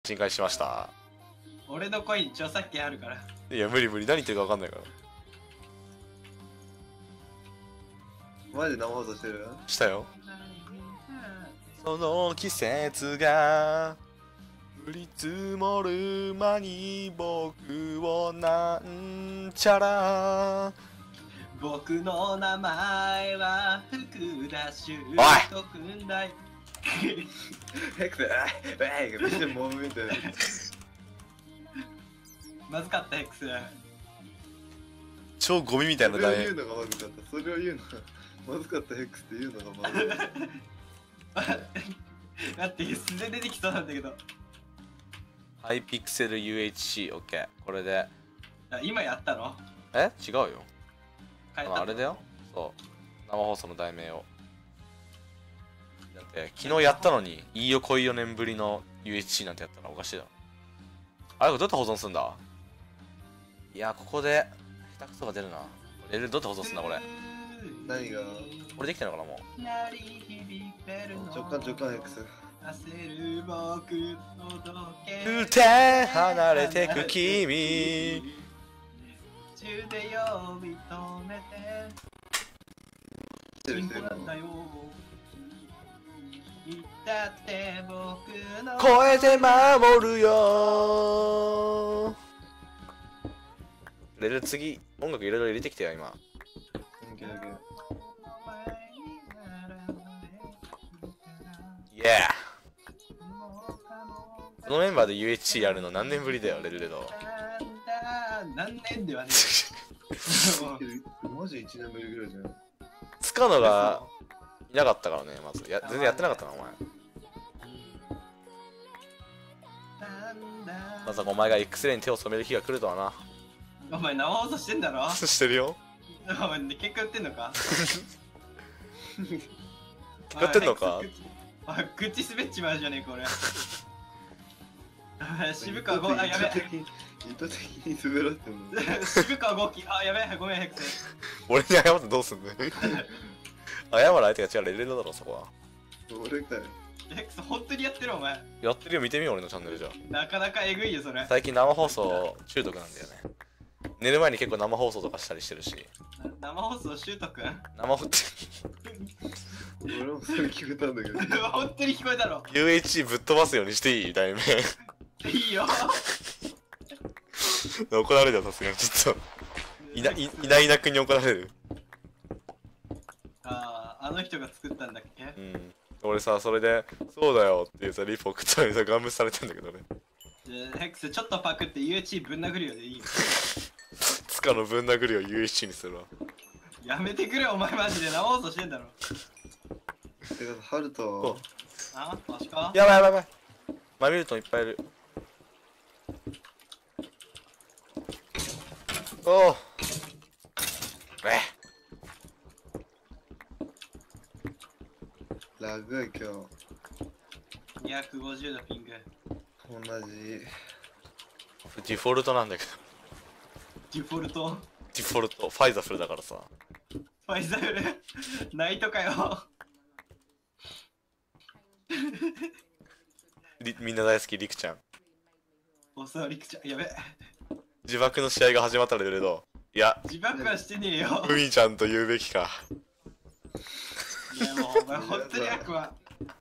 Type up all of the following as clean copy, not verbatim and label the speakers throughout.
Speaker 1: 進化しました。
Speaker 2: 俺のコイン著作権あるから。
Speaker 1: いや無理無理、何言ってるか分かんないから。
Speaker 3: マジで生放送してる？
Speaker 1: したよ。その季節が降り積もる間に僕をなんちゃら。
Speaker 2: 僕の名前は福田修斗くんだい。
Speaker 3: ヘクセめっちゃモブみたいな。
Speaker 2: まずかったヘックス。
Speaker 1: 超ゴミみたいな
Speaker 3: それを
Speaker 1: だね。
Speaker 3: 言うのがまずかった。それを言うのがまずかったヘクスって言うのがまずかった。
Speaker 2: だって素で出てきそうなんだけど。
Speaker 1: ハイピクセル UHC、OK。これで。
Speaker 2: 今やったの？
Speaker 1: 違うよ。
Speaker 2: 変えた
Speaker 1: あれだよ。そう。生放送の題名を。だって昨日やったのに、いいよ来いよ年ぶりの UHC なんてやったらおかしいだろ。あれこれどうやって保存すんだ？いや、ここで下手くそが出るな。レールどうやって保存すんだこれ。
Speaker 3: 何が？
Speaker 1: これできたのかなもう。
Speaker 3: 直感ヘクス。
Speaker 2: 焦る僕届け
Speaker 1: ふて離れてく君。
Speaker 2: 中で呼び止めて。
Speaker 3: してる
Speaker 2: だよ。言ったって僕の
Speaker 1: 超えて守るよ。レール次音楽いろいろ入れてきてよ今。イエー。このメンバーで UHC やるの何年ぶりだよ、レルレド。
Speaker 2: 何年ではね。
Speaker 3: マジ1年ぶりぐらいじゃん。
Speaker 1: つかのがいなかったからね、まず。全然やってなかったな、お前。まさかお前が X レイに手を染める日が来るとはな。
Speaker 2: お前生放送してんだろ？
Speaker 1: してるよ。
Speaker 2: お前結果売ってんのか？
Speaker 1: やってんのか？
Speaker 2: 口滑っちまうじゃねえこれ。渋川5、あ、やべえ。
Speaker 3: 意図的に滑らってんの。
Speaker 2: 渋川5期、あ、やべえ、ごめん、ヘクセ。
Speaker 1: 俺に謝ってどうすんの？謝る相手が違う、レレドだろ、そこは。
Speaker 3: 俺かよ。
Speaker 2: ヘクセ、本当にやってるお前。
Speaker 1: やってるよ、見てみよう、俺のチャンネルじゃ。
Speaker 2: なかなかえぐいよ、それ。
Speaker 1: 最近生放送中毒なんだよね。寝る前に結構生放送とかしたりしてるし。
Speaker 2: 生放送シュートくん？
Speaker 1: 生放送
Speaker 3: 俺もそれ聞こえたんだけど。
Speaker 2: 本当に聞こえたろ。
Speaker 1: UHC ぶっ飛ばすようにしていい題名。
Speaker 2: いいよ。
Speaker 1: 怒られるよ、さすがにちょっと。いないなくんに怒られる。
Speaker 2: あの人が作ったんだっけ？
Speaker 1: うん。俺さ、それで、そうだよっていうさ、リポ送ったらさ、ガン無視されてんだけどね。
Speaker 2: ヘクセ、ちょっとパクって UHC ぶん殴るよでいい？
Speaker 1: つかのぶん殴るよ UHC にするわ。
Speaker 2: やめてくれ、お前マジで生放送してんだろ。
Speaker 3: てか、ハルト。
Speaker 2: あ、マジか？
Speaker 1: やばいやばいやばい。マミルトンいっぱいいる。おお。
Speaker 3: ラグ今日。
Speaker 2: 250のピング。
Speaker 3: 同じ。
Speaker 1: デフォルトなんだけど。
Speaker 2: デフォルト？
Speaker 1: デフォルト、ファイザフルだからさ。
Speaker 2: ファイザフルナイトかよ。
Speaker 1: みんな大好き、リクちゃん。
Speaker 2: おさりくちゃん、やべ。
Speaker 1: 自爆の試合が始まったら出るけど、いや、
Speaker 2: 自爆はしてねえよ。
Speaker 1: ふみちゃんと言うべきか。
Speaker 2: いやもう、お前ほんとに悪魔。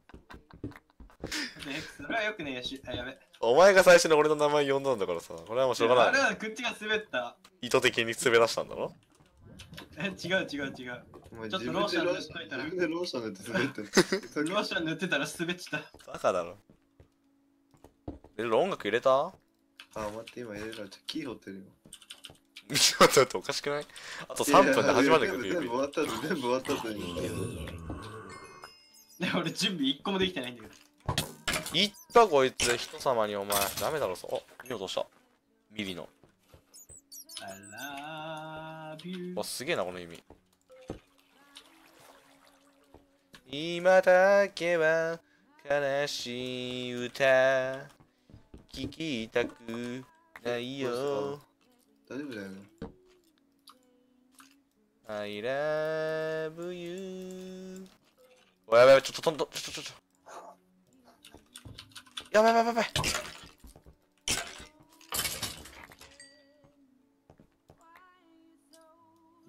Speaker 2: それはよくねえし、あ、やべ。
Speaker 1: お前が最初に俺の名前呼んだんだからさ、これはもうしょうがない。
Speaker 2: あれは口が滑った。
Speaker 1: 意図的に滑らしたんだろ？
Speaker 2: 違う。ちょっとローション塗っといたら。
Speaker 3: 自分でローション塗って滑ってる。
Speaker 2: ローション塗ってたら滑っちゃった。
Speaker 1: バカだろ。音楽入れた？
Speaker 3: あ、待って、今入れるからキー掘ってるよ。
Speaker 1: だっておかしくない？あと3分で始まるんだけど、
Speaker 3: 全部終わった後に。
Speaker 2: ね、俺準備1個もできてないんだけど。
Speaker 1: いったこいつ、人様にお前。ダメだろ、そう。お、見落とした。ミリの。
Speaker 2: I love you。
Speaker 1: わ、すげえな、この意味。今だけは悲しい歌聞きたくないよ。
Speaker 3: 大丈夫だよね。
Speaker 1: I love you。おやばい、ちょ。やばい。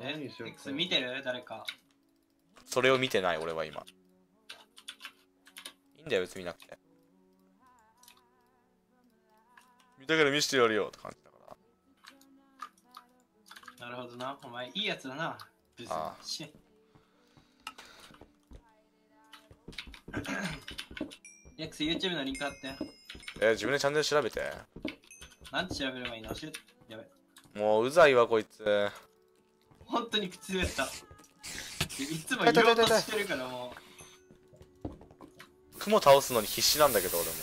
Speaker 2: え
Speaker 3: 何しようか
Speaker 2: X 見てる誰か。
Speaker 1: それを見てない俺は今。いいんだよ別に見なくて。見たから見せてやるよって感じだか
Speaker 2: なるほどな。お前いいやつだな。ブス
Speaker 1: ああ
Speaker 2: し X YouTube のリンクあって。
Speaker 1: ら。自分でチャンネル調べて。
Speaker 2: なんて調べればいいの教えて。やべ。
Speaker 1: もううざいわこいつ。
Speaker 2: 本当に口滑った。いつも言おうとしてるからもう。
Speaker 1: 雲倒すのに必死なんだけど俺も。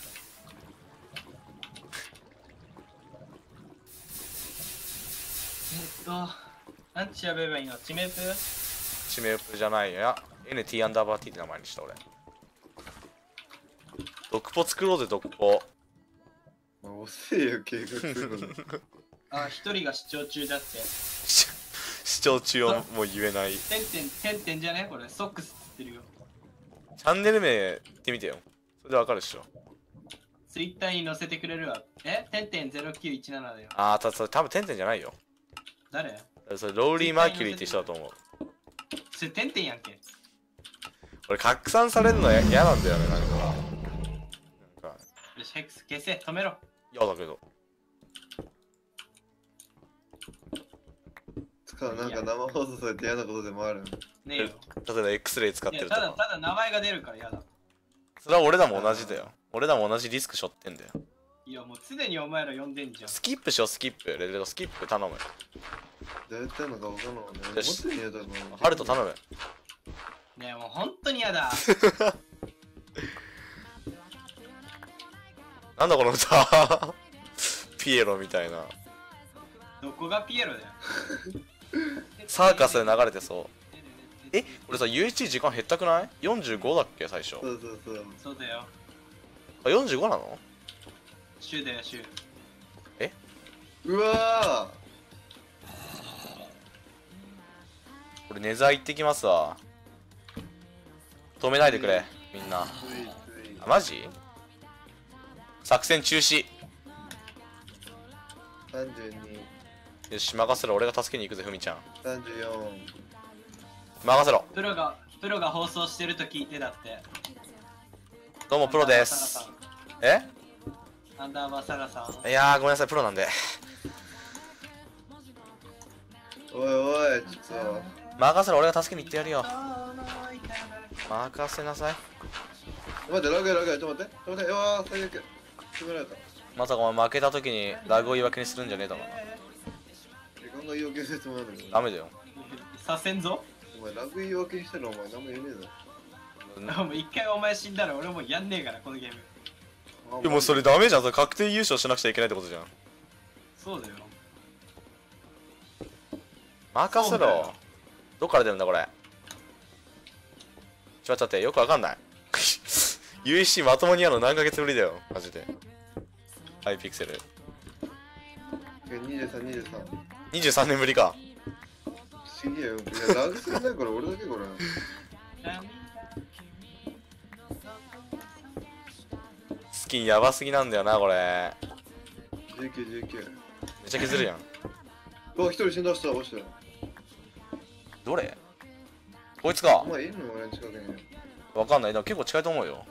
Speaker 2: なんて調べればいいの地名プ
Speaker 1: 地名プじゃないや。NT アンダーバー T って名前にした俺。ドクポ作ろうぜドクポ。
Speaker 3: まあ、遅いよ、計画するの。
Speaker 2: あ、一人が視聴中だって。
Speaker 1: 視聴中をもう言えない。
Speaker 2: てんてんじゃねこれ。ソックスっつってるよ。
Speaker 1: チャンネル名言ってみてよ。それでわかるっしょ。
Speaker 2: ツイッターに載せてくれるわ。てんてん0917だよ。
Speaker 1: あー、それ多分テンテンじゃないよ。
Speaker 2: 誰
Speaker 1: それローリー・マーキュリーって人だと思う。
Speaker 2: それてんてんやんけ。
Speaker 1: 俺拡散されるの嫌なんだよね、なんか。
Speaker 2: よし、X 消せ。止めろ。
Speaker 1: 嫌だけど。
Speaker 3: 使う、なんか生放送されて嫌なことでもある。
Speaker 2: ねえよ。
Speaker 1: 例えば X レイ使って
Speaker 2: いや
Speaker 1: るとか。
Speaker 2: ただ名前が出るから嫌だ。
Speaker 1: それは俺らも同じだよ。俺らも同じリスク背負ってんだよ。
Speaker 2: いや、もう常にお前ら呼んでんじゃん。
Speaker 1: スキップしよう、スキップ。レレドスキップ頼む。
Speaker 3: どうやってんのか分かんないね。
Speaker 1: よし
Speaker 3: 持ってんやだろ。
Speaker 1: ハルト頼む。
Speaker 2: ねえ、もう本当に嫌だ。
Speaker 1: なんだこの歌ピエロみたいな。
Speaker 2: どこがピエロだよ。
Speaker 1: サーカスで流れてそう。え、俺さ、UHD 時間減ったくない ?45 だっけ最初。
Speaker 3: そうそうそう。
Speaker 2: そうだよ。
Speaker 1: あ、45なの
Speaker 2: 週だよ、週。
Speaker 3: うわ
Speaker 1: 俺ネザー行ってきますわ。止めないでくれ、みんな。
Speaker 3: ー。ついつい。
Speaker 1: あ、マジ作戦中止。
Speaker 3: 32、
Speaker 1: よし、任せろ。俺が助けに行くぜ、ふみちゃん。
Speaker 3: 34。
Speaker 1: 任せろ。
Speaker 2: プロが放送してると聞いてだって。
Speaker 1: どうも、プロです。え
Speaker 2: アンダーバーサラさん。
Speaker 1: いやー、ごめんなさい、プロなんで。
Speaker 3: おいおい、ちょっ
Speaker 1: 任せろ、俺が助けに行ってやるよ。任せなさい。
Speaker 3: と。待って、ラグやラグや、ちょっと待って。ちょっと待って、うわー、最悪。決められた。
Speaker 1: まさかお前負けた時にラグを言い訳にするんじゃねえだろう
Speaker 3: 時間が要求説もあるのに。
Speaker 1: な。ダメだよ。
Speaker 2: させんぞ。
Speaker 3: お前、ラグ言い訳にしたらお前、何も言えねえぞ。
Speaker 2: もう一回お前死んだら俺もうやんねえから、このゲーム。
Speaker 1: でもそれダメじゃん。それ確定優勝しなくちゃいけないってことじゃん。
Speaker 2: そうだよ。
Speaker 1: 任せ
Speaker 2: そうだよ
Speaker 1: ろ。どっから出るんだこれ。ちょっと待って、よくわかんない。USC まともにやるの何ヶ月ぶりだよ、マジで。ハイピクセル。
Speaker 3: 23、23。
Speaker 1: 23年ぶりか。
Speaker 3: 不思議やよ。いや、ラグすぎないから俺だけこれ。
Speaker 1: スキンやばすぎなんだよなこれ。
Speaker 3: 19、19。
Speaker 1: めっちゃ削るやん。
Speaker 3: うわ、一人死んだ人は落ちたよ。
Speaker 1: どれこいつか
Speaker 3: お。前いるの俺の近くに。
Speaker 1: わかんない。でも結構近いと思うよ。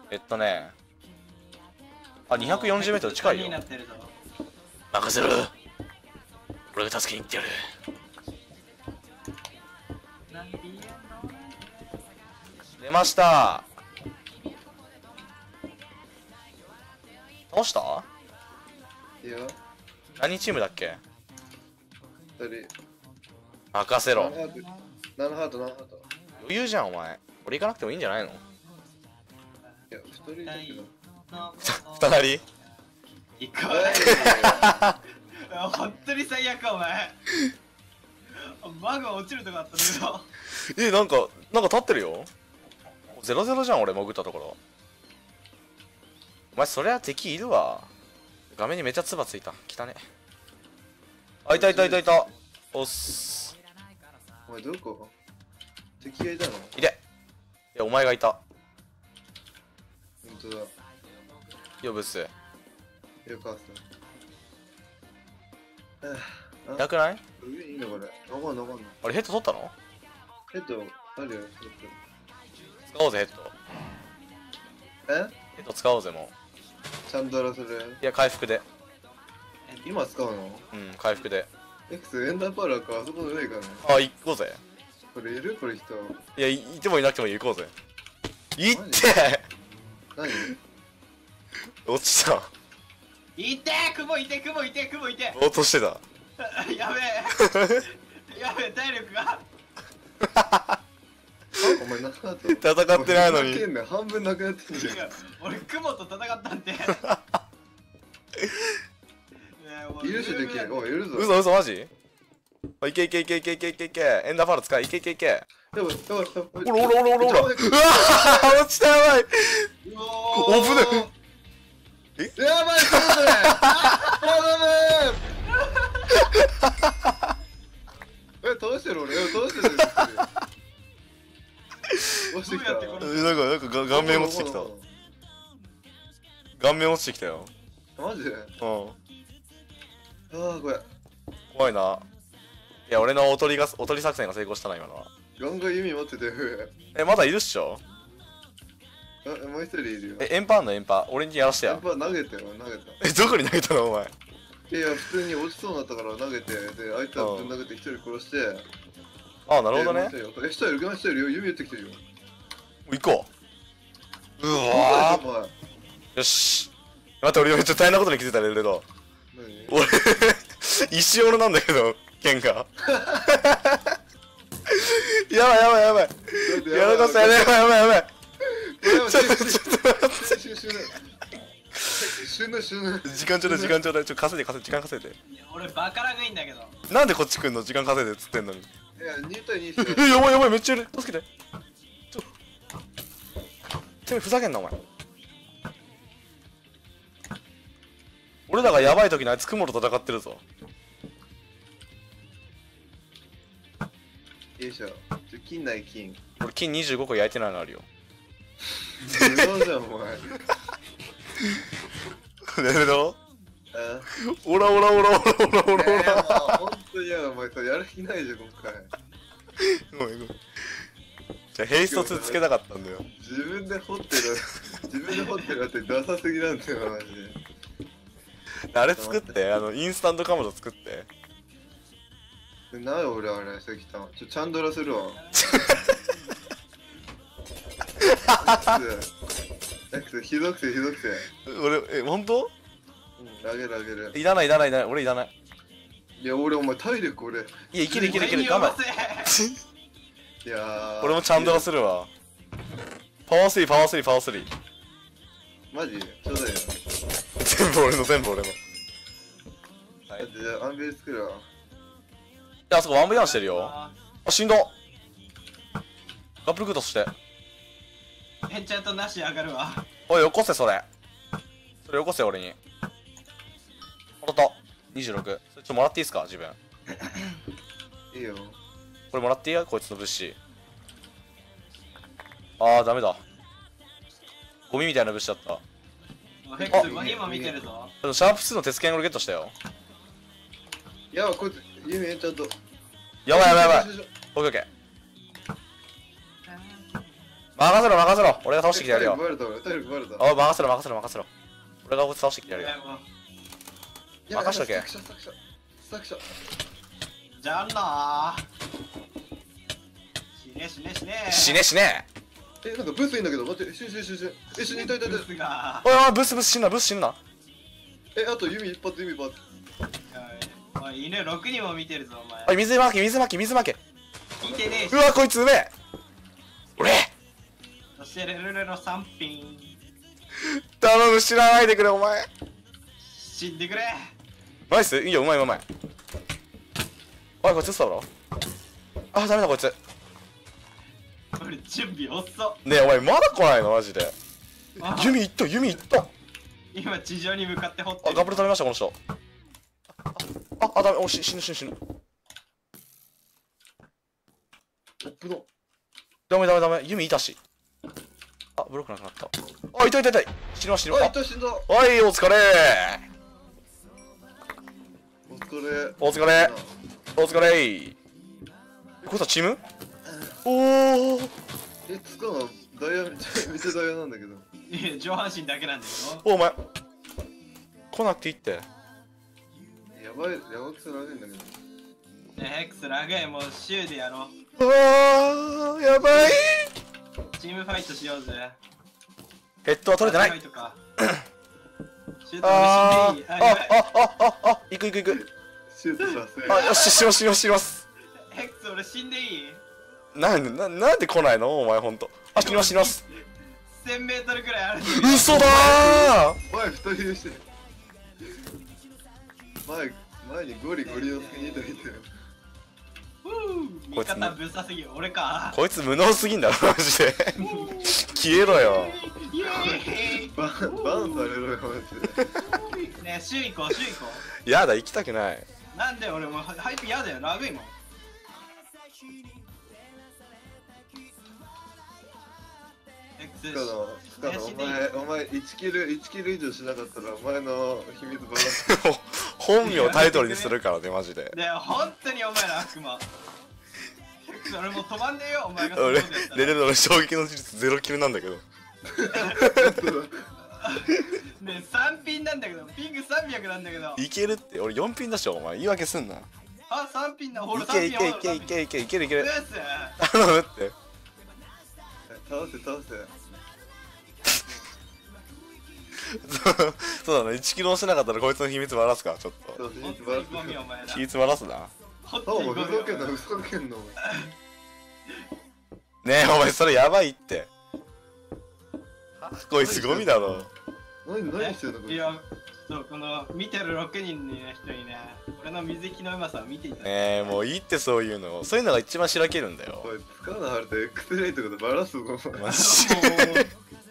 Speaker 1: あ、240メートル近いよ
Speaker 2: に。なってるぞ。
Speaker 1: 任せろ。俺が助けに行ってやる。出ました。倒した？
Speaker 3: いや、
Speaker 1: 何チームだっけ？
Speaker 3: 二人。
Speaker 1: 任せろ。
Speaker 3: 7ハート、7ハート、7ハート。
Speaker 1: 余裕じゃんお前。俺行かなくてもいいんじゃないの？
Speaker 3: いや、二人いたけど。
Speaker 1: 二人？
Speaker 2: 行こう。本当に最悪お前。マグ落ちるとこあったんだけど。
Speaker 1: なんか立ってるよ。0-0じゃん俺潜ったところ。お前そりゃ敵いるわ。画面にめっちゃ唾ついた。汚ね。あ、いたいたいたいた。おっす。
Speaker 3: お前どこ？敵がいたの？
Speaker 1: いれ。いやお前がいた。
Speaker 3: ほんとだ。
Speaker 1: よブス。
Speaker 3: よかった。はぁあ
Speaker 1: なくない？
Speaker 3: いいのこれ。わかんないわかんない。
Speaker 1: あれヘッド取ったの？
Speaker 3: ヘッド、あるよ。
Speaker 1: 使おうぜヘッド。
Speaker 3: え
Speaker 1: ヘッド使おうぜも
Speaker 3: ちゃんとやらせる。
Speaker 1: う。いや回復で。
Speaker 3: 今使うの
Speaker 1: うん回復で。
Speaker 3: X エンダーパールかあそこの上かね。
Speaker 1: あ行こうぜ。
Speaker 3: これいるこれ人。
Speaker 1: いやいてもいなくても行こうぜ。行っ
Speaker 3: マジ
Speaker 1: て
Speaker 3: 何
Speaker 1: 落ちた。
Speaker 2: いてー、雲いて雲いて雲いて
Speaker 1: 落としてた。
Speaker 2: やべえやべえ体力が
Speaker 3: お前なかった。
Speaker 1: 戦ってないのに。
Speaker 3: ふざけんな半分なくなってんじゃん。
Speaker 2: 俺雲と戦ったんで
Speaker 3: 許してできる。おい、いるぞ。
Speaker 1: 嘘嘘マジ？あいけいけいけいけいけいけいけ。エンダーパール使い。いけいけいけ。
Speaker 3: やばいやばいやばい。
Speaker 1: ほらほらほらほらほら。うわー落ちたやばい。
Speaker 2: お
Speaker 1: 危ね
Speaker 3: やばいそれそれ倒してる俺。倒してる。落ちてきた。
Speaker 1: なんか顔面落ちてきた。顔面落ちてきたよ。
Speaker 3: マジで？
Speaker 1: うん。
Speaker 3: ああ、これ。
Speaker 1: 怖いな。いや俺のおとり作戦が成功したな今のは。
Speaker 3: ガンガン弓持ってて。
Speaker 1: えまだいるっしょ？
Speaker 3: あ、もう一人いるよ。
Speaker 1: エンパあんのエンパ。俺にやらしてや。
Speaker 3: やっぱ投げたよ、投げた。
Speaker 1: えどこに投げたのお前。
Speaker 3: いや、普通に落ちそうになったから投げて、で、相手はぶん投げて一人殺して。
Speaker 1: ああなるほどね。
Speaker 3: え、下いる、下いるよ、弓打ってきてるよ。
Speaker 1: 行こう。う
Speaker 3: お
Speaker 1: わー。
Speaker 3: 前。
Speaker 1: よし。待って俺めっちゃ大変なことに気づいたねルド。
Speaker 3: 何？
Speaker 1: 俺石斧なんだけど剣が。やばいやばいやばい。やらかしたやばいやばいやばいやばい。ちょっと待って
Speaker 3: 死ぬ。
Speaker 1: 時間ちょうだい時間ちょうだい。稼いで時間稼いで。
Speaker 2: 俺バカラグいんだけど
Speaker 1: なんでこっち来んの時間稼いでっつってんのに。
Speaker 3: いや、2対2して。
Speaker 1: やばいやばいめっちゃいる。助けて。てめえふざけんなお前。俺らがやばい時にあいつ雲と戦ってるぞ。
Speaker 3: よいしょ。金ない金。
Speaker 1: 俺金25個焼いてないのあるよ。
Speaker 3: 無料じゃん、お前。
Speaker 1: レベル
Speaker 3: あ
Speaker 1: オラオラオラオラオラオラオラ。
Speaker 3: 本当にやだ、お前さ、やる気ないじゃん、今回。
Speaker 1: ごめんごめん。じゃあヘイスト2つけたかったんだよ。
Speaker 3: 自分で掘ってるってダサすぎなんだよ、マジで。
Speaker 1: あれ作ってインスタントカモド作って。
Speaker 3: なよ、俺あれ、関さん。ちゃんドラするわ。X、ひどくせ。
Speaker 1: 俺本当？
Speaker 3: あげる。
Speaker 1: いらない俺いらない。
Speaker 3: いや、俺、お前、体力俺。
Speaker 1: いやいける
Speaker 2: 俺に
Speaker 1: 頑張
Speaker 2: 読ませ
Speaker 3: いやー。
Speaker 1: 俺もちゃんドラするわ。パワー3。
Speaker 3: マジちょうだいよ。
Speaker 1: 全部俺の。
Speaker 3: じゃあ、アンビル作るわ。
Speaker 1: いやあそこワンブヤンしてるよ。
Speaker 2: あ
Speaker 1: あ死んだ。ガップルクートして
Speaker 2: エンチャントなし上がるわ
Speaker 1: おいよこせそれよこせ俺に。もらった26。それちょっともらっていいっすか自分。
Speaker 3: いいよ。
Speaker 1: これもらっていいやこいつの物資。あーダメだ。ゴミみたいな物資だった。
Speaker 2: ヘックス5人も見てるぞ
Speaker 1: でもシャープ2の鉄剣俺ゲットしたよ。
Speaker 3: いや、こいつ、弓ちゃんと。
Speaker 1: やばいオッケーオッケー。任せろ俺が倒してきてやるよ。
Speaker 3: 体力バレた。
Speaker 1: おい任せろ俺がこいつ倒してきてやるよ。任しとけ。
Speaker 3: 作者。
Speaker 2: じゃんな死ね
Speaker 3: え、なんかブースいいんだけど、待って、死ぬ。いた。
Speaker 2: ブスが
Speaker 1: おいブス死ぬな。
Speaker 3: え、あと弓一発。
Speaker 2: おい犬6人も見てるぞお前
Speaker 1: おい水まけ
Speaker 2: 聞いてねえし
Speaker 1: うわこいつうめえ。俺
Speaker 2: そしてレルレロ3品
Speaker 1: 頼む死なないでくれお前。
Speaker 2: 死んでくれ
Speaker 1: ナイスいいようまいおいこいつ嘘だろ。あダメだこいつ。
Speaker 2: 俺準備遅っ
Speaker 1: ねえお前まだ来ないのマジで。
Speaker 2: あ
Speaker 1: 弓いった
Speaker 2: 今地上に向かって掘ってる
Speaker 1: あガブル食べましたこの人。あダメ死ぬ。ダメ弓いたし。あブロックなくなった。あ痛い死ぬわ。
Speaker 3: あ、いた、死んだ。
Speaker 1: おいお疲れ
Speaker 3: れ。
Speaker 1: お疲れお疲れこれさチームおお
Speaker 3: え、つかのダイヤめっちゃダイヤなんだけど。
Speaker 2: いや上半身だけなんだよ。
Speaker 1: お前来なくていいって
Speaker 3: やばくてなれんだけど。
Speaker 2: ヘックスラグもうシューでやろう。
Speaker 1: うわーやばい
Speaker 2: チームファイトしようぜ。
Speaker 1: ヘッドは取れてない
Speaker 2: ファイトか。シュート
Speaker 1: あ
Speaker 2: 無心でいい。
Speaker 1: 行く行く行く
Speaker 3: シュートさせ。
Speaker 1: あよししますします
Speaker 2: ヘックス俺死んでいい？
Speaker 1: なんで来ないのお前ほんとあ死にます
Speaker 2: 1000 メートルくらいある。
Speaker 1: 嘘だ
Speaker 3: 前二人でしてる。前にゴリのスニートいてる。
Speaker 2: 味方ぶさすぎる。俺か。
Speaker 1: こいつ無能すぎんだろマジで消えろよ
Speaker 2: イエーイ
Speaker 3: バンされろよマジで。
Speaker 2: ねえ、シュー行こう、シュー行こ
Speaker 1: やだ行きたくない。
Speaker 2: う。なんで俺もうハイプ嫌だよ、ラグいもん。
Speaker 3: つかのお前1キル以上しなかったらお前の秘密ばらす。
Speaker 1: 本名タイトルにするからねマジで。
Speaker 2: ねえ、本当にお前ら悪魔。俺もう止まんねえよ、お前が。
Speaker 1: 俺レレの衝撃の事実0キルなんだけど。
Speaker 2: ねえ、3ピンなんだけど、ピング300なんだけど。
Speaker 1: いけるって俺4ピンだしょお前言い訳すんな。
Speaker 2: あ、3ピンだ、ほら
Speaker 1: いけ
Speaker 2: 3ピン。
Speaker 1: いけいけいけいけいけるいける。
Speaker 2: うっす
Speaker 1: 頼むって
Speaker 3: 倒せ。
Speaker 1: そうだね1キロ押せなかったらこいつの秘密ばらすかちょっと。
Speaker 3: そう秘
Speaker 2: 本
Speaker 3: 密ばらす。
Speaker 2: 当にゴミお前ら。
Speaker 1: 秘密ばらすな。
Speaker 2: 本
Speaker 3: あ、
Speaker 2: 当にゴミお
Speaker 3: もうふざけんな
Speaker 2: 前ら。
Speaker 3: ふざけんな。
Speaker 1: ねえお前それやばいって。こいつゴミだろ。
Speaker 3: 何してんのこれ。
Speaker 2: いや、そう、この見てる6人の人にね、俺の水着のうまさを見ていただきたい。
Speaker 1: ねえもういいってそういうのそういうのが一番しらけるんだよ
Speaker 3: おい、使うの晴れて X レイとかでバラすぞお前。
Speaker 1: マジで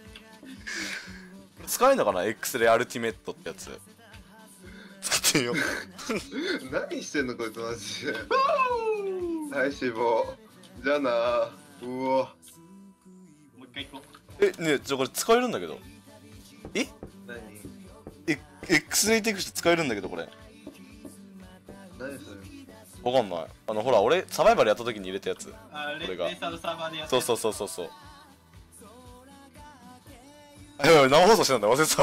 Speaker 1: 使えるのかな X レイアルティメットってやつ使ってみよう
Speaker 3: 何してんのこいつマジで。はい死亡。じゃあな。うわ。
Speaker 2: もう一回行こ
Speaker 1: ねえこれ使えるんだけど
Speaker 3: 何
Speaker 1: X レイテクスト使えるんだけどこれ
Speaker 3: 何それ。
Speaker 1: わかんないほら俺サバイバルやった時に入れたやつ
Speaker 2: う。あ、レ
Speaker 1: これが
Speaker 2: イサーのサーバーでやって
Speaker 1: そうやばい生放送してたんだ忘れてた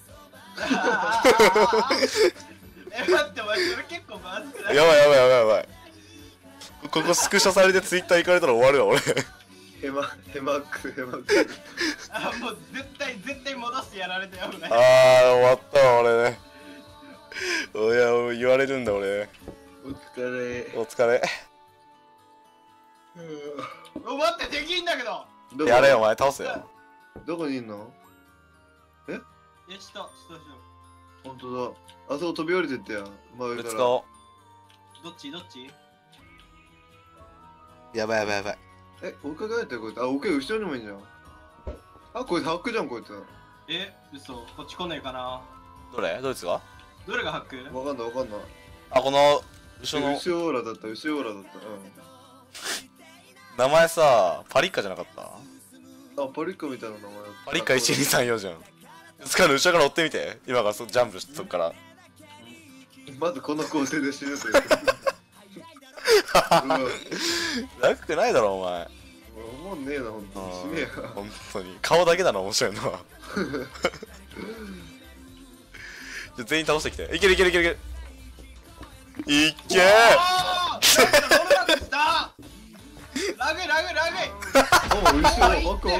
Speaker 2: 待って、お前それ結構まずくない？
Speaker 1: やばいここスクショされてツイッター行かれたら終わるわ俺
Speaker 3: ヘマックス。
Speaker 2: あ、もう絶対戻してやられたよ、俺。
Speaker 1: あー終わったわ俺ねいや言われるんだ俺
Speaker 3: お疲れ。
Speaker 1: お疲れ
Speaker 2: お、待って、できんだけど。
Speaker 3: どこ
Speaker 1: やれよお前倒せよ
Speaker 3: どこにいんの。
Speaker 2: 下。
Speaker 3: ほんとだ。あそこ飛び降りてってや。真上から。
Speaker 1: レッツゴ
Speaker 2: どっち？
Speaker 1: ーやばい
Speaker 3: え、追いかけられてるこいつ。あ、オッケー、後ろにもいいんじゃん。あ、こいつハックじゃんこいつ。
Speaker 2: え、嘘。こっち来ねえかな。
Speaker 1: どれどいつが
Speaker 2: どれがハック？
Speaker 3: わかんない。
Speaker 1: あこの後ろの
Speaker 3: 後ろオーラだった。
Speaker 1: 名前さパリッカじゃなかった
Speaker 3: あ、パリッカみたいな名前。
Speaker 1: パリッカ1234じゃん使うの後ろから追ってみて今からジャンプしてそっから
Speaker 3: まずこの工程で死ぬというか。うわ、
Speaker 1: 長くないだろお前
Speaker 3: 思んねえな、ほんとに。死ねえや。
Speaker 1: 本当に顔だけだな面白いのはじゃ全員倒してきていけるいけっけー
Speaker 2: ラグ
Speaker 3: お、後ろ、奥。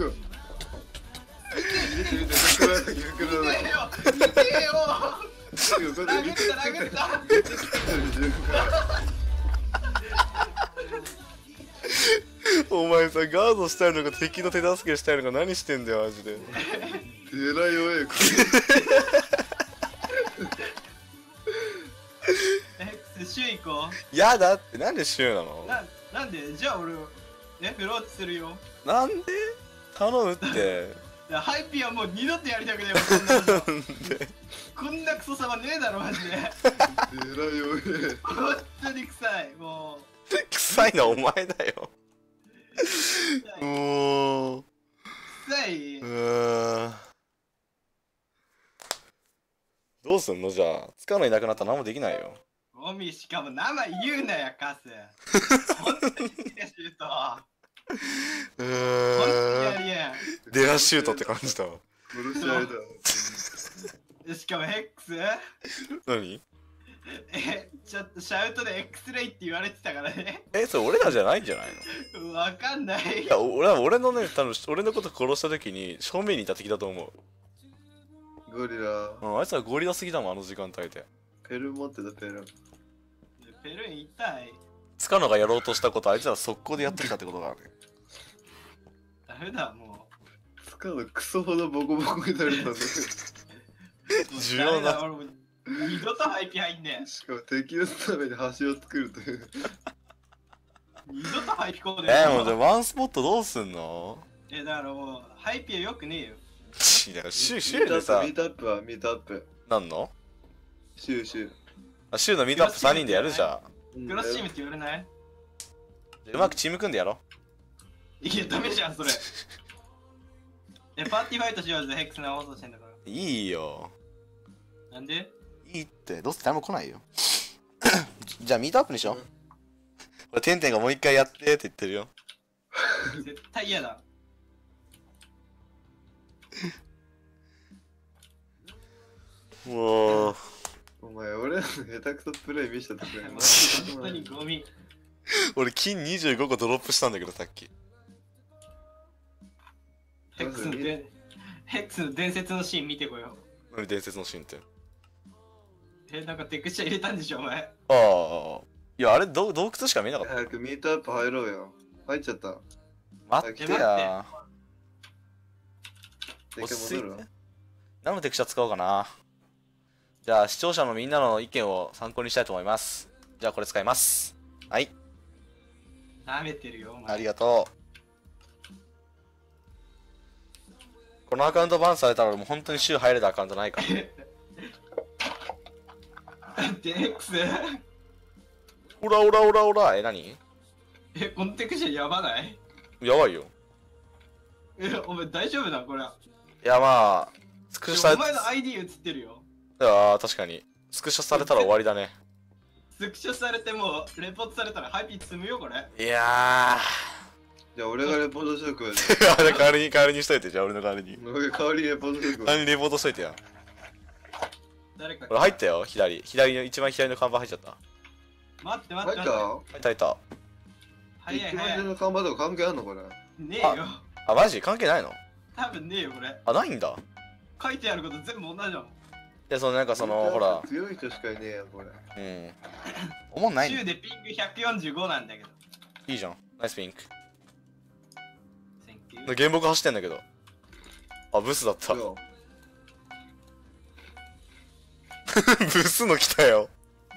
Speaker 3: 見て、桜だ。
Speaker 2: 見てよラグった
Speaker 1: お前さガードしたいのか敵の手助けしたいのか何してんだよマジで
Speaker 3: えらい弱え、こ
Speaker 2: シュー行こ
Speaker 1: やだってなんでシューなの
Speaker 2: う。なんでじゃあ俺、フローチするよ。
Speaker 1: なんで頼むって
Speaker 2: ハイピーはもう二度とやりたくねえわ、
Speaker 1: なんで
Speaker 2: こんなクソさまねえだろ、マジで。
Speaker 3: れ。えらい弱え。
Speaker 2: 本当に臭い、もう。
Speaker 1: 臭いのはお前だよもう
Speaker 2: 臭い。
Speaker 1: どうすんのじゃあ使うのいなくなったら何もできないよ
Speaker 2: ゴミしかも名前言うなやカス。本当にシュート。
Speaker 1: う
Speaker 2: 本当に
Speaker 1: ーん
Speaker 2: やりやん。
Speaker 1: デアシュートって感じだわ。
Speaker 3: 殺し合いだ。
Speaker 2: しかも X？
Speaker 1: 何？
Speaker 2: ちょっとシャウトで X レイって言われてたからね。
Speaker 1: それ俺らじゃないんじゃないの？
Speaker 2: わかんない。
Speaker 1: いや、俺のね、多分俺のこと殺した時に正面にいた敵だと思
Speaker 3: ゴリラ。
Speaker 1: う。あいつらゴリラすぎだもん、あの時間帯で。
Speaker 3: ペル持ってたペル。
Speaker 2: ペルン痛い。
Speaker 1: 塚野がやろうとしたことあいつら速攻でやってきたってことだね。
Speaker 2: ダメだ、も
Speaker 3: 使うのクソほどボコボコになるんだね。
Speaker 2: う。
Speaker 1: 重要な
Speaker 2: ダメだ俺も二度と廃棄入んねん。
Speaker 3: しかも敵のために橋を作るという。
Speaker 2: 二度と廃棄こうで。
Speaker 1: もうじゃあワンスポットどうすんの？
Speaker 2: だからもう、ハイピーよくねえよ。
Speaker 1: いや、シューでさ
Speaker 3: ミ、ートアップはミートアップ。
Speaker 1: なんの？
Speaker 3: シューシュー。
Speaker 1: あ、シューのミートアップ3人でやるじゃん。
Speaker 2: クロスチームって言われない？
Speaker 1: うまくチーム組んでやろ
Speaker 2: いや、ダメじゃん、それ。パーティーファイトしようぜ、ヘックス生放送してんだから。
Speaker 1: う。いいよ。
Speaker 2: なんで？
Speaker 1: いいって、どうせ誰も来ないよ。じゃあミートアップにしよう。これ、てんてんがもう一回やってって言ってるよ。
Speaker 2: 絶対嫌だ。
Speaker 1: もう、
Speaker 3: お前、俺らの下手くそプレイ見せたとくれ。
Speaker 2: 本当にゴミ。
Speaker 1: 俺金25個ドロップしたんだけどさっき。
Speaker 2: ヘックスの伝説のシーン見てこよう。
Speaker 1: 何伝説のシーンって。
Speaker 2: なんかテクスチャー入れたんでしょ、お前。
Speaker 1: ああ。いや、あれ洞窟しか見えなかった。
Speaker 3: 早くミートアップ入ろうよ。入っちゃった。
Speaker 1: 待ってや。
Speaker 3: 一回戻るわ。
Speaker 1: 何のテクスチャー使おうかな。じゃあ視聴者のみんなの意見を参考にしたいと思います。じゃあこれ使います。はい。
Speaker 2: 舐めてるよ、お前。
Speaker 1: ありがとう。このアカウントバンされたらもう本当に週入れたアカウントないから。
Speaker 2: で、X？
Speaker 1: オラオラオラオラ。何？
Speaker 2: このテクスチャーやばない？
Speaker 1: やばいよ。
Speaker 2: お前大丈夫だ、これ。
Speaker 1: いやまあ、スクショされ
Speaker 2: お前の ID 映ってるよ。
Speaker 1: ああ、確かに。スクショされたら終わりだね。
Speaker 2: スクショされても、レポートされたらハイピー積むよ、これ。
Speaker 1: いや
Speaker 3: じゃあ俺がレポートしとくわ。
Speaker 1: ー。代わりにしといて、じゃあ俺の代わりに。
Speaker 3: 俺が代わりにレポートしとくわ。
Speaker 1: 代わりにレポートしといてや。
Speaker 2: 誰か。
Speaker 1: 俺入ったよ、左の、一番左の看板入っちゃった。
Speaker 2: 待って
Speaker 3: 入っ
Speaker 2: 待って待って。
Speaker 3: た
Speaker 1: 入った入った。
Speaker 2: 早い
Speaker 3: 一番
Speaker 2: 早い。
Speaker 3: 左の看板とか関係あんのこれ。
Speaker 2: ねえよ。
Speaker 1: あ、マジ関係ないの？
Speaker 2: 多分ねえよ、これ。
Speaker 1: あ、ないんだ。
Speaker 2: 書いてあること全部同じだもん。
Speaker 1: いや、そのなんかその、ほら、
Speaker 3: 強い人しかいねえやん、これ。
Speaker 1: うん。おもんない
Speaker 2: 10でピンク145なんだけど。
Speaker 1: いいじゃん。ナイスピンク。
Speaker 2: Thank you。
Speaker 1: 原木走ってんだけど。あ、ブスだった。ブ
Speaker 3: そう
Speaker 1: スの来たよ。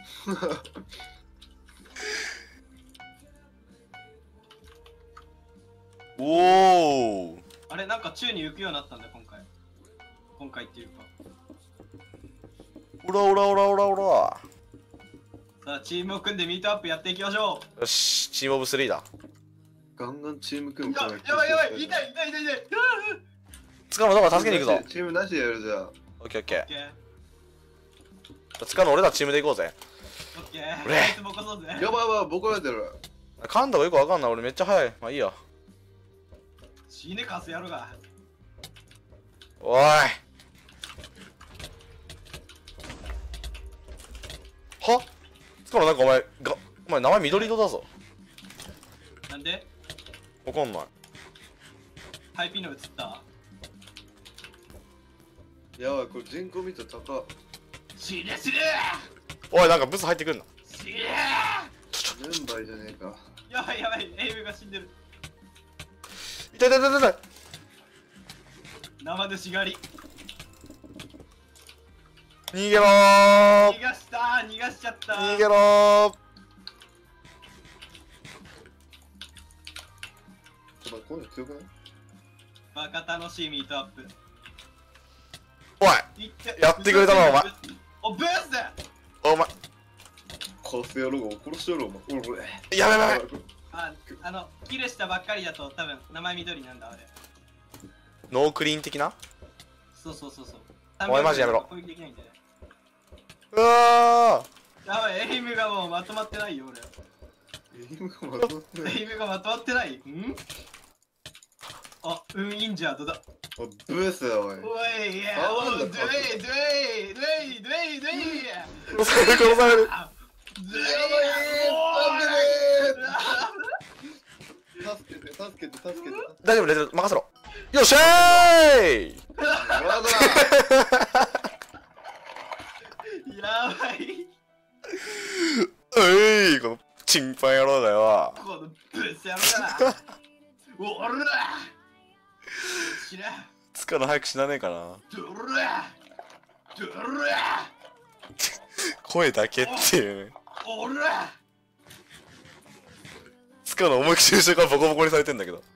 Speaker 1: おお。
Speaker 2: あれ、なんか宙に浮くようになったんだ、今回。今回っていうか。
Speaker 1: オラオラオラオラオラ。
Speaker 2: さあ、チームを組んでミートアップやっていきましょ
Speaker 1: よし、チームオブ3だ。
Speaker 3: ガンガンチーム組
Speaker 2: う。
Speaker 3: む
Speaker 2: やばいやばい、痛い痛い痛い痛い。
Speaker 1: つかのどこ助けに行くぞ。
Speaker 3: チームなしでやるじゃん。
Speaker 1: オッケーオッケ
Speaker 2: オッケー、
Speaker 1: ー。つかの俺らチームで行こうぜ。
Speaker 2: オッケー。
Speaker 1: 俺
Speaker 2: あいつボコそうぜ。
Speaker 3: やばいやばい、ボコられてる。
Speaker 1: 噛んだ方がよくわかんない。俺めっちゃ速い。まあいいや。
Speaker 2: 死ねかすやろが。
Speaker 1: おい。は？つかのなんかお前名前緑色だぞ。
Speaker 2: なんで
Speaker 1: わかんない。
Speaker 2: ハイピーの映った？
Speaker 3: やばい、これ人口見たら高っ。
Speaker 2: 死ね死ね
Speaker 1: おい、なんかブス入ってくんな。
Speaker 2: 死ね
Speaker 3: 全倍じゃねえか。
Speaker 2: やばいやばい、エイムが死んでる。
Speaker 1: 痛い痛い痛い痛い。
Speaker 2: 生でしがり。
Speaker 1: 逃げろー。
Speaker 2: 逃がしたー、逃がしちゃったー。
Speaker 1: 逃げろー。
Speaker 3: ちょっと今度強くない？
Speaker 2: バカ楽しいミートアップ。
Speaker 1: おい、
Speaker 2: って
Speaker 1: やってくれたなお前。
Speaker 2: おブースだ。
Speaker 1: お前、
Speaker 3: 殺すやろうが殺してやろうお前。おい
Speaker 1: やべやべ。
Speaker 2: キルしたばっかりだと多分名前緑なんだあれ。
Speaker 1: ノークリーン的な？
Speaker 2: そう。
Speaker 1: おいマジやめろ
Speaker 2: 攻撃できないんだよね。
Speaker 1: うわ
Speaker 2: やばい、エエイムがもうまとまってないよ俺。
Speaker 3: 今まとってない。
Speaker 2: エイムがまとまってない。あ、インジャードだ。
Speaker 3: おブースだおい。
Speaker 2: おい、いや、
Speaker 3: あ
Speaker 2: おい、
Speaker 3: なんだ
Speaker 2: ドゥエイ、ドゥエイ、ドゥエイ、ドゥエイ、ドゥエイ。
Speaker 1: 殺される殺される。
Speaker 2: ドゥエイ、
Speaker 3: 助けて助けて助けて。
Speaker 1: 大丈夫、大丈夫、任せろ。よっしゃーい。
Speaker 3: やだ。
Speaker 2: やばい。
Speaker 1: このチンパン野郎だよ。
Speaker 2: このブス野郎だな。おら死ね。
Speaker 1: つかの早く死なねえかな。
Speaker 2: ドラドラ
Speaker 1: 声だけっていうね。
Speaker 2: おら
Speaker 1: つかの思いっきり後ろからボコボコにされてんだけど。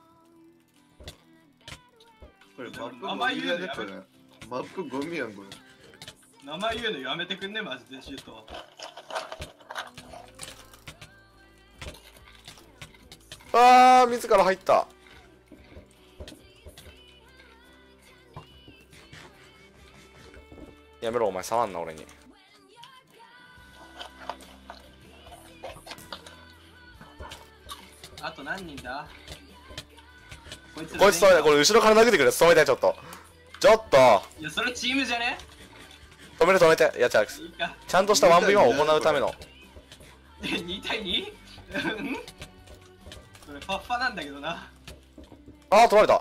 Speaker 3: これマップゴミやねこれ。マップゴミやんこれ。
Speaker 2: 名前言うのやめてくんねマジでシュート。
Speaker 1: あー、自ら入った。やめろお前、触んな俺に。
Speaker 2: あと何人だ。こいつ
Speaker 1: こいつ止めて、これ後ろから投げてくれ。止めて、ちょっとちょっと
Speaker 2: いやそれチームじゃね。
Speaker 1: 止めて止めて。いや違う、
Speaker 2: いいか。
Speaker 1: ちゃんとした 1v1 を行うための。
Speaker 2: 2対 2？ それファッファなんだけどな。
Speaker 1: あー、取られた。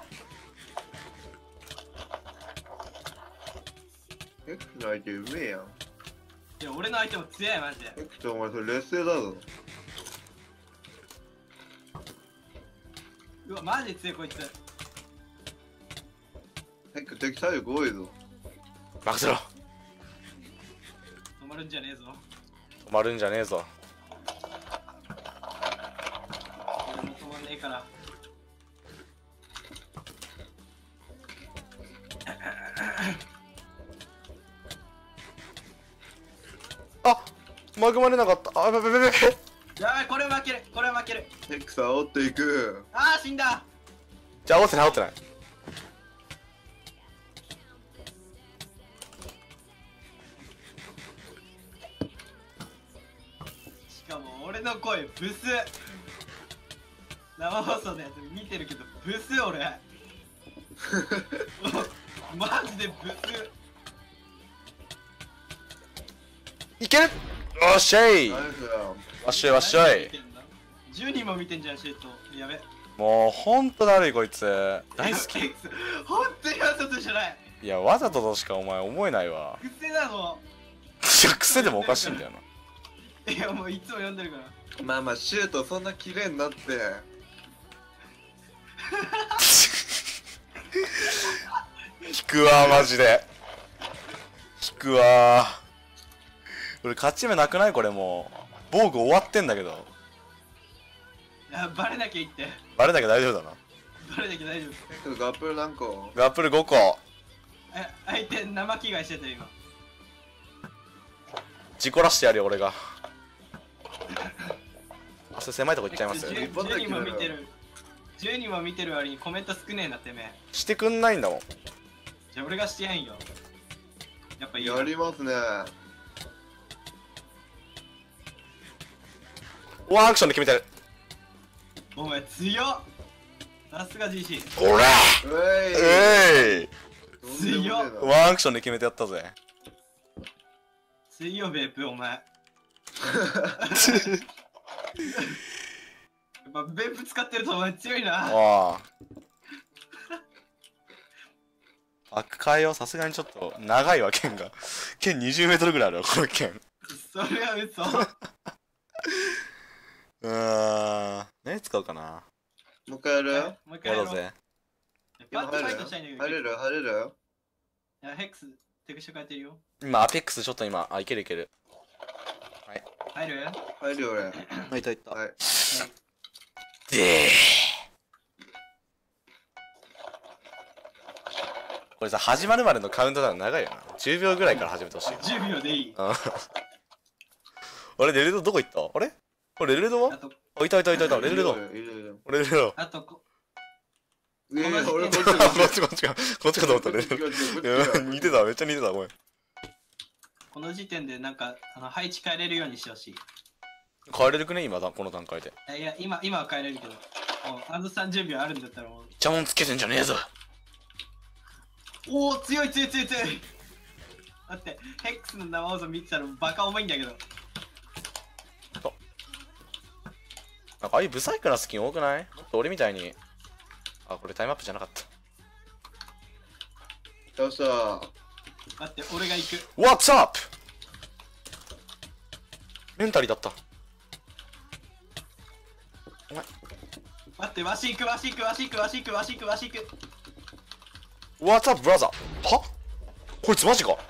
Speaker 3: エクの相手うめえやん。
Speaker 2: いや俺の相手も強いマジで。
Speaker 3: エクちゃんお前それ劣勢だぞ。
Speaker 2: うわマジで強いこいつ。
Speaker 3: エク敵体力多いぞ。
Speaker 1: 任せろ。
Speaker 2: 止まるんじゃねえぞ。
Speaker 1: 止まるんじゃねえぞ。
Speaker 2: 俺も止まんねえから。
Speaker 1: あ、マグマれなかった。あ、べべべべ。
Speaker 2: やばいこれ負けるこれ負ける。
Speaker 3: エクさん煽っていく。
Speaker 2: ああ死んだ。
Speaker 1: じゃあ、煽ってない煽ってない。
Speaker 2: しかも俺の声ブス。生放送のやつ見てるけどブス俺。マジでブス。
Speaker 1: いける。おっしゃい。
Speaker 3: ナイスやん。
Speaker 1: わっしょいわっしょい。
Speaker 2: 10人も見てんじゃんシュート。やべ。
Speaker 1: もうほんとだるいこいつ。大好き。
Speaker 2: 本当にわざとじゃない。
Speaker 1: いや、わざととしかお前思えないわ。
Speaker 2: 癖なの。
Speaker 1: いや、癖でもおかしいんだよな。
Speaker 2: いやもういつも読んでるから。
Speaker 3: まあまあシュートそんな綺麗になって。
Speaker 1: 引くわマジで。引くわ。俺勝ち目なくないこれもう。防具終わってんだけど。
Speaker 2: いやバレなきゃいいって。
Speaker 1: バレなきゃ大丈夫だな。
Speaker 2: バレなきゃ大丈夫。
Speaker 3: エクガップル何個？
Speaker 1: ガップル5個。
Speaker 2: 相手生着替えしてたよ今。
Speaker 1: 事故らしてやるよ俺が。あ、それ狭いとこ行っちゃいますよ。
Speaker 2: 10人も見てる。10人も見てる割にコメント少ねえなてめえ。
Speaker 1: してくんないんだもん。
Speaker 2: じゃあ俺がしてやんよ。やっぱいいよ。
Speaker 3: やりますね。
Speaker 1: ワンアクションで決めてる。
Speaker 2: お前強っ。さすが GC。
Speaker 1: おら
Speaker 3: うい。
Speaker 2: 強っ。
Speaker 1: ワンアクションで決めてやったぜ。
Speaker 2: 強いよベープお前。やっぱベープ使ってるとお前強いな。
Speaker 1: ああ。パック変えよう。さすがにちょっと長いわ剣が。剣20メートルぐらいあるわこの剣。
Speaker 2: それは嘘。
Speaker 1: 何使うかな。
Speaker 3: もう一回やる？
Speaker 2: もう一回やろう。
Speaker 1: やろうぜ。
Speaker 2: パッとファイトしたいんだけど。
Speaker 3: 入れる入れる？
Speaker 2: いやヘックステクスチャ変えてるよ。
Speaker 1: 今アペックスちょっと今、あ、いけるいける。
Speaker 2: 入る？
Speaker 3: 入るよ俺。
Speaker 1: はい、いったいった。
Speaker 3: はい。
Speaker 1: でこれさ、始まるまでのカウントダウン長いよな。10秒ぐらいから始めてほしい。
Speaker 2: 10秒でいい。
Speaker 1: あれ、レレドどこ行った？あれこれレレドは？
Speaker 2: あと
Speaker 1: あ、いたいたいたいた。レレド。
Speaker 3: いる
Speaker 1: レレド。
Speaker 2: あとこ
Speaker 3: いやいや俺こっち
Speaker 1: こっちこっちか。こっちかと思った。レレド。いや似てた、めっちゃ似てた、ごめん。
Speaker 2: この時点でなんか配置変えれるようにしてほしい。
Speaker 1: 変えれるくね今この段階で。
Speaker 2: いや今は変えれるけど、もう30秒あるんだったらもう。
Speaker 1: 邪魔つけてんじゃねえぞ。
Speaker 2: おお強い強い強い強い。待ってヘックスの生放送見てたらバカ重いんだけど。
Speaker 1: なんかああいうブサイクなスキン多くない？もっと俺みたいに。あ、これタイムアップじゃなかった。
Speaker 3: よっしゃ。
Speaker 2: 待って俺が行く。
Speaker 1: What's up？ メンタリーだった。お前
Speaker 2: 待ってわし行くわし行くわし行くわし行くわし行くわし行く。
Speaker 1: What's up brother？ は？こいつマジか。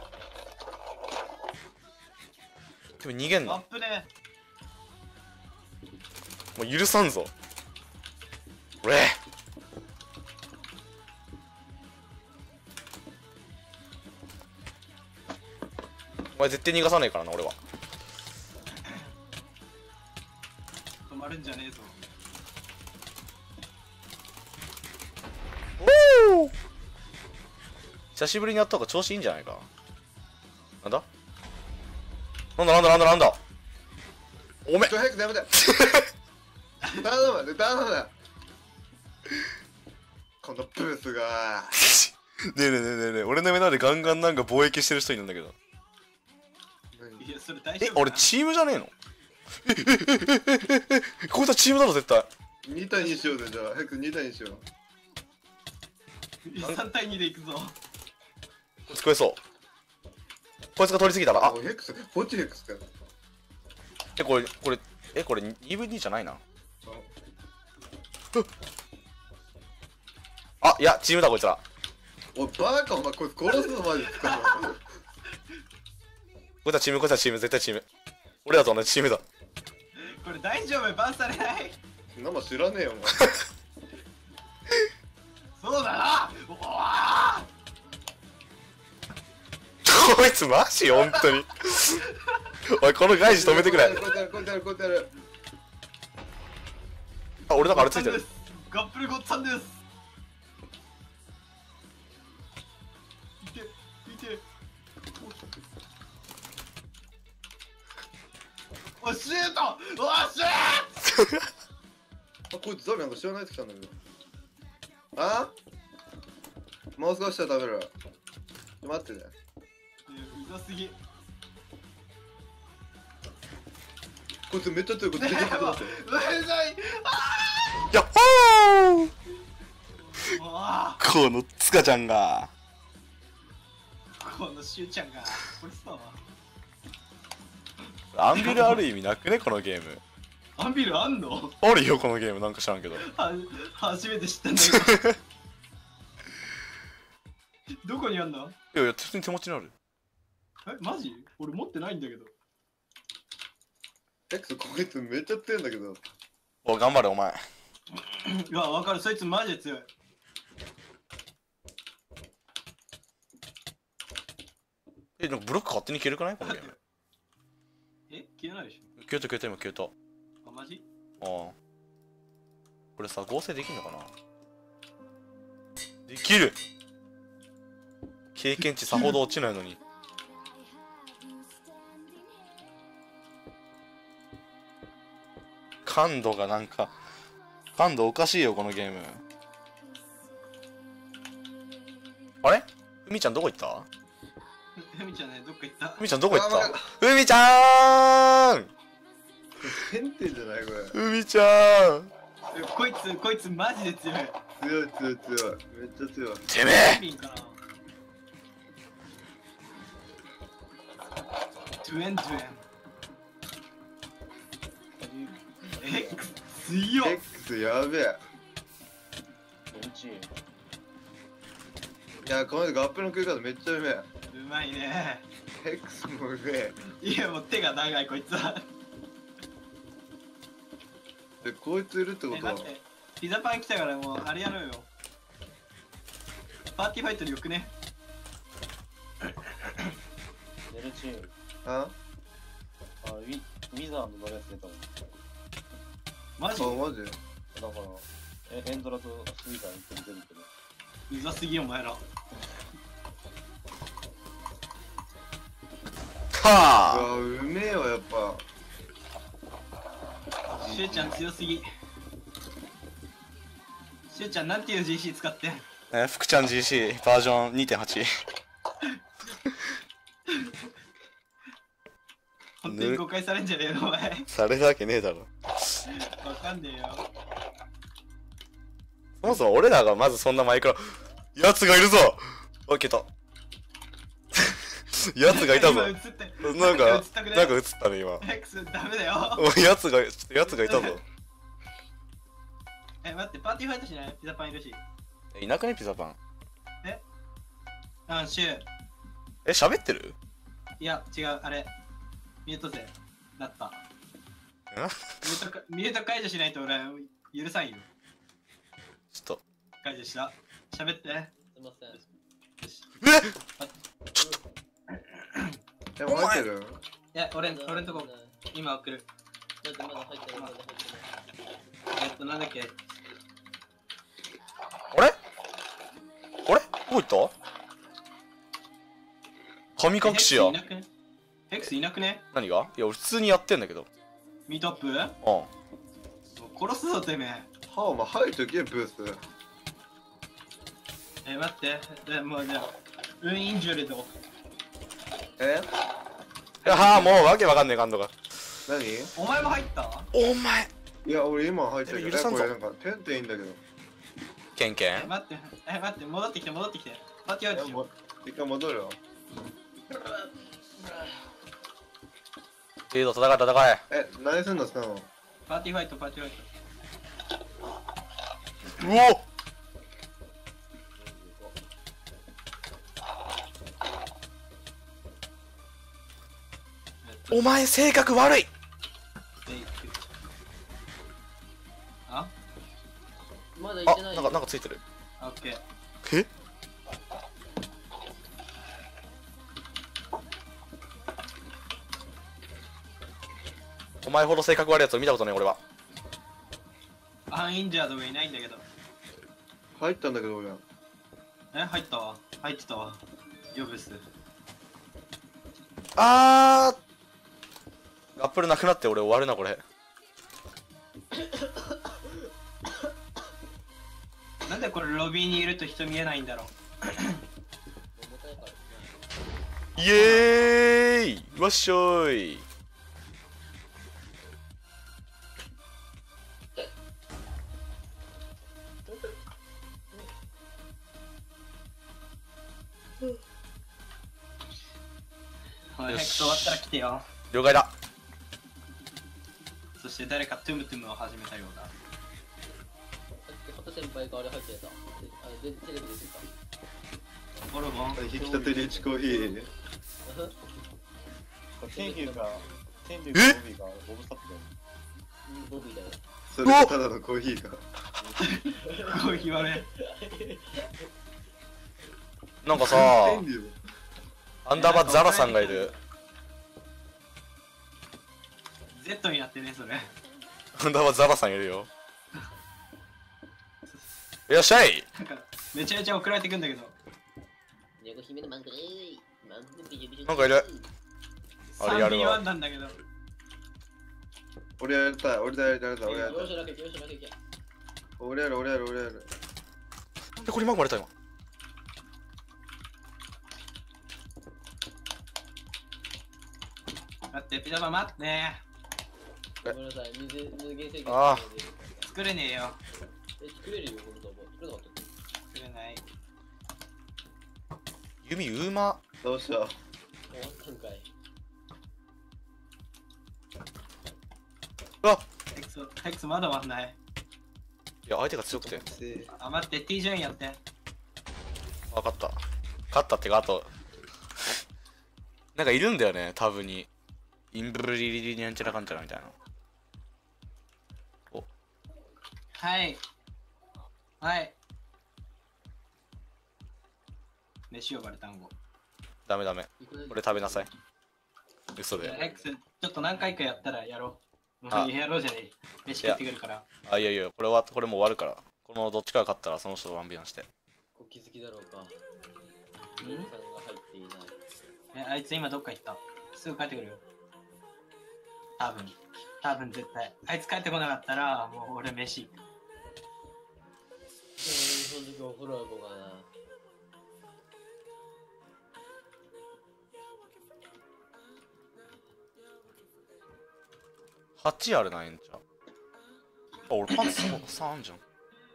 Speaker 1: でも逃げんな。
Speaker 2: アップね。
Speaker 1: もう許さんぞ俺。お前絶対逃がさないからな俺は。
Speaker 2: 止まるんじゃねえぞ。
Speaker 1: おお久しぶりにやった方が調子いいんじゃないか。なんだなんだおめ
Speaker 3: 早くやめて。頼むこのブースが。
Speaker 1: ねえ俺の目の前でガンガンなんか貿易してる人いるんだけど。
Speaker 2: いやそれ大丈夫。
Speaker 1: 俺チームじゃねえの？こいつはチームだろ絶対。
Speaker 3: 2対2しようぜ。じゃあ早く2対2しよう。
Speaker 2: 3対2でいくぞ。
Speaker 1: こいつ食えそう。こいつが通り過ぎたら、あ、
Speaker 3: ヘックス、こっちヘックスかよ。
Speaker 1: これ 2v2 じゃないな。あ、いやチームだこいつら。
Speaker 3: おいバカ、お前こいつ殺すぞマジで。
Speaker 1: こいつはチーム絶対チーム。俺らと同じチームだ。
Speaker 2: これ大丈夫？バンされない？
Speaker 3: 生知らねえよお前。
Speaker 2: そうだな。おー
Speaker 1: こいつマジ本当に。おいこの外事止めてくれ。
Speaker 3: こうやってやる。
Speaker 1: あ、俺だからあれついてる。
Speaker 2: ガップルごっつぁんです。見ておシュート。おシュー
Speaker 3: あ、こいつザビなんか知らないやつ来たんだけど。あ？もう少しは食べる。待ってね。
Speaker 2: うざすぎ。
Speaker 3: こいつめっちゃ強い。こいつめっちゃ強くなってる。
Speaker 2: うざい。
Speaker 1: やっほー。このつかちゃんが。
Speaker 2: このシュウちゃんがこれさ。
Speaker 1: アンビルある意味なくねこのゲーム。
Speaker 2: アンビルあんの？
Speaker 1: あるよこのゲームなんか知らんけど。
Speaker 2: 初めて知ったんだけど。どこにあんの？
Speaker 1: いや普通に手持ちにある。
Speaker 2: え、マジ？俺持ってないんだけど。
Speaker 3: こいつめっちゃ強いんだけど。
Speaker 1: お頑張れお前。
Speaker 2: いやわかる、そいつマジで強い。
Speaker 1: でもブロック勝手に消えるくないこのゲーム。
Speaker 2: え、消えないでし
Speaker 1: 消えた今消えた。
Speaker 2: ょ。あ、マジ？
Speaker 1: ああ。これさ合成できんのかな。できる。経験値さほど落ちないのに。感度がなんか感度おかしいよこのゲーム。あれふみちゃんどこ行った？
Speaker 2: ふみちゃんね、どっか行った。
Speaker 1: ふみちゃんどこ行ったふみちゃーん。
Speaker 3: 変点じゃないこれ。
Speaker 1: ふみちゃーん。
Speaker 2: こいつマジで強い。
Speaker 3: 強い。めっちゃ強い。
Speaker 1: てめえ。
Speaker 2: トゥエン。強っ。
Speaker 3: X やべえ。いや、この人ガップの食い方めっちゃうめえ。
Speaker 2: うまいね。
Speaker 3: X もうめえ。
Speaker 2: いやもう手が長いこいつは。
Speaker 3: で、こいついるってことは。
Speaker 2: 待って、ピザパン来たからもうあれやろうよ。パーティーファイトでよくね。
Speaker 4: ネルチーム。
Speaker 3: あ？
Speaker 4: ウィザードのやつ出たもん。
Speaker 2: マジ？
Speaker 3: あ、マジ？
Speaker 4: だからエンドラとウィザーに出るけど。
Speaker 2: うざすぎお前ら。
Speaker 1: は
Speaker 3: わうめえわやっぱ。
Speaker 2: しゅうちゃん強すぎ。しゅうちゃんなんていう GC 使ってん？
Speaker 1: 福ちゃん GC バージョン 2.8。
Speaker 2: 本当に誤解されんじゃねえのお前。
Speaker 1: されるわけねえだろ。
Speaker 2: わかんねえよ。
Speaker 1: そもそも俺らがまずそんなマイクロやつがいるぞ。あ、消えた。やつがいたぞ。
Speaker 2: 今映って
Speaker 1: なんか
Speaker 2: 映ったくね
Speaker 1: なんか映ったね今。
Speaker 2: X ダメだよ。
Speaker 1: おやつがいたぞ。
Speaker 2: 待ってパーティーファイトしない？ピザパンいるし。
Speaker 1: いなくねピザパン。
Speaker 2: シュウ。
Speaker 1: 喋ってる？
Speaker 2: いや違う、あれミュート勢だった。ミュート解除しないと俺許さんよ。
Speaker 1: ちょっと
Speaker 2: 解除した。喋って。
Speaker 4: すいません。
Speaker 3: え、入ってる？
Speaker 2: いや俺んとこ今送る。
Speaker 4: だってまだ入ってない、まだ入ってない。
Speaker 2: なんだっけ。
Speaker 1: あれどこ行った神隠しや。
Speaker 2: X いなくね？
Speaker 1: 何が？いや俺普通にやってんだけど。
Speaker 2: ミートアップ？
Speaker 1: うん。
Speaker 2: 殺すぞてめえ。
Speaker 3: はあ、お前入るときブース。
Speaker 2: 待って。もうじゃあインジュリド。
Speaker 3: え？
Speaker 1: いやはあもうわけわかんねえ感度が。
Speaker 3: 何？
Speaker 2: お前も入った？
Speaker 1: お前
Speaker 3: いや、俺今入ったけど、
Speaker 1: 許さんぞ
Speaker 3: これなんか点っていいんだけど。
Speaker 1: ケンケン。
Speaker 2: 待って、戻ってきて。パーティーファイトしよう。
Speaker 3: 一回戻るよ。
Speaker 1: いいぞ戦え。
Speaker 3: え、何すんのスタノ？
Speaker 2: パーティーファイト。
Speaker 1: うおお前性格悪い。
Speaker 2: あ？
Speaker 4: まだ行ってないよ。
Speaker 1: なんかついてる。
Speaker 2: オッケー。
Speaker 1: え？お前ほど性格悪いやつを見たことね俺は。
Speaker 2: アンインジャードがいないんだけど。
Speaker 3: 入ったんだけど俺。
Speaker 2: 入ったわ。入ってたわ。ヨブス。
Speaker 1: ガップルなくなって俺終わるなこれ。
Speaker 2: なんでこれロビーにいると人見えないんだろう。
Speaker 4: 重たいからね。
Speaker 1: イエーイわっしょい。
Speaker 2: ヘクト終わったら来てよ。
Speaker 1: 了解だ。
Speaker 2: そして誰かトゥムトゥムを始めたようだ。
Speaker 4: さっき畑先輩があれ入ってた。テレビ出て
Speaker 2: ボルボン。
Speaker 3: 引き立てリッチコーヒー。
Speaker 4: 天竜が
Speaker 1: え？
Speaker 4: ボビーがボブサップだよ。ボビーだよ。
Speaker 3: それがただのコーヒーが。
Speaker 2: こう言われ。
Speaker 1: なんかさ
Speaker 3: 天竜。
Speaker 1: アンダーバーザラさんがいる。
Speaker 2: Z になってねそれ。
Speaker 1: アンダーバーザラさんいるよ。いらっしゃい。
Speaker 2: なんかめちゃめちゃ送られてくんだけど。
Speaker 4: 猫姫のマンクレイ。マンクレイ。
Speaker 1: なんかいる。あれやる
Speaker 2: 3v1
Speaker 1: わ。
Speaker 2: なんだけど。
Speaker 3: 俺やりたい、俺やりたい、俺やりたい。
Speaker 4: よしらけよしらけ。
Speaker 3: 俺やる。
Speaker 1: でこれマグマれた今。
Speaker 2: 待ってピザパン待ってね。
Speaker 4: ごめんなさい。水原石。
Speaker 1: あ
Speaker 2: 作れねえよ。
Speaker 4: 作れるよ、本当は。作れなかったっけ？
Speaker 2: 作れない。
Speaker 1: 弓うま。
Speaker 3: どうした？
Speaker 4: 終わったんかい。
Speaker 1: うわ
Speaker 2: ヘクスまだ終わんない。
Speaker 1: いや相手が強くて。
Speaker 2: あ待って T ジョインやって。
Speaker 1: 分かった。勝ったってかあとなんかいるんだよねタブに。インブルリリリニャンチャラカンチャラみたいな。
Speaker 2: はい飯呼ばれ単語。
Speaker 1: ダメこれ食べなさい。嘘
Speaker 2: ヘ
Speaker 1: で。
Speaker 2: クスちょっと何回かやったらやろう。
Speaker 1: あ
Speaker 2: やろうじゃねえ。飯食ってくるから。
Speaker 1: あいやこれもう終わるから。このどっちかが勝ったらその人とワンビアンして。
Speaker 4: お気づきだろうか。
Speaker 2: ん
Speaker 4: さんが入っていない。
Speaker 2: あいつ今どっか行った。 すぐ帰ってくるよ。多分絶対。あいつ帰ってこなかったら、もう俺飯行く。
Speaker 4: その時お風呂行こうかな。
Speaker 1: 8あるな、えんちゃん。あ、俺パンツ3あんじゃん。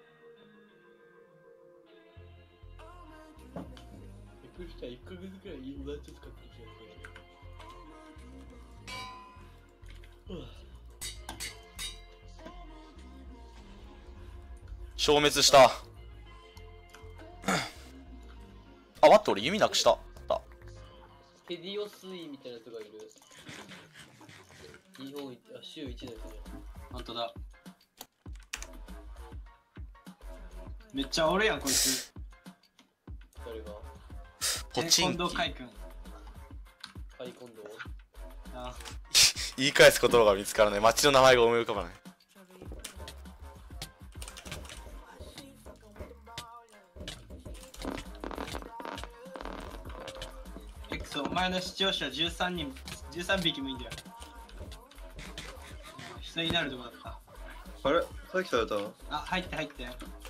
Speaker 4: びっくりした、1ヶ月くらい同じ使ってる気がする。
Speaker 1: 消滅した。あ、待って、俺弓なくした。
Speaker 4: テディオスイみたいなやつがいる。日本一、あ、週1のやつじゃん。
Speaker 2: ほんとだ。めっちゃおるやん、こいつ。
Speaker 4: 誰が
Speaker 1: ポチンキ
Speaker 2: 近藤海君。
Speaker 4: ハイコンド
Speaker 2: あ、
Speaker 1: 言い返す言葉が見つからない。街の名前が思い浮かばない。
Speaker 2: X、お前の視聴者13匹もいいんだよ。人になるとこだった。
Speaker 3: あれさっきされた
Speaker 2: あ、入って。
Speaker 4: 嘘、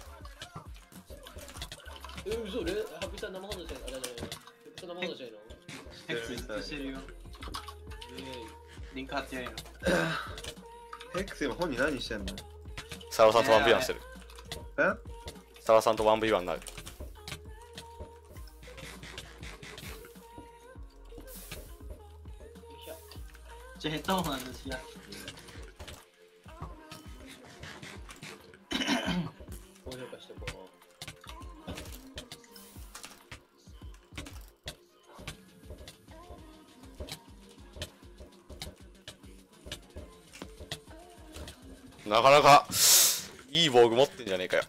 Speaker 4: ハピさん生放送してる。あ、だめ。ハピさん生放送してるの
Speaker 2: X ずっとしてるよ。リンク貼ってやるよ。
Speaker 3: X 今本人何してんの？
Speaker 1: サラさんと 1v1 してる。
Speaker 3: え？
Speaker 1: サラさんと 1v1 になる。
Speaker 2: じゃあヘッドホン私や。
Speaker 4: 高評価してこ
Speaker 1: なかなかいい防具持ってんじゃねえかよ。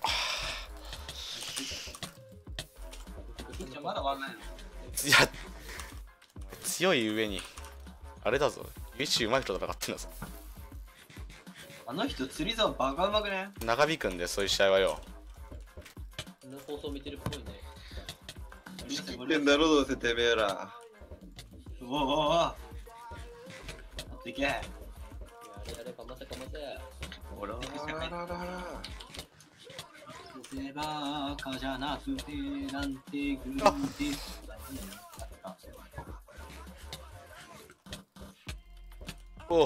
Speaker 2: まだ終わんないの？
Speaker 1: いや、強い上にあれだぞ、UH うまい人と戦ってんだぞ。
Speaker 2: あの人釣り竿バカうまくね？
Speaker 1: 長引くんで、そういう試合はよ。
Speaker 4: う。放送見てるっぽいね。
Speaker 3: 知ってんだろどうせてめえら。
Speaker 2: おおおお、持ってけ。
Speaker 4: やれかませ。
Speaker 3: おららららら。
Speaker 2: せばかじゃなくてなんてグーで
Speaker 1: おう、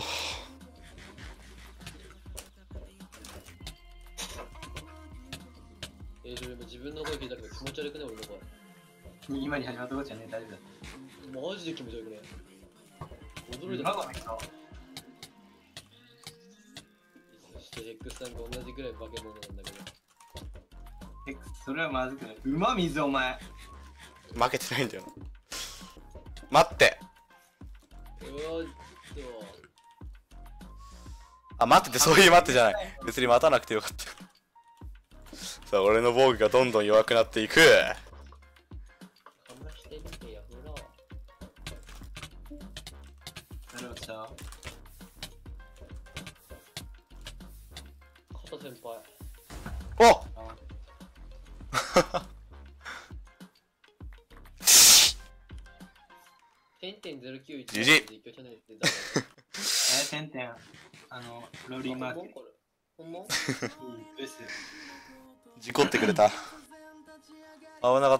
Speaker 4: 自分の声聞いたけど気持ち悪くね、俺の声。
Speaker 2: 今に始まったことじゃねえ、大丈夫だ。
Speaker 4: マジで気持ち悪くね。驚いた。
Speaker 2: 今が見た。
Speaker 4: そして X さんと同じくらい化け物なんだけど。
Speaker 2: それはまずくない。うま水お前。
Speaker 1: 負けてないんだよな。待って、あ、待ってて、そういう待ってじゃない。別に待たなくてよかった。さあ、俺の防御がどんどん弱くなっていく。
Speaker 4: かましてみてや、ほら。
Speaker 2: 誰落ちた？
Speaker 4: 肩先輩。
Speaker 1: お
Speaker 4: 10.091
Speaker 1: GG
Speaker 4: 実況チャンネルで出たの。
Speaker 2: 点々。ローリーマーク。
Speaker 4: ほんま？
Speaker 2: ブス。
Speaker 1: 事故ってくれた。危なかった。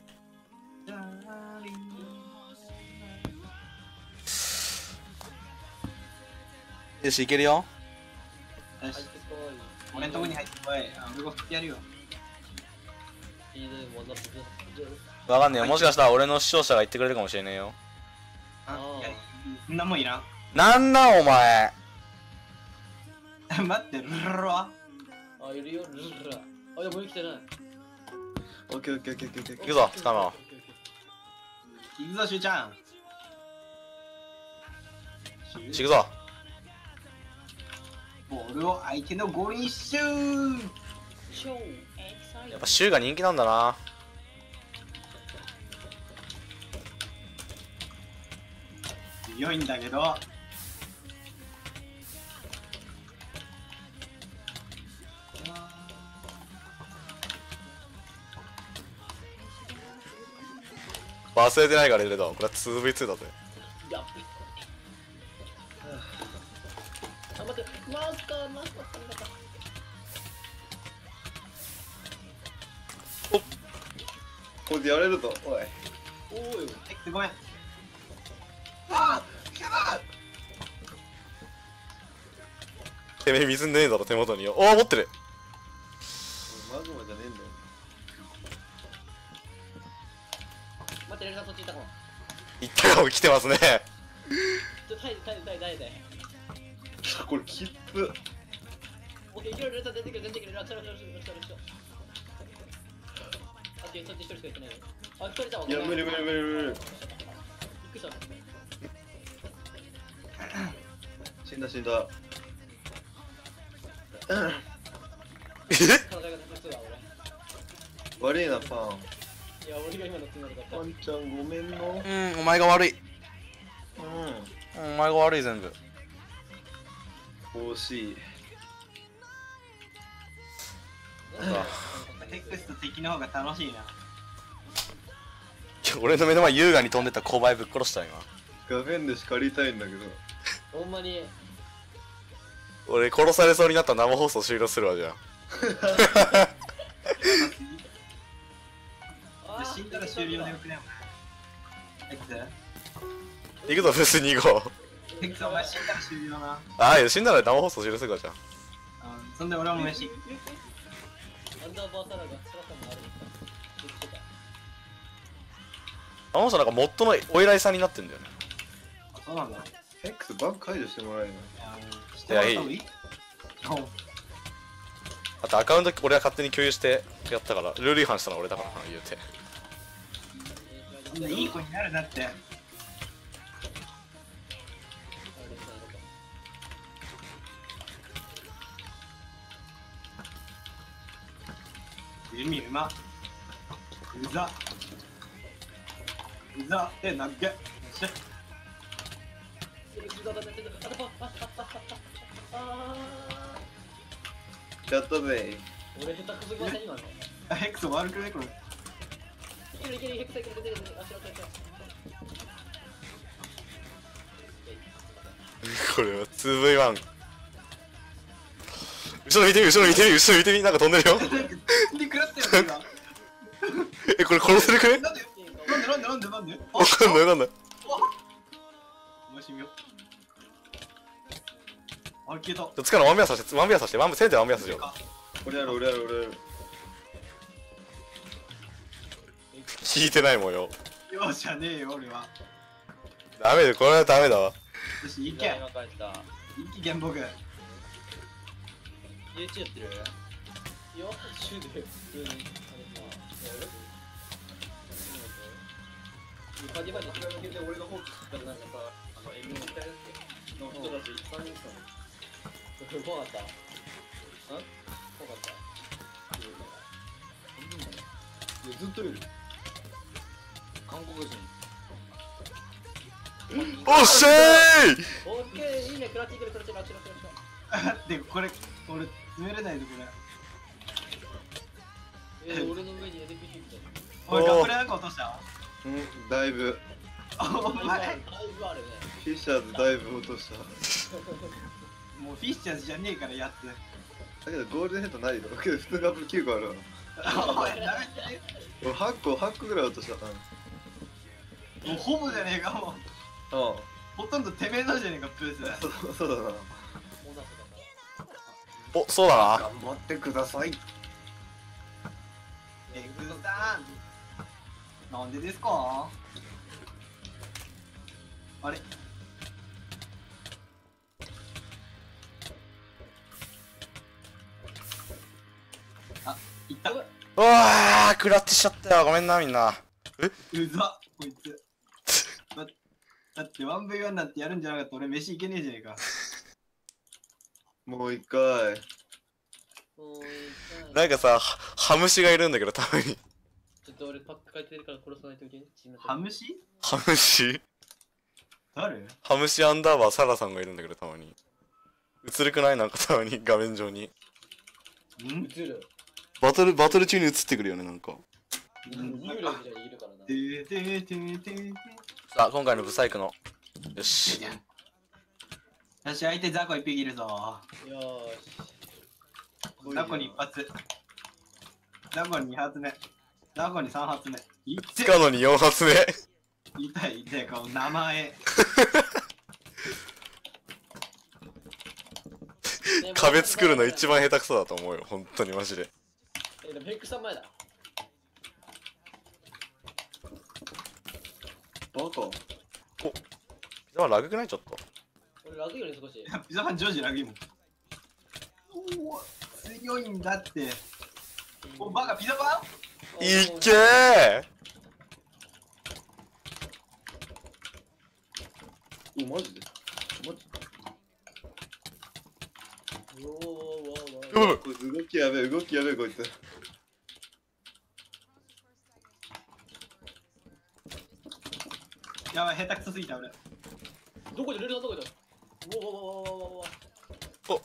Speaker 1: よし、いけるよ。
Speaker 2: よし、俺のとこに入ってこい。俺が振ってやるよ。
Speaker 1: わかんねえよ。もしかしたら俺の視聴者が言ってくれるかもしれねえよ。
Speaker 2: いや、そんなもんいらん。
Speaker 1: なんなんお前。
Speaker 2: 待って、ルルルは
Speaker 4: あ、いるよ、ルルルラ。あ、いや、もう生きてない。
Speaker 3: オッケーオッケーオッケーオッケー。
Speaker 1: 行くぞ、つかま。
Speaker 2: 行くぞ、しゅうちゃん。
Speaker 1: 行くぞ。
Speaker 2: ボールを相手のゴールにシュー。
Speaker 1: やっぱシューが人気なんだな。
Speaker 2: 強いんだけど。
Speaker 1: 忘れてないから入れた。これは 2v2 だぜ。
Speaker 4: やっあ、待って、マウスか、マウスか、これだか。
Speaker 3: これでやれるぞ、おい。
Speaker 4: おーい。
Speaker 2: ごめん。ああ、やだ。
Speaker 1: てめえ水ねえだろ手元によ。おお持ってる。
Speaker 3: マグマじゃねえんだよ。
Speaker 4: 待って、レルさんそっち行ったかも。
Speaker 1: いったかも来てますね。
Speaker 4: 耐えて。
Speaker 3: これキップ。
Speaker 4: オッケー、いける、レルさん出てくる。ラクシャ。あ、そっち一人しか行ってないよ。あ、一人だわ。
Speaker 3: いや、無理。
Speaker 4: びっくりした。
Speaker 3: 死んだ。
Speaker 4: 体が高そうだ、
Speaker 3: 悪いな、パン。
Speaker 4: 俺。いや、俺が今のつもりだった。
Speaker 3: パンちゃんごめんの。
Speaker 1: お前が悪い。
Speaker 3: う
Speaker 1: お前が悪い全部。
Speaker 3: ん。惜しい。
Speaker 2: ヘックスと敵の方が楽しいな。
Speaker 1: 俺の目の前優雅に飛んでた勾配ぶっ殺した今。
Speaker 3: 画面で叱りたいんだけど。
Speaker 4: ほんまに。
Speaker 1: 俺殺されそうになったら生放送終了するわじゃあ。
Speaker 2: 死んだら終了でよくね。ヘックス
Speaker 1: 行くぞブス2号。
Speaker 2: ヘックスお前死んだら終了な。
Speaker 1: ああ、いや死んだら生放送終了するわじゃあ。
Speaker 2: そんで俺はもう飯。
Speaker 4: アンダーバーサラが辛さもあるんだ。言ってた。
Speaker 1: あの人なんかモッドのお偉いさんになってんだよね。
Speaker 2: あ、そうなんだ。
Speaker 3: X バグ解除してもらえない。
Speaker 2: してもらった方がいい？
Speaker 1: あとアカウント俺は勝手に共有してやったからルール違反したのは俺だからな言うて。
Speaker 2: そんないい子になるなって。弓うま。うざってなっけ。よっしゃ。
Speaker 3: やったぜ。
Speaker 4: 俺下手くそくません今の。
Speaker 2: ヘックス悪くねこれ。
Speaker 4: いけるヘクサいける出てるあ、しろ
Speaker 1: これは 2V1。後ろ見てみなんか飛んでるよ。
Speaker 2: で食らったよ今。
Speaker 1: え、これ殺せるくね？
Speaker 2: なんで
Speaker 1: わかんない。
Speaker 2: もしみよ。あ、消えた。
Speaker 1: つかのワンビアさせて、せめてワンビアさせよう。
Speaker 3: 俺やる。
Speaker 1: 聞いてないもんよ。
Speaker 2: ようじゃねえよ俺は。
Speaker 1: ダメだ、これはダメだわ。
Speaker 2: よし、行け。
Speaker 4: 今帰った。
Speaker 2: 行き原木。
Speaker 4: YouTube やってる?40で普通にパディバディそれだけで俺が放棄したらなんかさ、M の2人だっけの人たち3人さ、怖かった怖かったいや、ずっといる韓国人
Speaker 1: おっしゃーい。
Speaker 4: オッケー、いいね、食らっていける、食らっていける、
Speaker 2: で、これ、俺、詰めれないぞ、これ。
Speaker 4: 俺の上に LPG みたいな。
Speaker 2: おい、ガプレなんか落とした
Speaker 3: うん、だいぶ。
Speaker 2: お前、
Speaker 4: だいぶあるね。
Speaker 3: フィッシャーズだいぶ落とした。
Speaker 2: もうフィッシャーズじゃねえからやつ。
Speaker 3: だけどゴールデンヘッドないよ。けど普通にアップル9個あるわ。
Speaker 2: おい、ダメだね。
Speaker 3: 俺8個ぐらい落としたかな。
Speaker 2: もうホブじゃねえか、もう。
Speaker 3: あ
Speaker 2: ほとんどてめえのじゃねえか、プース。
Speaker 3: あ、そうだな。
Speaker 1: お、そうだな。
Speaker 3: 頑張ってください。
Speaker 2: エグさん。なんでですか？あれ？あ、いった。
Speaker 1: うわー、食らってしちゃったよ。ごめんな、みんな。
Speaker 2: うざ、こいつ。だって 1v1 なんてやるんじゃなかったら俺飯いけねえじゃねえか。
Speaker 3: もう一回。
Speaker 1: なんかさ、ハムシがいるんだけど、たまに。
Speaker 4: ちょっと俺パック書いてるから殺さないといけない。
Speaker 2: ハムシ？
Speaker 1: ハムシ
Speaker 2: 誰？
Speaker 1: ハムシアンダーバーサラさんがいるんだけど、たまに。映るくないなんかたまに画面上に。
Speaker 2: ん？
Speaker 4: 映る。
Speaker 1: バトル中に映ってくるよね、なんか。
Speaker 4: 幽霊みたいにいるからな。
Speaker 2: て
Speaker 1: さあ、今回のブサイクの。よし。
Speaker 2: よし、相手ザコ1匹いるぞ。
Speaker 4: よーし。
Speaker 2: ザコに1発。ザコに2発目。ザコに3発目。いって
Speaker 1: つかのに4発目。
Speaker 2: 痛い痛い、この名前。
Speaker 1: 壁作るの一番下手くそだと思うよ、本当にマジで。
Speaker 4: でもヘックさん前だ。
Speaker 3: バカ。
Speaker 1: ピザはラグくないちょっと。
Speaker 4: 俺ラグより少し。
Speaker 2: ピザマンジョージラグいいもん。おお、強いんだって。お、バカ、ピザパン
Speaker 1: いっけー。
Speaker 3: お、マジでマジ
Speaker 4: うおーおーおーおー
Speaker 1: うわ
Speaker 3: こいつ動きやべえ、動きやべえ、こいつ。
Speaker 2: やばい、下手くそすぎた俺。
Speaker 4: どこでルルさんどこでうおおおおおおお
Speaker 1: お、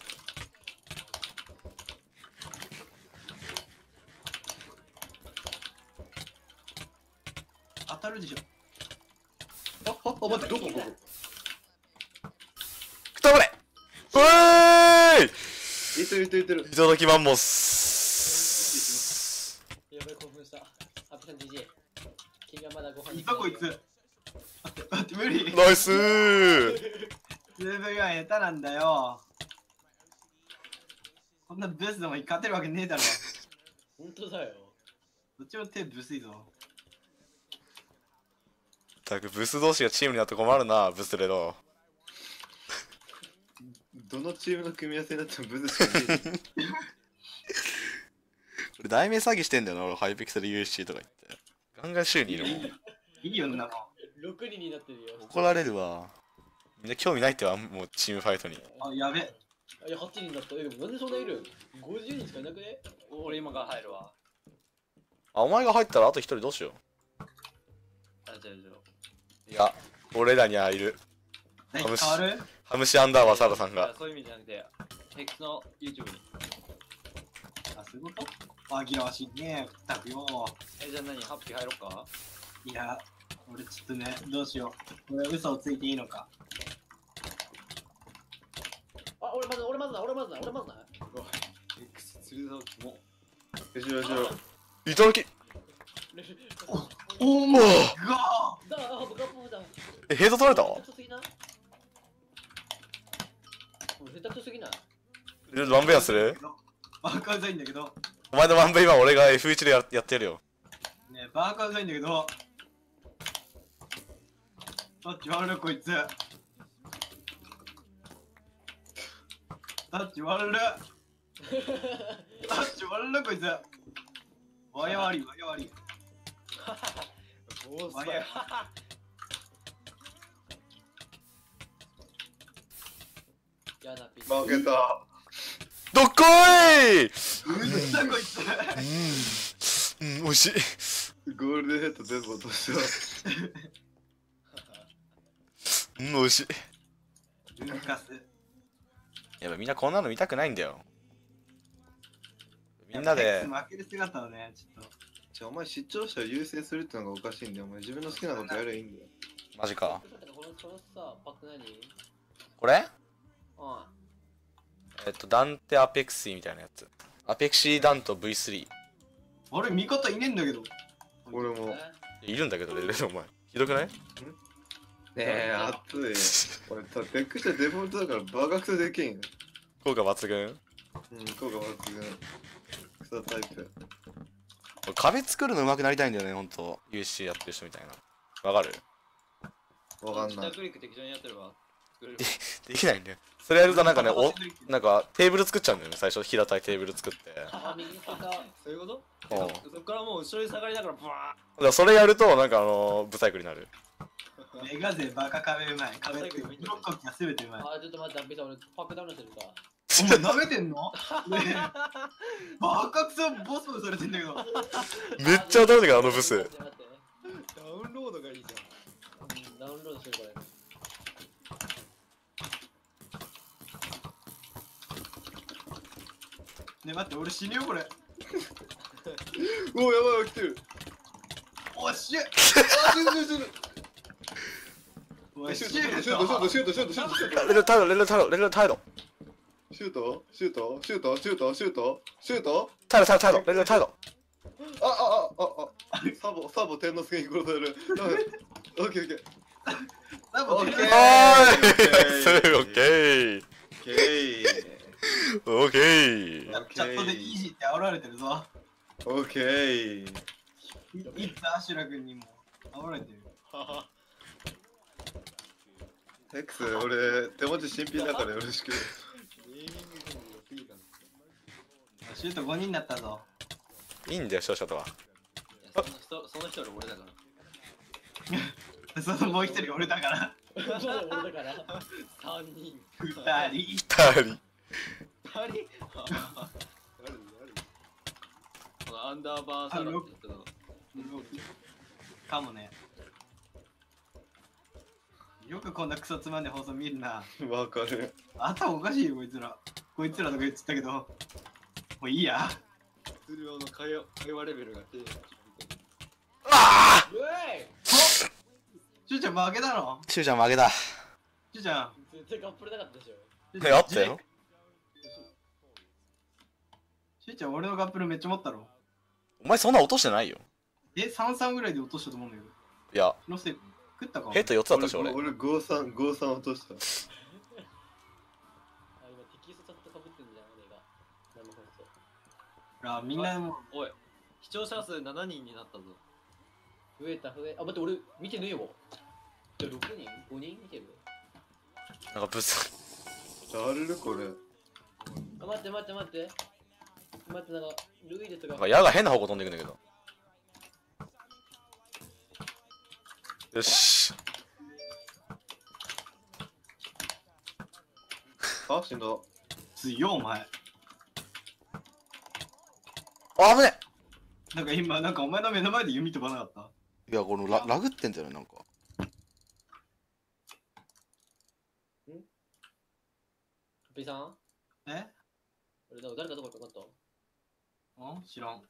Speaker 2: 当たるでしょ。
Speaker 3: 待って、どこ
Speaker 1: くたばれ。うえーい。
Speaker 3: いてるいてるいてる。
Speaker 1: いただきマンモス。
Speaker 4: やべえ興奮した。ハッピーさん GG。君はまだご飯
Speaker 2: いたこいつ。待って待って、無理。
Speaker 1: ナイスー。
Speaker 2: ズームが下手なんだよ。こんなブスでも勝てるわけねえだろ。
Speaker 4: 本当だよ。
Speaker 2: どっちも手ブスいぞ。
Speaker 1: たくブス同士がチームになって困るな、ブスレド。
Speaker 3: どのチームの組み合わせになってもブスしかねえ。
Speaker 1: 俺題名詐欺してんだよな、俺ハイピクセル USC とか言って。ガンガン週にいるもん。
Speaker 2: いいよ、んなの。
Speaker 4: 6人になってるよ。
Speaker 1: 怒られるわ。みんな興味ないってわ、もうチームファイトに。
Speaker 2: あ、やべ。
Speaker 4: いや、8人だった。でもなんでそんないる ?50 人しかいなくね。
Speaker 5: 俺今から入るわ。
Speaker 1: あ、お前が入ったらあと一人どうしよ
Speaker 5: あ、じゃあじゃ
Speaker 1: う。いや、俺らにはいる。
Speaker 2: 何変わる
Speaker 1: ハムシアンダーバーサラさんが。
Speaker 5: そういう意味じゃなくて、ヘックスの YouTube に。
Speaker 2: あ、そういうこと紛らわしいね、ったくよ。
Speaker 5: じゃあ何ハッピー入ろっか。
Speaker 2: いや、俺ちょっとね、どうしよう。俺嘘をついていいのか。
Speaker 4: あ、俺まずな。
Speaker 5: ヘックス釣るぞ、キモ。
Speaker 3: 後ろ後ろ。
Speaker 1: いただき。
Speaker 2: おも
Speaker 1: うわ
Speaker 2: が
Speaker 4: だ、あ、ブカップだ。
Speaker 1: え、ヘイト取られた
Speaker 4: 下手くそすぎない下手くそすぎない
Speaker 1: ワンベアする
Speaker 2: バーカウザいんだけど。
Speaker 1: お前のワンベ今俺が F1 でやってやるよ。
Speaker 2: ねえ、バーカウザいんだけど。タッチ悪いこいつ。タッチ悪い。タッチ悪いこいつ。わやわりわやわり。
Speaker 5: ボス
Speaker 2: わや。
Speaker 4: やだ、ピッ
Speaker 3: 負けた。
Speaker 1: どっこい。
Speaker 2: うっさこいつ。
Speaker 1: うん、美味しい。
Speaker 3: ゴールデンヘッド全部落とした。
Speaker 1: うん、美味しい。
Speaker 2: ルカス。
Speaker 1: やっぱみんなこんなの見たくないんだよ。みんなで
Speaker 2: 負ける姿をね、ちょっと。
Speaker 3: じゃあお前視聴者を優先するってのがおかしいんだよ。お前自分の好きなことやればいいんだよ。
Speaker 1: マジか。
Speaker 4: このさ、パック何
Speaker 1: これ
Speaker 4: あ
Speaker 1: ダンテアペクシーみたいなやつ。アペクシーダント V3。
Speaker 2: あれ、味方いねえんだけど。
Speaker 3: 俺も。ね
Speaker 1: いるんだけどレレお前。ひどくない
Speaker 3: え、熱い。俺さ、ペックしてデフォルトだからバカクソできんよ。
Speaker 1: 効果抜群。
Speaker 3: うん、効果抜群。草タイプ。
Speaker 1: 俺壁作るの上手くなりたいんだよね、ほんと。USC やってる人みたいな。わかる
Speaker 3: わかんない
Speaker 5: 下。クリック適当にやってれば作れる。
Speaker 1: できないんだよ。それやるとなんかね、なんかテーブル作っちゃうんだよね、最初平たいテーブル作って。
Speaker 4: あ、右下か。
Speaker 5: そういうこと
Speaker 1: うん
Speaker 5: そっからもう後ろに下がりながらバ
Speaker 1: だからそれやるとなんかブサイクになる。
Speaker 2: メガゼバカ壁うまい。壁ってブロッコキが全てうまい。
Speaker 4: あ、ちょっと待って、ピザ俺パックダウンしてるか。
Speaker 2: お前舐めてんのねえバカクソボスボスされてんだけど。
Speaker 1: めっちゃ当たるんだけど、あのブス。
Speaker 4: 待って待って
Speaker 5: ダウンロードがいいじ
Speaker 4: ダウンロードしてるこれ。
Speaker 2: ねえ待って、俺死ぬよこれ。
Speaker 3: おお、やばい、来てる。
Speaker 2: おっしゃ
Speaker 3: あ、死ぬ死ぬ死ぬ。
Speaker 2: おい
Speaker 3: シ
Speaker 2: シュー
Speaker 3: ュートシュート
Speaker 2: ト
Speaker 3: シュートシュートシュートシュート
Speaker 1: レルタイロレルタイロレルタイロ
Speaker 3: シュートシュートシュートシュートシュートシュート
Speaker 1: タイロタイロタイロレルタイロ
Speaker 3: サボ天之助に殺されるオッケーオッケー
Speaker 2: 多分
Speaker 3: オッケー
Speaker 1: おーいオッケー
Speaker 3: オッケー
Speaker 1: オッケー
Speaker 2: チャットでイージーって煽られてるぞ。
Speaker 3: オッケー
Speaker 2: いつアシュラ君にも煽られてる。
Speaker 3: テックス俺手持ち新品だからよろしく
Speaker 5: ネーミングソングがピーかな。
Speaker 2: シュート5人だったぞ。
Speaker 1: いいんだよ勝者とは。
Speaker 4: その人は俺だか
Speaker 2: そのもう一人俺だから。
Speaker 4: ら。俺だから。3人。
Speaker 2: 2人。
Speaker 1: 二人
Speaker 4: 2人このアンダーバーサラって言ったの。
Speaker 2: かもね。よくこんなクソつまんで放送見るな。
Speaker 3: わかる
Speaker 2: 頭おかしいよこいつら。こいつらとか言ってたけど。もういいや。
Speaker 5: 通常の会話レベルが低下。
Speaker 1: ああ
Speaker 4: うえ
Speaker 2: シューちゃん負けたの？
Speaker 1: シュウちゃん負けた。
Speaker 2: シューちゃん。
Speaker 4: い絶対カップルなかったでしょ。
Speaker 1: ねあったよ。
Speaker 2: シューちゃん俺のカップルめっちゃ持ったろ。
Speaker 1: お前そんな落としてないよ。
Speaker 2: 3-3ぐらいで落としたと思うんだけど。
Speaker 1: いや
Speaker 2: 気のせい食ったか？
Speaker 1: ヘッド4つだったし俺。
Speaker 3: 俺5-3落とした
Speaker 4: あ、今テキストちゃんとかぶってんじゃん、俺が。生放送。
Speaker 2: あ、みんなも
Speaker 4: おい、視聴者数7人になったぞ。増えた。あ、待って、俺見てねえわ。じゃあ6人 ?5 人見てる？
Speaker 1: なんかブス。
Speaker 3: 誰るこれ
Speaker 4: あ、待って、なんか、ルイルとか。
Speaker 1: なんか矢が変な方向飛んでいくんだけど。よし。
Speaker 3: あ死んだ
Speaker 2: 強いよお前。
Speaker 1: あ危ね
Speaker 2: なんか今なんかお前の目の前で弓飛ばなかった？
Speaker 1: いやこのラグってんじゃないなんか。
Speaker 4: ペイさん
Speaker 2: え？
Speaker 4: 俺なんか誰かどこかかった
Speaker 2: 知らん。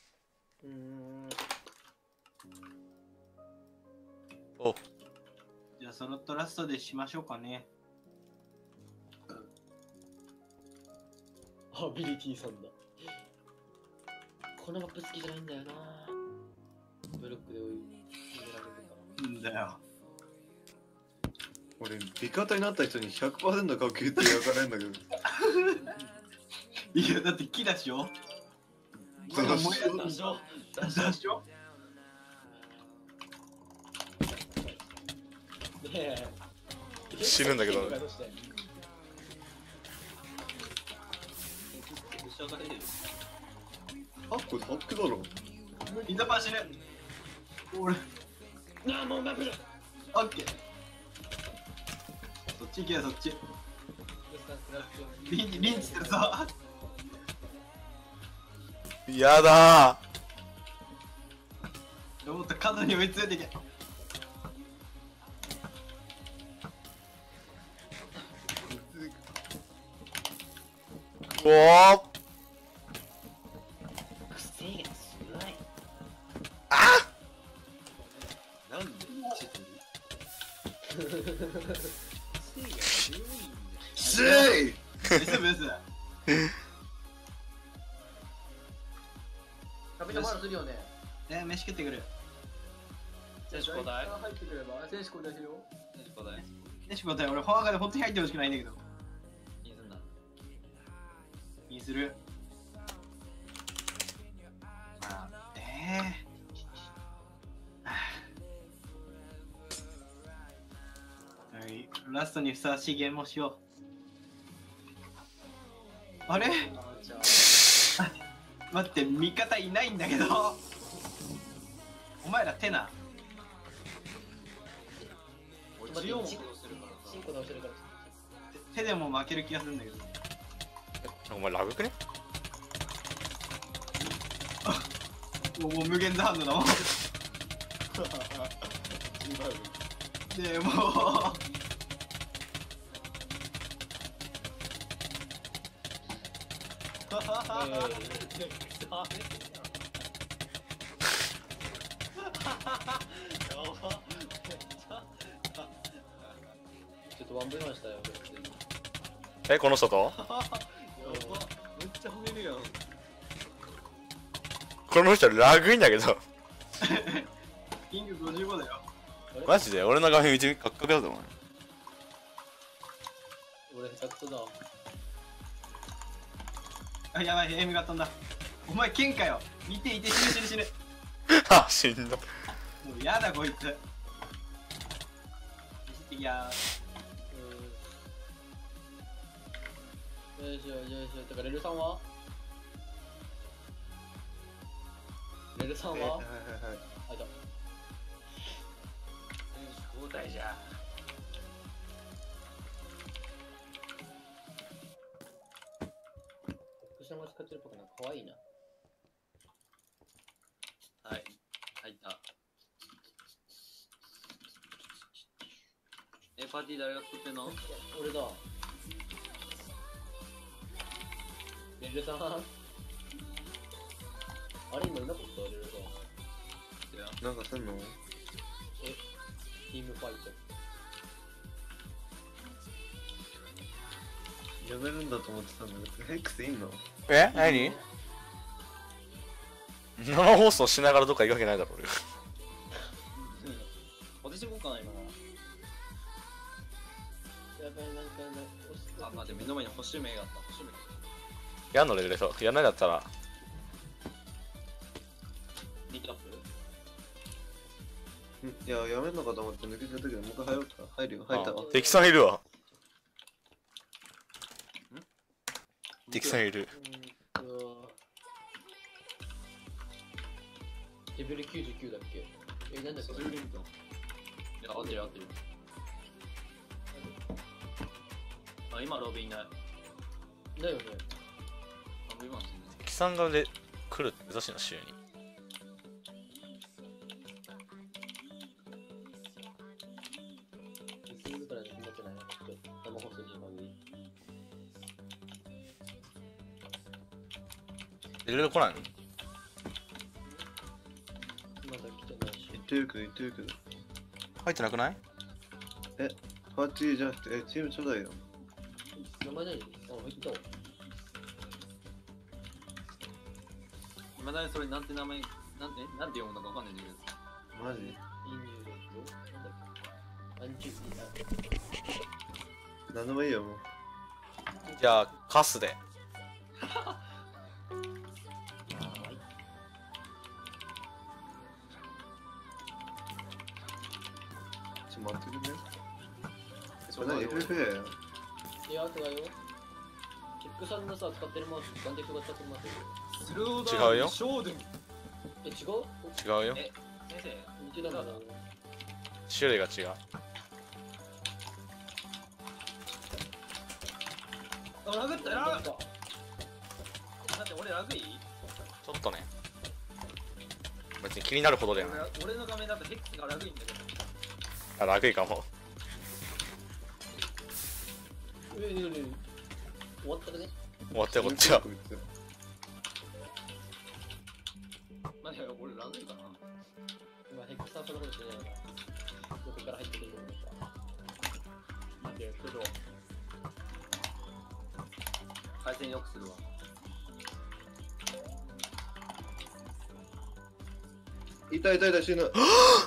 Speaker 1: お
Speaker 2: じゃあそのとラストでしましょうかね。
Speaker 4: アビリティさんだ。このマップ好きじゃないんだよな。ブロックで追い入れられてた。
Speaker 2: んだよ。
Speaker 3: 俺味方になった人に 100% 確率で焼かないんだけど
Speaker 2: いやだって木だしよ。
Speaker 3: そう
Speaker 2: なんか燃え
Speaker 4: ダショ
Speaker 2: だしよ。
Speaker 4: ねえ。
Speaker 1: 死ぬんだけど
Speaker 4: どうしてしょうがないよ。
Speaker 3: あこれハックだろ
Speaker 2: インターパン死ぬ。俺
Speaker 4: なあ、もうマップだ。
Speaker 2: オッケー。そっち行けよそっち。リンチしてるぞ。
Speaker 1: やだ
Speaker 2: もっと角に追いついていけ。
Speaker 1: ー。おお。
Speaker 4: 癖がすごい。
Speaker 5: なんでチェト
Speaker 3: シェイ
Speaker 2: ブス。
Speaker 4: カピタマラするよね。
Speaker 2: 飯食ってくる。
Speaker 4: 選手交代。
Speaker 5: 入ってくれば選手交代するよ。
Speaker 4: 選手交代。
Speaker 2: 飯食って俺フォア側で本当に入ってほしくないんだけど。
Speaker 4: いいすんだ。
Speaker 2: にする。はい、ラストにふさわしいゲームをしよう。あれ待って味方いないんだけど。お前ら手な。
Speaker 5: 俺ジオンを殺してるからさ。
Speaker 4: シンコ直してるから。
Speaker 2: 手でも負ける気がするんだけど。
Speaker 1: お前ラグくね。
Speaker 2: もう無限ザハンドだもん。でもう
Speaker 4: ワンブマンしたよ普通に。
Speaker 1: え、この人と
Speaker 5: やばめっちゃ褒めるやん。
Speaker 1: この人ラグいんだけど。
Speaker 2: キング55だよ。
Speaker 1: マジで俺の画面見てみ、カッカクだと思う。
Speaker 4: 俺下手くそだ。
Speaker 2: あ、やばい、エイムが飛んだ。お前剣かよ。見ていて、死ぬ死ぬ死
Speaker 1: あ、死んだ。
Speaker 2: ぬ。もうやだこいつ。いや
Speaker 4: よいしょよいしょ。てかレルさんはレルさんは
Speaker 3: はいはいはい。
Speaker 4: あ、いた。
Speaker 5: 交代じゃ。
Speaker 4: 福島使ってるっぽくなんか可愛いな。
Speaker 5: はい。入った。パーティー誰が作ってんの？
Speaker 4: 俺だ。レルさんあれ今いなかったレルさん。
Speaker 3: なんかすんの？
Speaker 4: チームファイト。
Speaker 3: やめるんだと思ってたんだけど、ヘックスいんの？
Speaker 1: え、何？生放送しながらどっか行くわけないだろ俺。
Speaker 5: 私行こうかな今。
Speaker 4: やばいなんか
Speaker 5: あ、待って目の前に星目があった。星目。
Speaker 1: やんのレベルそう。やんないだったら。
Speaker 5: リキャップ。
Speaker 3: いや、やめんのかと思って抜けてたけど、もう一回入ろうか。入るよ、入ったわ。
Speaker 1: 敵さんいるわ。敵さんいる。
Speaker 4: レベル99だっけ？なんだっけ？
Speaker 5: いや、合ってる合ってる。あ、今ロビーいない。
Speaker 4: だよね。
Speaker 5: あ、ロビーマンしてんね。
Speaker 1: 敵さんがで来るって珍しいな、週に。
Speaker 4: すぐから決まってないな。ちょっと生放送に限り。
Speaker 1: レベル来ないの？
Speaker 4: まだ来てないし。
Speaker 3: 言ってるけど、言ってるけど。
Speaker 1: 入ってなくない？
Speaker 3: パーティーじゃなくて、チームちょうだいよ。
Speaker 4: 名前何？あ、入ったわ。
Speaker 5: 今だにそれなんて名前、なんて読むのかわかんないんだけど。
Speaker 3: マジ？
Speaker 4: インジューなんだっけ？アンチュー
Speaker 3: なんでもいいよ、もう。
Speaker 1: じゃあ、カスで。
Speaker 3: ちょっと待ってくれね。
Speaker 5: そ
Speaker 3: これ何 FFA？
Speaker 4: いや、違うよ。キックさんのさ、使ってるマウス、ガンデフが使ってるマウス。
Speaker 5: スロー
Speaker 1: 違うよ
Speaker 5: ショードゥン。
Speaker 4: 違う？
Speaker 1: 違うよ。
Speaker 5: 先生。
Speaker 4: 似てたんだな。
Speaker 1: 種類が違う。
Speaker 5: あ、ラグったよ。だって俺ラグいい？
Speaker 1: ちょっとね。別に気になるほどだよね。
Speaker 5: 俺の画面だとヘックスがラグいんだけど。
Speaker 1: あ、楽いかも。
Speaker 4: 終わったね。
Speaker 1: 終わったよ、こっちは。
Speaker 5: まあ、いや俺ラグいかな。
Speaker 4: 今、ヘックさんそのことしてないな。どこから入ってくると思った。
Speaker 5: 待って、ちょっと回線良くするわ。
Speaker 3: いたいたいた、死ぬ。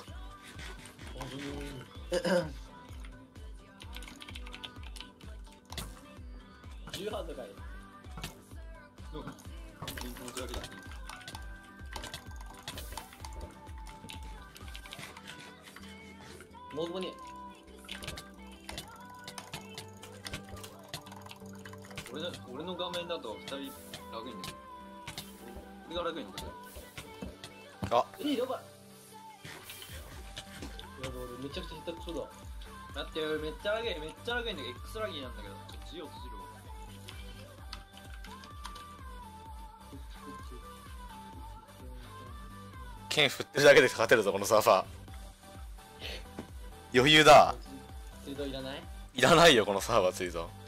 Speaker 4: 10ハンドかい。
Speaker 5: 気持ち悪いだね。
Speaker 4: もうそこに。
Speaker 5: 俺の画面だと2人ラグいんだよ。俺がラグいんだよ。
Speaker 4: やばい。やばい、俺めちゃくちゃ下手くそだ。
Speaker 5: だってめっちゃラグいんだけど、X ラグいなんだけど、G を閉じるわ。
Speaker 1: 剣振ってるだけで勝てるぞ、このサーファー。余裕だ。
Speaker 4: 水道いらない？
Speaker 1: いらないよ、このサーファー、ついぞ。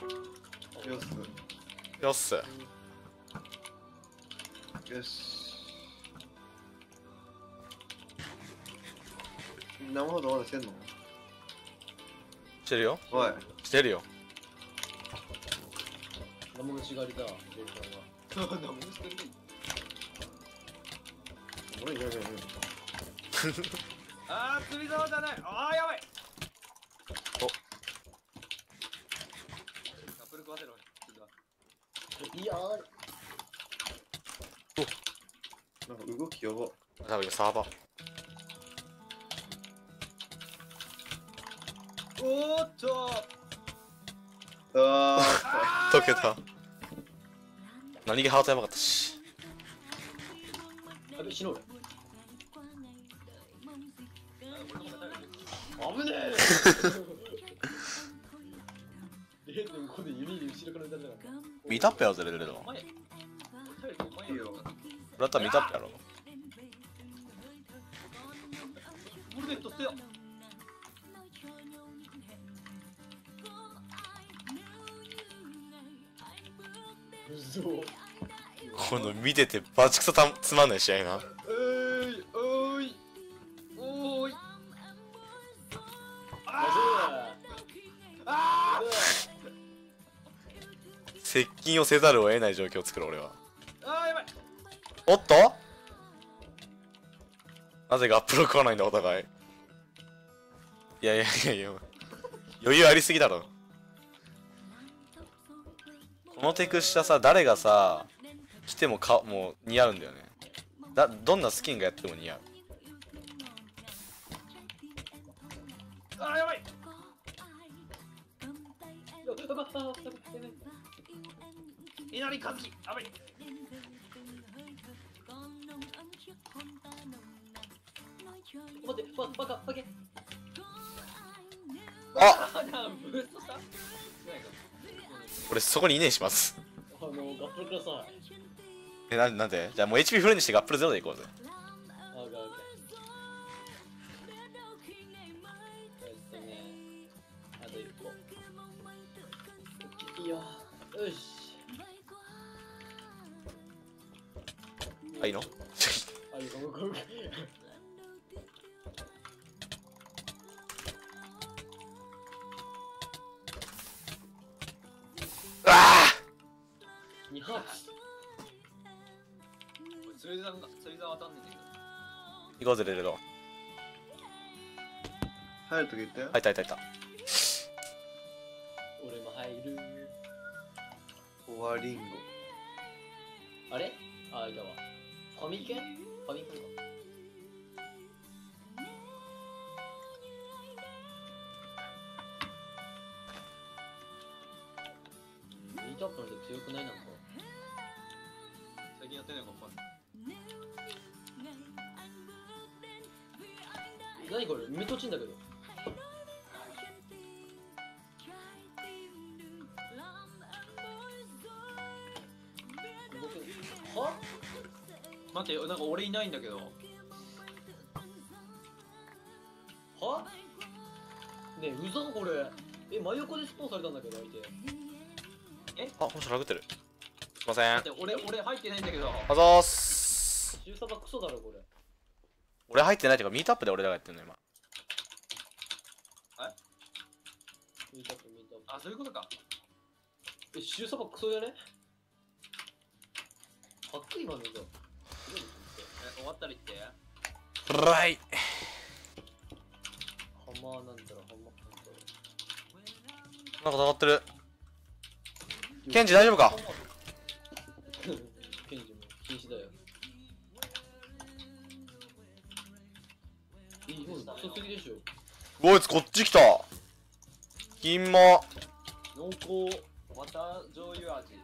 Speaker 3: よし
Speaker 1: よっす。
Speaker 3: よし。生放送まだしてんの？
Speaker 1: してるよ。
Speaker 3: おい。
Speaker 1: してるよ。
Speaker 4: 生虫狩りだ、レイさんは。
Speaker 5: 何もしてる
Speaker 3: おいおいおいおい。
Speaker 5: あー、釣り竿じゃない。あー、やばい。
Speaker 1: お
Speaker 5: アップル食わせろ。
Speaker 4: いや
Speaker 3: なんか動きやば。
Speaker 1: 多分今サーバー。
Speaker 5: おーっと
Speaker 3: あ
Speaker 1: 溶けた。何気ハートやばかったし。
Speaker 4: ー、あべ、死のう。
Speaker 5: 俺の方が
Speaker 4: 危ねえ0.5で指に後ろから撃たれたから。
Speaker 1: ミートアップやろぜ、レレド。
Speaker 5: お前頼りお前
Speaker 3: いいよ。
Speaker 1: 俺だったらミートアップやろ。
Speaker 5: ボルネット捨てよ。
Speaker 4: 嘘。
Speaker 1: この見ててバチクソつまんない試合な。
Speaker 5: おーいおーいおーい
Speaker 4: あ
Speaker 1: 接近をせざるを得ない状況を作る俺は。
Speaker 5: あーやばい。
Speaker 1: おっとなぜかアップロ食わないんだお互い。いやいやいやいや余裕ありすぎだろ。このテク下さ、誰がさ来てももう似合うんだよね。どんなスキンがやっても似合う。
Speaker 5: あーやばい。稲荷和樹やばい。
Speaker 4: 待って、バカ。
Speaker 1: あ
Speaker 5: ブーストした。
Speaker 1: 俺そこにいねえします
Speaker 4: ガップルください。
Speaker 1: なんでじゃあもう HP フルにしてガップルゼロでいこうぜ。
Speaker 4: あと一個。いや、よし。
Speaker 1: あいいの
Speaker 4: あ、いいか、ごめん。2発。
Speaker 5: 釣り竿当たんねんだけど。
Speaker 1: 行こうぜレレド。
Speaker 3: 入るとき言ったよ。
Speaker 1: 入った。
Speaker 4: 俺も入る。
Speaker 3: 終わりんご。
Speaker 4: あれあ、いたわ。ファミケンか。ミートアップの人強くないなんか。
Speaker 5: 最近やってないのか分かんない。
Speaker 4: 何これミートチンだけど。は
Speaker 5: 待って、なんか俺いないんだけど。
Speaker 4: はねえ、うざこれ。真横でスポーンされたんだけど、相手。
Speaker 1: あ、もしラグってる。すいません。
Speaker 5: 待って、俺入ってないんだけど。
Speaker 1: あざーす。
Speaker 4: 中サバクソだろ、これ。
Speaker 1: 俺入ってないっていうかミートアップで俺らがやってんの今。
Speaker 4: ミートアップ。
Speaker 5: あ、そういうことか。
Speaker 4: 中サバクソじゃねはっきり今のぞ。
Speaker 5: 終わったら言って。
Speaker 1: ライ
Speaker 4: ハマーなんたら。
Speaker 1: なんか戦ってる。ケンジ大丈夫か。
Speaker 4: ケンジも禁止だよ。いいクソすぎでしょ。
Speaker 1: こいつこっち来た。金も
Speaker 4: 濃厚。
Speaker 5: バター醤油味。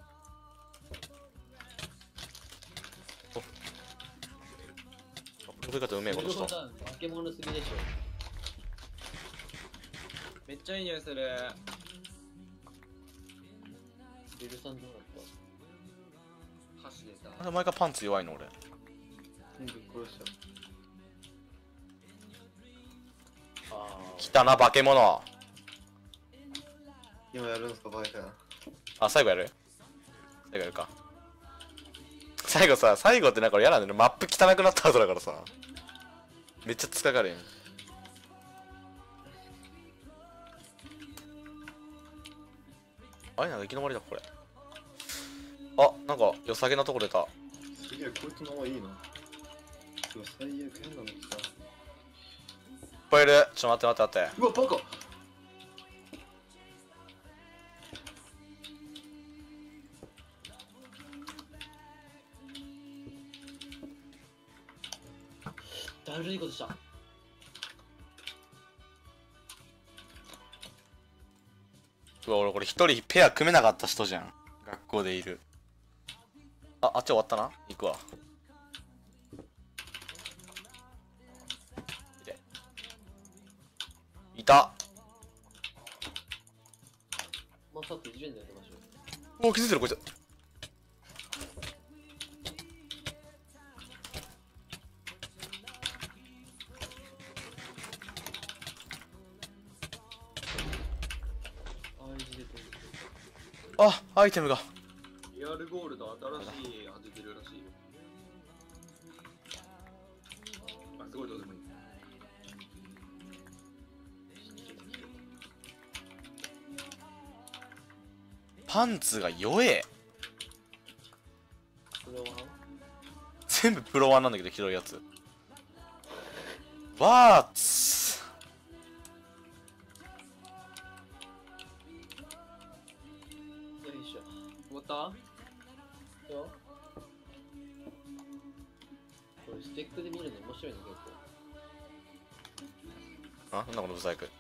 Speaker 1: 食べ方うめえことした。
Speaker 4: 化け物すぎでしょ。
Speaker 5: めっちゃいい匂いする。
Speaker 4: ベルさんどうだっ
Speaker 5: 箸でさ。
Speaker 1: なんで毎回パンツ弱いの俺。
Speaker 3: 殺した。
Speaker 4: た？あ
Speaker 1: 来たな化け物。
Speaker 3: 今やるんすかバイかな。
Speaker 1: あ、最後やる？最後やるか。最後さ、最後ってなんか嫌なんだよね。マップ汚くなった後だからさ。めっちゃ突っかかるやん。あれなんか行き止まりだ、これ。あ、なんか良さげなとこ出た。
Speaker 3: すげえ、こいつの方がいいな。うわ、最悪変なの来た。
Speaker 1: いっぱいいる。ちょっと待って待って待って。
Speaker 3: うわ、バカ。
Speaker 4: だるいことした。
Speaker 1: うわ、俺これ一人ペア組めなかった人じゃん。学校でいる。あ、あっち終わったな。行くわ。いた。
Speaker 4: まあ、さっきいじれんだよ、マジで。
Speaker 1: お、気づいてるこいつ。
Speaker 4: あ、いじれてる。
Speaker 1: あ、アイテムが。
Speaker 5: リアルゴールド新しい味出るらしいよ。あ、すごいどうでもいい。
Speaker 1: パンツが弱え。
Speaker 4: これは
Speaker 1: 全部プロワンなんだけど、ひどいやつ。わーつ。
Speaker 4: よいしょ。
Speaker 5: 終わった
Speaker 4: よ。これステックで見るの面白いね、結構。
Speaker 1: あ、なんだこのブサイク。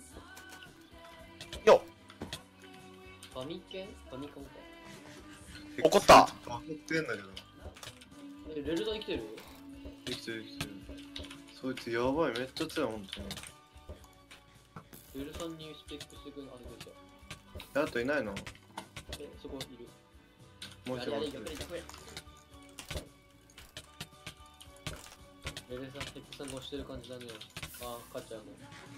Speaker 1: よ
Speaker 4: ファミケンファミコンか。
Speaker 1: 怒った
Speaker 3: バカってんだけど。
Speaker 4: え、レルダー生きてる？
Speaker 3: 生きてる生きてる。そいつやばい、めっちゃ強い、ほんとに。
Speaker 4: レルさんにスペックしてくんのあれでしょ。
Speaker 3: あといないの？
Speaker 4: え、そこいる。
Speaker 3: もう一人もう一人。
Speaker 4: レルさん、ヘックさんが押してる感じだね。あー、勝っちゃうね。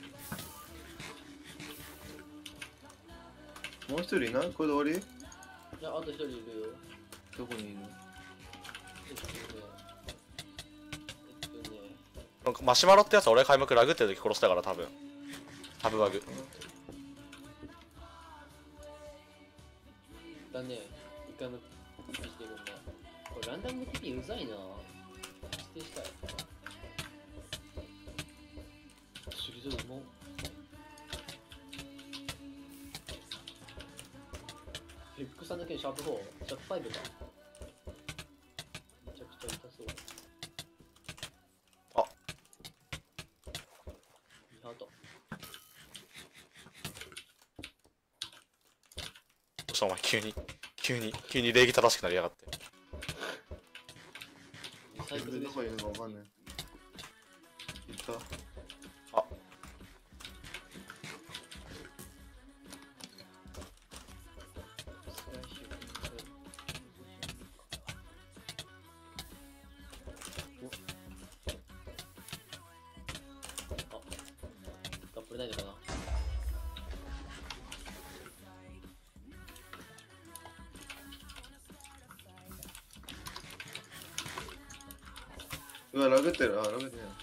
Speaker 3: もう一人いない？これで終わり？
Speaker 4: いや、あと一人いるよ。
Speaker 3: どこにいる？
Speaker 1: なんかマシュマロってやつは俺開幕ラグってる時殺したから多分。タブバグ。
Speaker 4: だね。一回もピピしてるんだ。これランダムピピうざいな。指定したい。釣りぞうも。フェックさんだけシャープ4、シャープ5か。めちゃくちゃ痛そう。
Speaker 1: あ、
Speaker 4: ハート。
Speaker 1: どうしたお前急に礼儀正しくなりやがって。
Speaker 4: サイクルで
Speaker 3: どこにいるかわかんない。いた。
Speaker 1: あ、
Speaker 4: ガップルないのかな。
Speaker 3: うわ、ラグってる。あ、ラグってない。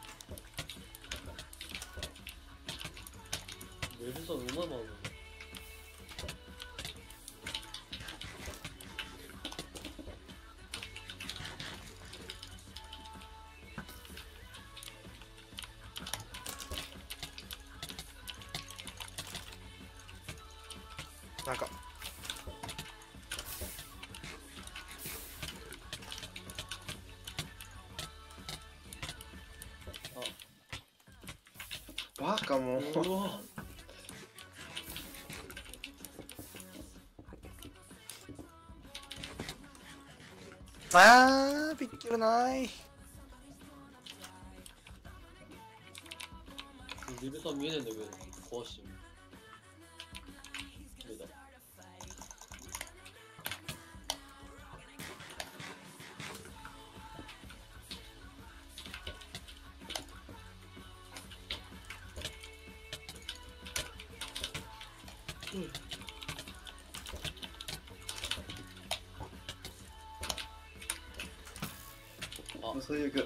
Speaker 4: レルさんうまいもんね。
Speaker 1: なんか
Speaker 3: バカもう。
Speaker 4: うわ
Speaker 1: あー、びっくりない。
Speaker 4: レルさん見えないんだけど、壊してる。出た。うん。
Speaker 3: もう最悪。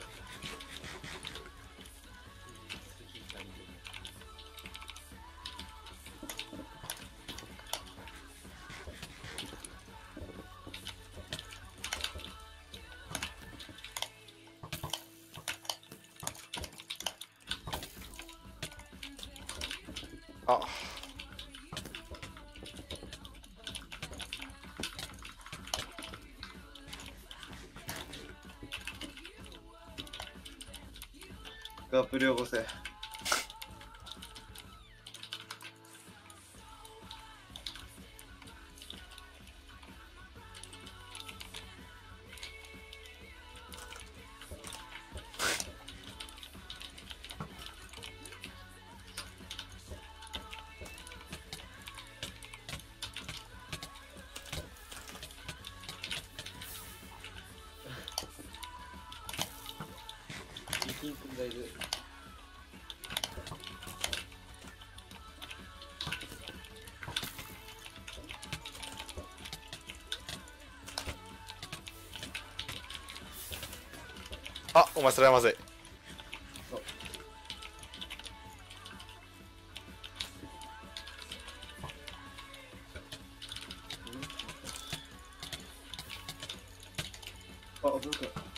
Speaker 1: あ
Speaker 3: ガップ両5せ。
Speaker 4: キンくんがいる。
Speaker 1: あ、お前それはまずい。
Speaker 3: あ、どうか。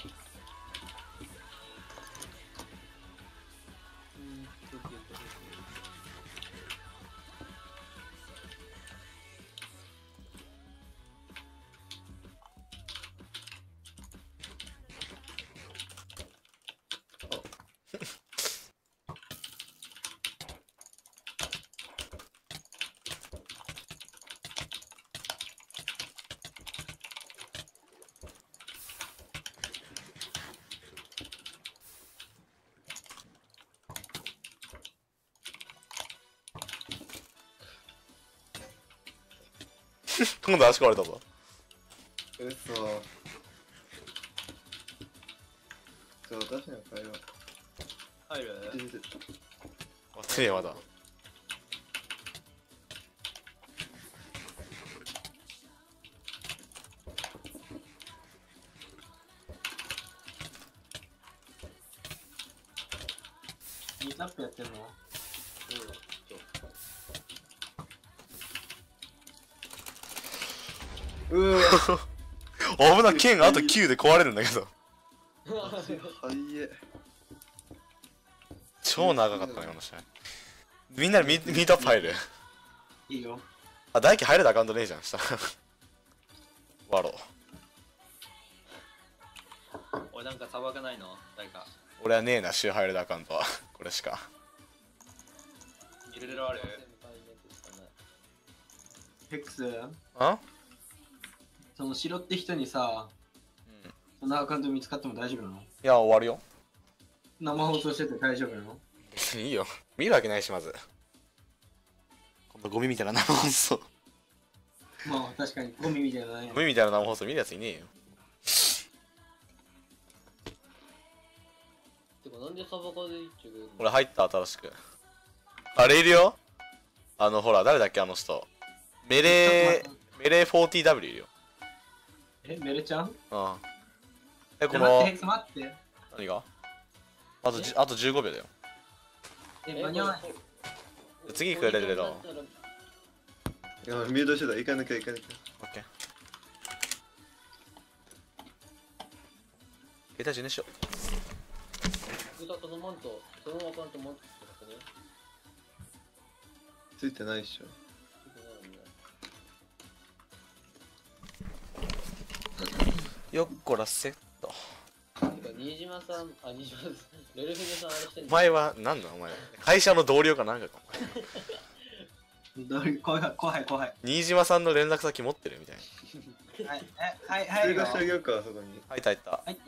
Speaker 1: 今度足壊れたぞ。
Speaker 3: うそ。じゃあ私の会話。
Speaker 5: 入る
Speaker 1: 忘れやまだ。
Speaker 2: ミートアップやってんの？
Speaker 3: うわ。
Speaker 1: 危な、剣あと9で壊れるんだけど。
Speaker 3: はいえ。
Speaker 1: 超長かったね、この試合。みんなでミートアップ入る。
Speaker 2: いいよ。
Speaker 1: あ、大輝入れたアカウントねえじゃん、したら。ワロ。
Speaker 5: 俺なんかさばかないの誰か
Speaker 1: 俺はねえな、週入れたアカウントは。これしか。
Speaker 5: いろいろある
Speaker 2: ヘックス、
Speaker 1: あ
Speaker 2: その城って人にさ、そのアカウント見つかっても大丈夫なの？
Speaker 1: いや、終わるよ。
Speaker 2: 生放送してて大丈夫なの？
Speaker 1: いいよ。見るわけないし、まず。今度ゴミみたいな生放送。
Speaker 2: まあ確かにゴミみたいなね
Speaker 1: ゴ。ミみたいな生放送見るやついねえよ。
Speaker 4: てかなんでサバカでいいっちゅうけど。
Speaker 1: 俺入った、新しく。あれいるよ。ほら、誰だっけ、あの人。メレー 40W いるよ。
Speaker 2: え、メレちゃん？
Speaker 1: うん。え、この
Speaker 2: 待って、ヘックス待って。
Speaker 1: 何があと15秒だよ。
Speaker 2: 間に合わない。
Speaker 1: 次行くレレレロ。
Speaker 3: いや、ミュートしてた。行かなきゃ行かなきゃ。
Speaker 1: オッケー。携帯充電しよう。
Speaker 4: 歌とのマント、そのアカウントマントってことね。
Speaker 3: ついてないっしょ。
Speaker 1: よっこらせっと。
Speaker 4: てか、新島さん、新島さん、レルフィネさんあれしてんの？
Speaker 1: お前は何だお前。会社の同僚かなんかか
Speaker 2: 怖い怖い。
Speaker 1: 新島さんの連絡先持ってるみたいな。
Speaker 2: はい、
Speaker 3: 追加してあげようか、そこに。
Speaker 1: 入った入った。
Speaker 2: 入った？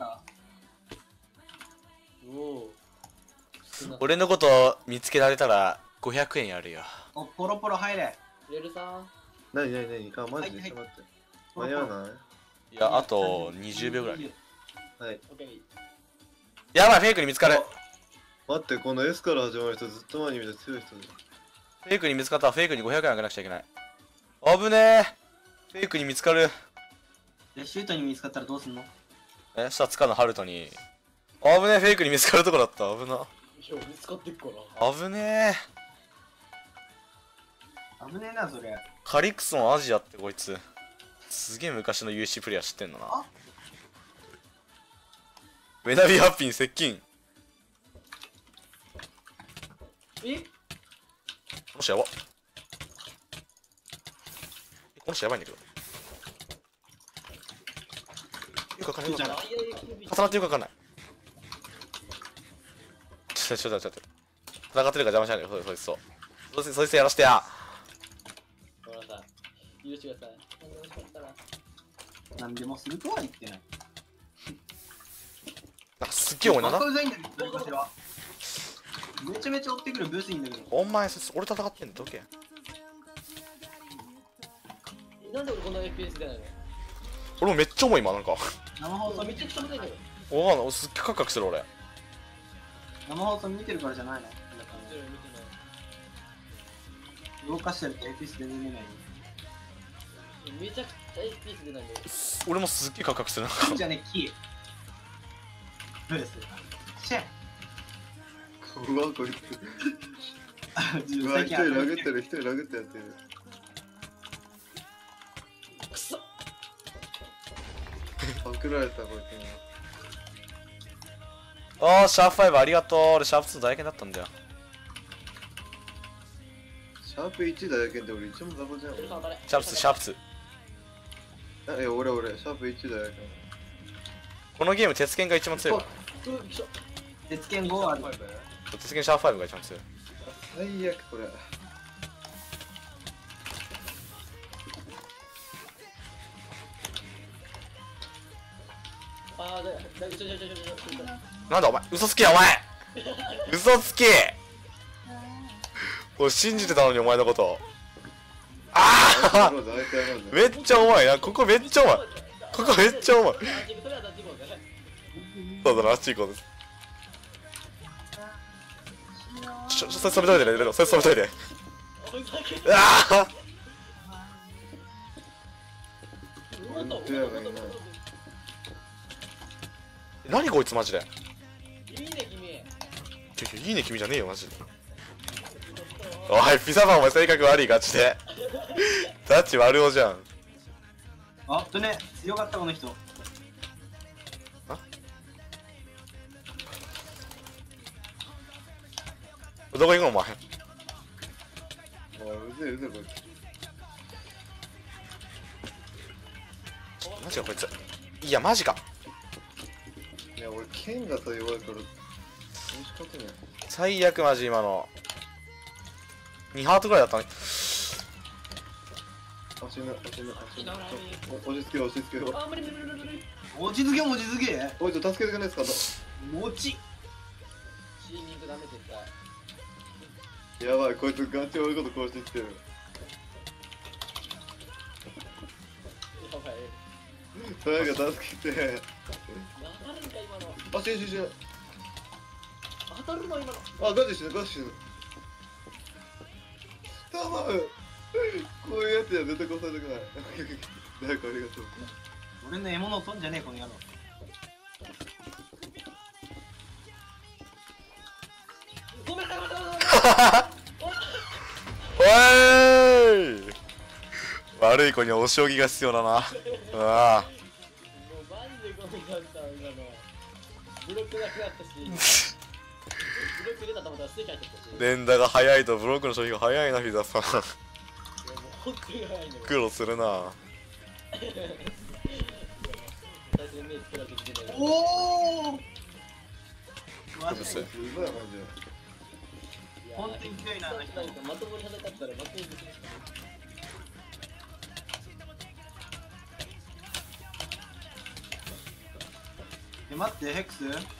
Speaker 4: おお。
Speaker 1: 俺のこと見つけられたら500円やるよ。
Speaker 2: お、ポロポロ入れ。
Speaker 4: レルさん、
Speaker 3: なになになにあ、マジで
Speaker 2: はい
Speaker 3: ちょっと待って。間に合わない
Speaker 1: いや、あと20秒ぐらい。
Speaker 3: はい。
Speaker 4: オッケー。
Speaker 1: やばい、フェイクに見つかる。
Speaker 3: 待って、この S から始まる人ずっと前に見た強い人だ。
Speaker 1: フェイクに見つかったらフェイクに500円あげなくちゃいけない。危ねえ。フェイクに見つかる。
Speaker 2: シュートに見つかったらどうすんの？
Speaker 1: したら塚野ハルトに危ねえ、フェイクに見つかるとこだった。危な。
Speaker 4: いや見つかってっから
Speaker 1: 危ねえ。
Speaker 2: 危ねえなそれ。
Speaker 1: カリクソンアジアってこいつ。すげえ昔の UC プレイヤー知ってんのな。
Speaker 2: あ
Speaker 1: ウェナビーハッピーに接近。
Speaker 4: え
Speaker 1: この人やば。この人やばいんだけど。よくわかんない。よくわかんない。重なってよくわかんない。ちょっと。戦ってるから邪魔しないでよ。そいつそう。そいつやらしてや。
Speaker 4: ごめんなさい許してください何でもしかったら
Speaker 2: 何でもするとは言ってない。
Speaker 1: なんかすっげえ重いな。
Speaker 2: バカうざいんだけど何かしら。めちゃめちゃ追ってくるブースいいんだけど。
Speaker 1: お前、俺戦ってんだ。どけ。
Speaker 4: なんで俺こんな FPS 出ないの
Speaker 1: 俺もめっちゃ重い今、なんか。
Speaker 2: 生放送見て
Speaker 4: めちゃくちゃ出ないけど
Speaker 1: わかんない。すっげえカクカクしてる俺。
Speaker 2: 生放送見てるからじゃないの。
Speaker 4: 見てない
Speaker 2: 動かしてると FPS 全然見ない。
Speaker 4: めちゃくちゃ FPS 出ないんだよ
Speaker 1: 俺もすっげえカクカクしてる。なんか
Speaker 2: じゃあね、キー。ブース。シェン。
Speaker 3: うわこいつ。うわ
Speaker 2: 最近
Speaker 3: 一人ラグってる、一人ラグってやってる。
Speaker 4: くそ
Speaker 3: パクられたこい
Speaker 1: あー、シャープ5ありがとう。俺シャープ2大変だったんだよ。
Speaker 3: つ。シャープ1だけで俺一問ザコじゃん。
Speaker 1: シャープ2、シャープ2。
Speaker 3: あいや俺シャープ1だけ。
Speaker 1: このゲーム、鉄拳が一番強いか
Speaker 2: 鉄拳5ある。
Speaker 1: ら。鉄拳シャープ5が一番強い。
Speaker 3: 最悪これ。
Speaker 4: あーちょ
Speaker 1: なんだお前、嘘つけやお前嘘つけ俺信じてたのにお前のこと。ああめっちゃ重いな。ここめっちゃ重い。ここめっちゃ重い。そうだな、あっち行こうです。それ止めといてね、それ止めといて。ああ何こいつマジで。
Speaker 4: いいね君
Speaker 1: いいね君じゃねえよマジで。おいピザマンお前性格悪いガチで。タッチ悪おじゃん。
Speaker 2: あっとね、強かったこの人。
Speaker 1: どこ行くのお前。
Speaker 3: おいうぜこい
Speaker 1: マジかこいつ。いやマジか。
Speaker 3: つ。いや俺剣がさ弱いから。どうしかけない。
Speaker 1: 最悪マジ今の。2ハートぐらいだったのに。
Speaker 3: 足の落ち着け落ち着け。
Speaker 4: あ無理無理無理無理
Speaker 2: 落ち着けも落ち着け。
Speaker 3: おいちょっと助けてくれないですか。
Speaker 2: 持ち。
Speaker 4: シーミングダメ絶対
Speaker 3: やばいこいつガチ俺のこと殺してきてる。
Speaker 4: やばい
Speaker 3: 誰か助けて。
Speaker 4: 当たるんか今の
Speaker 3: あ死ぬ。
Speaker 4: 当たるの今の
Speaker 3: あガチ死ぬ。たまう。こういうやつや絶対殺されたくない。誰かありがとう。
Speaker 2: 俺の獲物を取んじゃねえこの野郎。
Speaker 4: ごめんなさい
Speaker 1: おい悪い子にはお仕置きが必要だな。ああ
Speaker 4: もうマジでごめんなさい今のブロックなくなったしブロック出たと思ったらステーキ入っちゃったし
Speaker 1: 連打が早いとブロックの消費が早いなピザさん。
Speaker 4: いやもう本当に早いんだよ
Speaker 1: 苦労するな。
Speaker 4: 最初に目つけられてきてね
Speaker 2: おお。マジ
Speaker 1: う
Speaker 2: で。
Speaker 3: うざいマジ
Speaker 2: 本当に強いなあの人。
Speaker 4: まともに戦ったら負けるんですよ
Speaker 2: 待ってヘックス。ヘック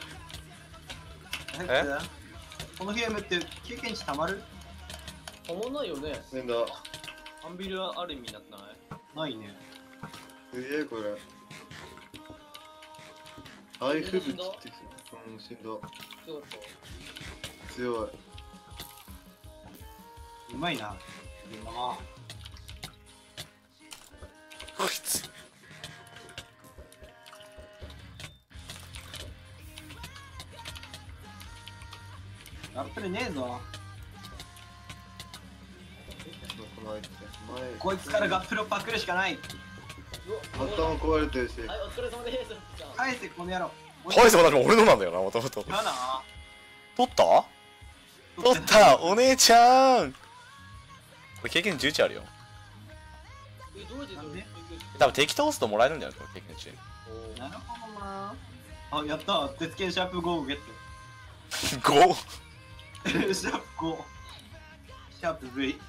Speaker 2: ス。このゲームって経験値たまる？
Speaker 4: たまんないよね
Speaker 3: で。だ。
Speaker 5: アンビルはある意味なってない
Speaker 2: ないね。
Speaker 3: すげえこれ。アイフブチってきた。うんしんど。
Speaker 4: 強かっ
Speaker 3: 強い。
Speaker 2: うまいな。
Speaker 1: こいつ
Speaker 2: アップルねえぞ。
Speaker 3: この相手前
Speaker 2: こいつからガップルをパクるしかない。
Speaker 3: 頭壊れてるし
Speaker 4: はい、お疲れ様です。
Speaker 2: 返せこの野郎。
Speaker 1: 返せば俺のなんだよな、もともと。
Speaker 2: やだ。
Speaker 1: 取った取ったお姉ちゃんこれ経験11あるよ。
Speaker 4: え、どうやって
Speaker 2: なんで
Speaker 1: 多分敵倒すともらえるんじゃないですか、経験値。
Speaker 2: なるほどな。あ、やった。鉄拳シャープ5をゲット。
Speaker 1: 5?
Speaker 2: シャープ5。シャープ V。
Speaker 4: ね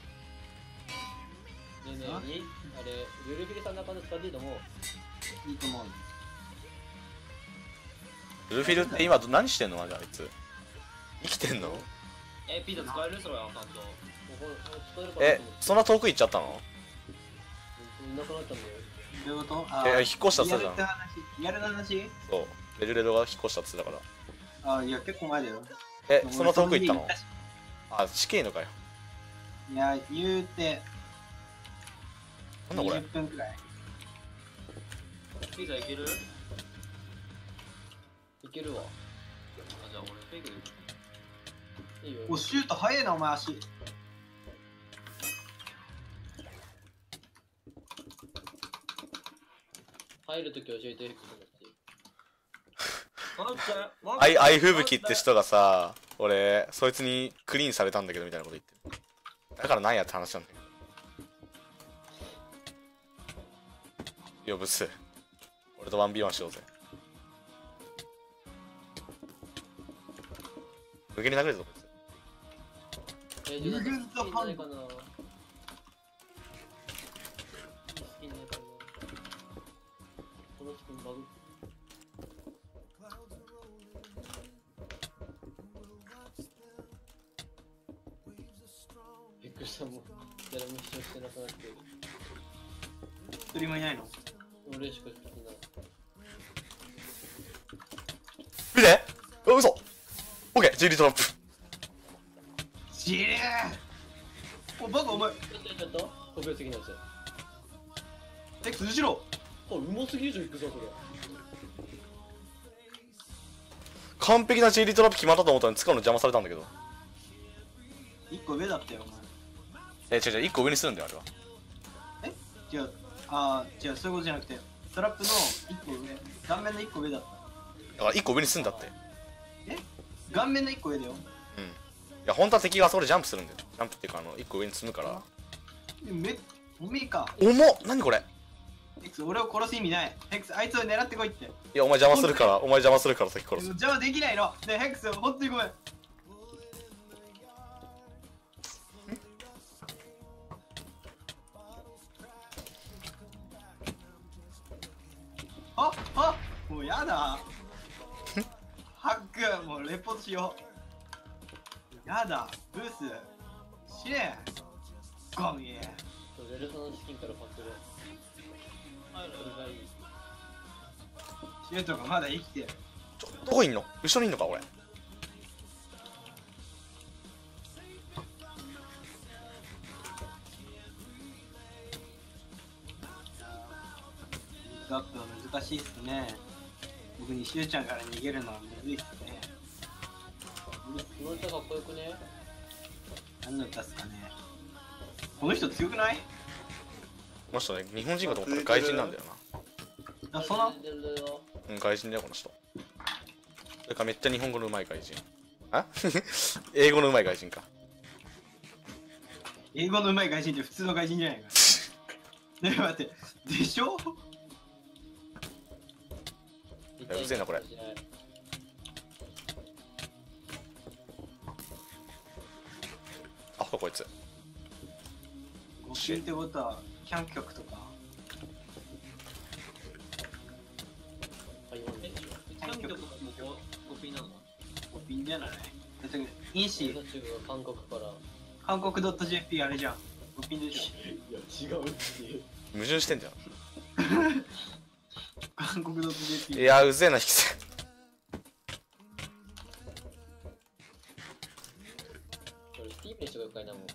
Speaker 4: えねえ、あれ、ルルフィルさんのアカウント使っていいと思う。
Speaker 2: いいと思う。
Speaker 1: ルフィルって今何してんのマジあいつ。生きてんの？
Speaker 5: え、ピザ使えるそれアカウント。
Speaker 1: え、そんな遠く行っちゃったの？
Speaker 4: いなくなったんだよ。
Speaker 2: どういうこと？
Speaker 1: 引っ越したって言ったじゃん。
Speaker 2: リアルな話？
Speaker 1: そう。レジュレドが引っ越したって言ってたから。
Speaker 2: あ、いや、結構前だよ。
Speaker 1: え、そんな遠く行ったの？あ、地形のかよ。
Speaker 2: いや、言うて、
Speaker 1: なんだこれ。
Speaker 2: 20分くらい。
Speaker 5: ピザいける？
Speaker 4: いけるわ。
Speaker 5: あ、じゃあ俺フェイクでいく。
Speaker 4: いいよ。
Speaker 2: お、シュート速いな、お前足。
Speaker 4: 入るとき教えて。
Speaker 1: アイフブキって人がさ、俺、そいつにクリーンされたんだけどみたいなこと言ってる。だからなんやって話なんだけど。よ、ブス。俺と 1v1 しようぜ。無限に殴れるぞ、こいつ。
Speaker 4: じゃあ、好きにないかな。好きにないかな。このスピンバグ。びっくりした、もう誰も一緒してなくなってる。
Speaker 2: 一人もいないの？
Speaker 4: 俺しか聞いてない。
Speaker 1: 見てうわ、嘘オッケー、ジェリートラップ。
Speaker 2: しれー。お、バカお前。
Speaker 4: ちょっと5秒過ぎのやつ。
Speaker 2: X 後ろ。
Speaker 4: あ、うますぎるじゃん、いくぞ、これ。
Speaker 1: 完璧なジェリートラップ決まったと思ったのに使うの邪魔されたんだけど。
Speaker 2: 一個上だったよ、お
Speaker 1: 違う違う、1個上にするんだよ、あれは。
Speaker 2: 前。違う。違う、そういうことじゃなくて、ストラップの一個上。顔面の一個上だった。
Speaker 1: だから1個上にすんだって。
Speaker 2: 顔面の一個上だよ。
Speaker 1: うん。いや、本当は敵があそこでジャンプするんだよ。ジャンプっていうか、1個上に積むから。
Speaker 2: おめえか。
Speaker 1: 重っ何これ。
Speaker 2: X、俺を殺す意味ない。X、あいつを狙ってこいって。
Speaker 1: いや、お前邪魔するから、お前邪魔するから先殺す。
Speaker 2: 邪魔できないの。ねえ、X、ほんとにごめん。もうやだ。ハック、もうレポートしよう。やだ、ブース。死ね。ゴミ。
Speaker 4: レルトのチキンからパクる。これがいい。
Speaker 2: シュートがまだ生きてる。
Speaker 1: どこいんの後ろにいんのか俺。
Speaker 2: ちょっと難しいっすね。僕にシュウちゃんから逃げるのはむずいっすね。
Speaker 4: この歌かっこよくね？
Speaker 2: 何の歌っすかね。この人強くない？
Speaker 1: この人ね、日本人かと思ったら外人なんだよな。
Speaker 2: あ、その
Speaker 1: うん、外人だよこの人。それかめっちゃ日本語の上手い外人。あ英語の上手い外人か。
Speaker 2: 英語の上手い外人って普通の外人じゃないか。ねえ待って、でしょ？
Speaker 1: うぜえなこれ。あ、こいつ。
Speaker 2: 5ピンってことは、キャン曲とか。
Speaker 5: キャン曲も5ピンなの
Speaker 2: 5ピンじゃない？だってインシ
Speaker 4: 韓国から
Speaker 2: 韓国 .jp あれじゃん。5ピンでし
Speaker 4: いや違うっていう。
Speaker 1: 矛盾してんじゃん。
Speaker 2: ょ。韓国 .jp。
Speaker 1: いやうぜえな引きせ。
Speaker 4: 俺スティーブンしてこようかいなもう。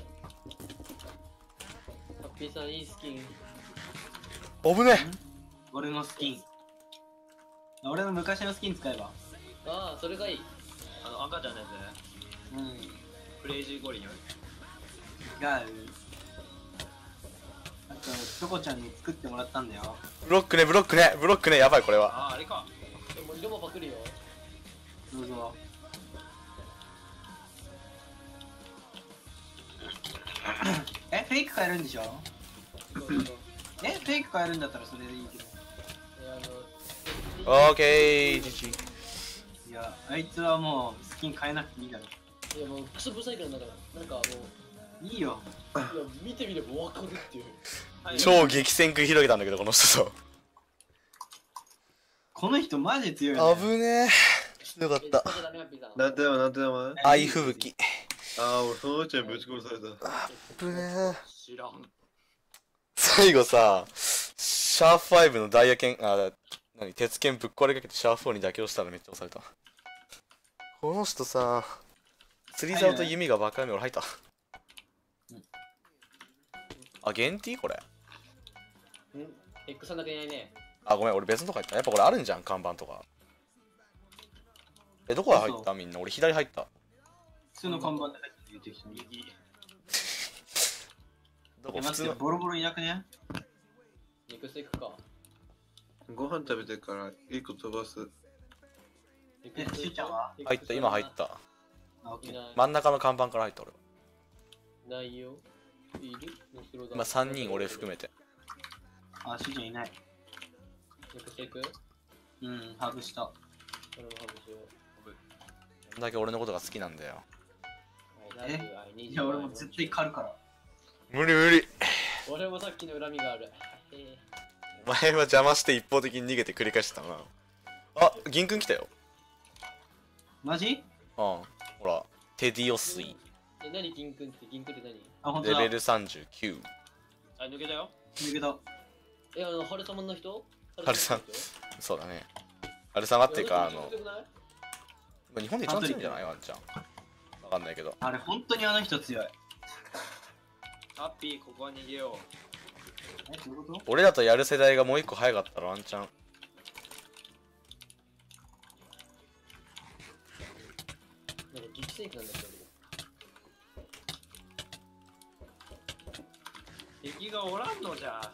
Speaker 4: ハッピーさんいいスキン。
Speaker 1: 危ね
Speaker 2: 5 俺のスキン。俺の昔のスキン使えば。
Speaker 4: ああ、それがいい。
Speaker 5: 赤ちゃんのや
Speaker 2: うん。
Speaker 5: つクレイジーゴリラ
Speaker 2: がある。あと、チョコちゃんに作ってもらったんだよ。
Speaker 1: ブロックね、ブロックね、ブロックね、やばいこれは。
Speaker 5: あれか
Speaker 4: でも色もパクるよ。
Speaker 2: どうぞ。フェイク変えるんでしょ？
Speaker 4: そうそうそう。
Speaker 2: フェイク変えるんだったらそれでいいけど。
Speaker 4: いや
Speaker 1: オーケー、GG。
Speaker 2: いや、あいつはもうスキン変えなくていいだろ。
Speaker 4: いやもうクソブサイクルだから、なんかもう、
Speaker 2: いいよ。
Speaker 4: いや見てみればわかるっていう。
Speaker 1: 超激戦繰り広げたんだけど、この人と。
Speaker 2: この人マジで強いよ、ね。
Speaker 1: 危ねえ。ひどかった。
Speaker 3: なんて名前なんて名前
Speaker 1: 愛吹雪。
Speaker 3: ああ、俺そのうちにぶち殺された。
Speaker 1: 危ねえ。
Speaker 5: 知らん
Speaker 1: 最後さ、シャープ5のダイヤ剣、鉄剣ぶっ壊れかけてシャープ4に妥協したらめっちゃ押された。この人さ、釣り竿と弓がバカやめ俺入った。あ、限定これ。
Speaker 4: X さんだけいないね。
Speaker 1: あ、ごめん、俺別のとこ入った。やっぱこれあるんじゃん、看板とか。どこへ入ったみんな。俺左入った。
Speaker 2: 普通の看板で入って言ってきた。右。
Speaker 1: どこ普通の。
Speaker 2: ボロボロいなくね？
Speaker 4: 肉ステークか。
Speaker 3: ご飯食べてから一個飛ばす。
Speaker 2: しーちゃんは？
Speaker 1: 入った、今入った。
Speaker 2: あ、オッケー。
Speaker 1: 真ん中の看板から入った俺は。
Speaker 4: ないよ。いる？
Speaker 1: 今3人俺含めて。
Speaker 2: あ、しーちゃんいない。
Speaker 4: 肉ステーク？
Speaker 2: うん、ハグした。
Speaker 4: 俺もハグしよう。
Speaker 1: こんだけ俺のことが好きなんだよ。
Speaker 2: いや、俺も絶対狩るから。
Speaker 1: 無理無理。
Speaker 4: 俺もさっきの恨みがある。
Speaker 1: お前は邪魔して一方的に逃げて繰り返してたな。あ、銀くん来たよ。
Speaker 2: マジ？
Speaker 1: ほら、テディオスイ。
Speaker 4: 何銀くんって何？
Speaker 2: あ、ほんとだ。
Speaker 1: レベル39。
Speaker 5: あ、抜けたよ
Speaker 2: 抜けた。
Speaker 4: 春様の人？
Speaker 1: 春さん。そうだね。春様っていうか、日本で一番強いんじゃないワンちゃん。わかんないけど。
Speaker 2: あれ、本当にあの人強い。
Speaker 5: ハッピーここは逃げよ
Speaker 2: どういうこと？
Speaker 1: 俺らとやる世代がもう一個早かったらワンチャン。
Speaker 4: なんか激戦区なんだけど。
Speaker 5: 敵がおらんのじゃ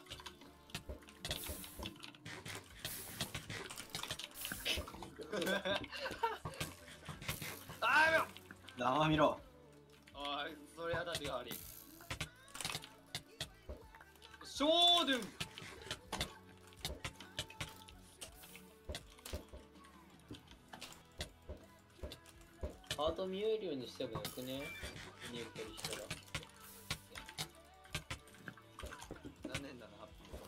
Speaker 5: あーよ
Speaker 2: 生見ろ。
Speaker 5: あーそれ私が悪いショードゥン
Speaker 4: ハート見えるようにしてもよくね。見えたりしたら。
Speaker 5: 残念だなハッ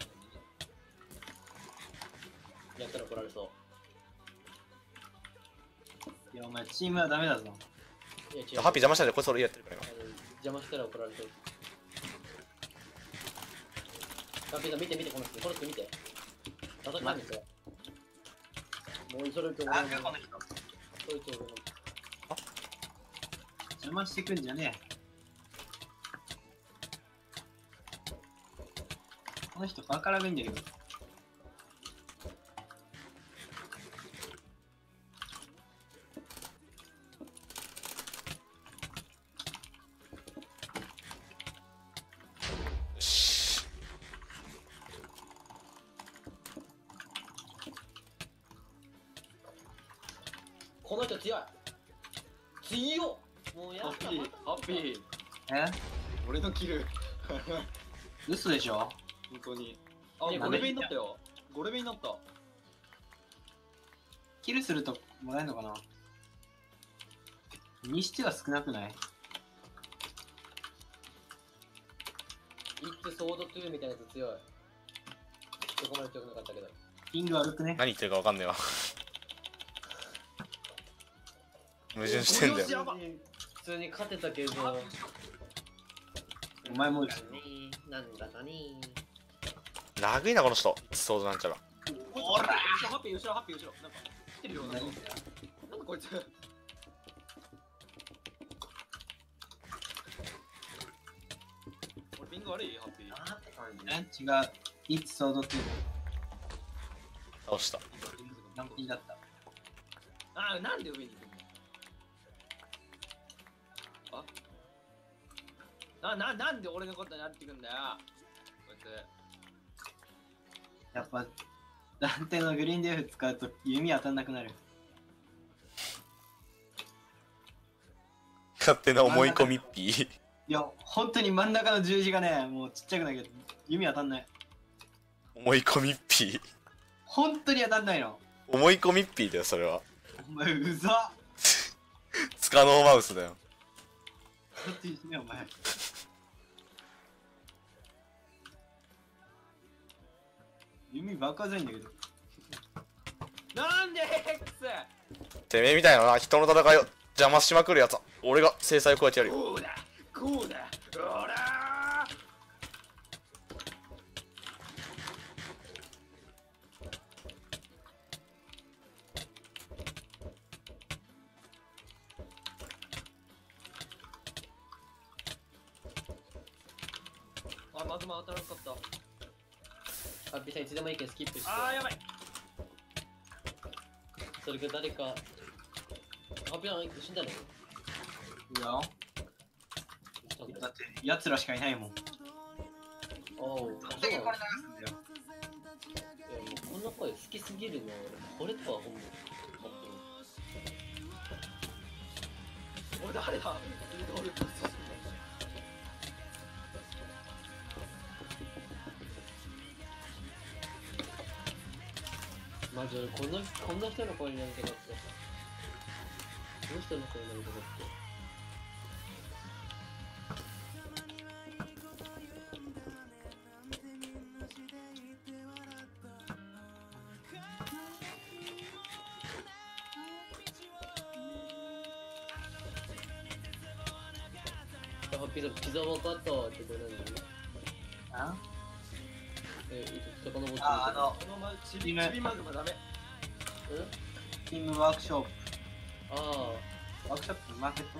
Speaker 5: ピー
Speaker 4: やったら怒られそ
Speaker 2: いや、お前、チームはダメだぞ。
Speaker 4: う。いや違う。
Speaker 1: ハッピー邪魔したんでこいつ俺やってるから今。
Speaker 4: 邪魔したら怒られそう。ハッピーさん見て見てこの人見て。叩かんですよ。もうそれと
Speaker 2: あ、この人。
Speaker 4: そいつ俺の。
Speaker 2: 邪魔してくんじゃねえ。この人バカラグいんだけど。
Speaker 4: この人強い。強っ。もうやだ。
Speaker 5: ハッピー俺のキル
Speaker 2: 嘘でしょ？
Speaker 5: 本当にあ、
Speaker 4: ね
Speaker 5: 5レベルになったよ5レベルになった
Speaker 2: キルするともらえるのかな？にしては少なくない？
Speaker 4: イッツソード2みたいなやつ強い。そこまで強くなかったけど。
Speaker 2: ピング悪くね？
Speaker 1: 何言ってるかわかんねえわ。矛盾してんだよ。
Speaker 4: 普通に勝てたけど。
Speaker 2: お前も
Speaker 4: なんだかね。
Speaker 1: ラグいなこの人。そうなんちゃら。
Speaker 5: ほらハッピー後ろハッピー後ろなんか来てるよなんだこいつ俺ピング悪いハッピー
Speaker 2: 違う。It's so do
Speaker 1: 倒した。
Speaker 2: 何ピンだった。
Speaker 5: あ、なんで上に行くの？なんで俺のことになってくんだよ。こいつ。
Speaker 2: やっぱ、断定のグリーンデーフ使うと弓当たんなくなる。
Speaker 1: 勝手な思い込みっぴー。
Speaker 2: いや、本当に真ん中の十字がね、もうちっちゃくないけど、弓当たんない。
Speaker 1: 思い込みっぴー。
Speaker 2: 本当に当たんないの。
Speaker 1: 思い込みっぴーだよ、それは。
Speaker 2: お前、うざっ。
Speaker 1: つかのマウスだよ。
Speaker 2: だっていいね、お前。弓爆発ないんだけど。
Speaker 5: なんで X？
Speaker 1: てめえみたいな人の戦いを邪魔しまくるやつは俺が制裁を加えてやるよ。
Speaker 5: こうだこうだおらー。あ、マグマ当たらんかった。
Speaker 4: ハッピーさんいつでもいいけどスキップして。
Speaker 5: あー、やばい。
Speaker 4: それか誰か。ハッピーさん死んだの？
Speaker 2: いや、だって奴らしかいないもん。
Speaker 4: おう。
Speaker 2: 勝手にこれ流すんだよ。
Speaker 4: いやもうこんな声好きすぎるの。これとはほんま。
Speaker 5: 俺誰だ？俺パスするの。
Speaker 4: マジ俺こんな人の声になりたかった。この人の声になりたかった。ハッピーさんピザ分かったわってこれ何？
Speaker 2: あ
Speaker 4: そこのボタン。
Speaker 2: あ、
Speaker 5: このまちびマグマダメ。
Speaker 2: チームワークショップ。
Speaker 4: あ
Speaker 2: ワークショップマーケット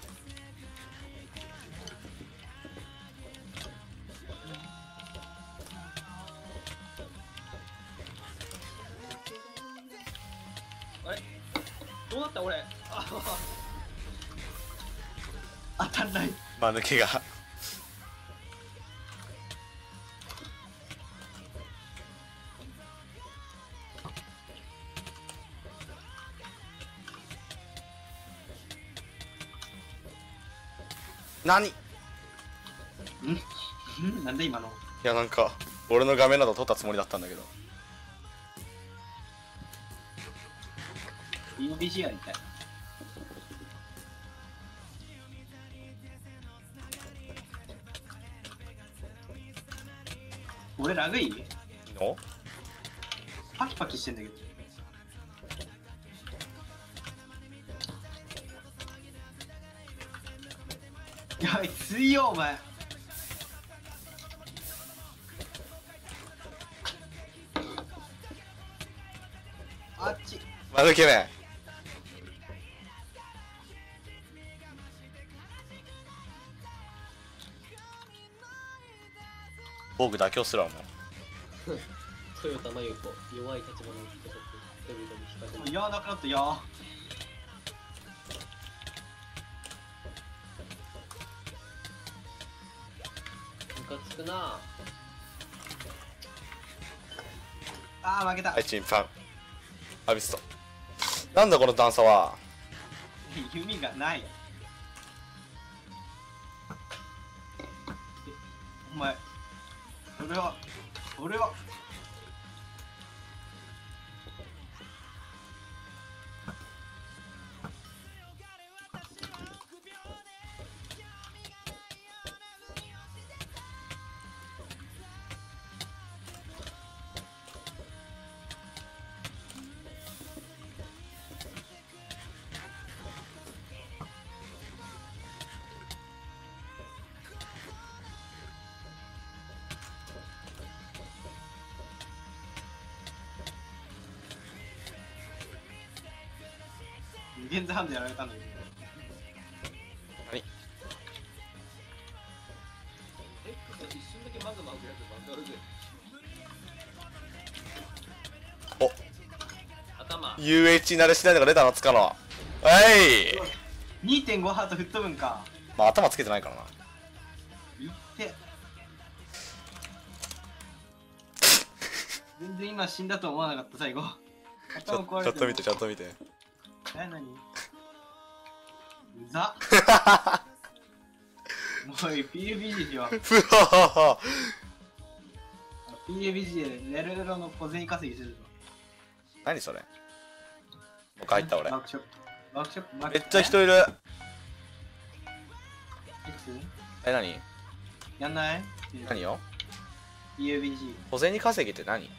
Speaker 5: あれどうなった俺。あ
Speaker 2: 当たんない。
Speaker 1: 間抜けが。何？い
Speaker 2: なんで今の。
Speaker 1: やなんか俺の画面など撮ったつもりだったんだけど。
Speaker 2: PUBG やりたい。俺ラグいい
Speaker 1: の？
Speaker 2: パキパキしてんだけど。やばい、強いよお前。あっち。
Speaker 1: 間抜けめ。僕妥協するわもう。
Speaker 4: 豊田真由子弱い立場の人たち人々に引かせる。
Speaker 2: いやなくなったや。
Speaker 4: ムカつくな。
Speaker 2: あー負けた
Speaker 1: はい、。チンパンアビスト。なんだこの段差は。
Speaker 2: 弓がない。お前、俺は無限ハンドやられたんだけど。
Speaker 5: X が一瞬だけマグマを受けられてバカるぜ。
Speaker 1: お UH 慣れしないのが出たのつかの。はい。
Speaker 2: 2.5 ハート吹っ飛ぶんか。
Speaker 1: まあ頭つけてないからな。
Speaker 2: いって全然今死んだと思わなかった最後。
Speaker 1: ちょ
Speaker 2: 頭壊れてる。
Speaker 1: っと見てちょっと見て。
Speaker 2: 何うざもう PUBG しよう。
Speaker 1: ふわはは。
Speaker 2: PUBG でレロレロの小銭稼ぎするぞ。
Speaker 1: 何それ。もう帰った俺。
Speaker 2: ワークショップ。ワークショップ。
Speaker 1: めっちゃ人いる。
Speaker 2: いくつ
Speaker 1: 何
Speaker 2: やんない
Speaker 1: 何よ。
Speaker 2: PUBG。
Speaker 1: 小銭稼ぎって何？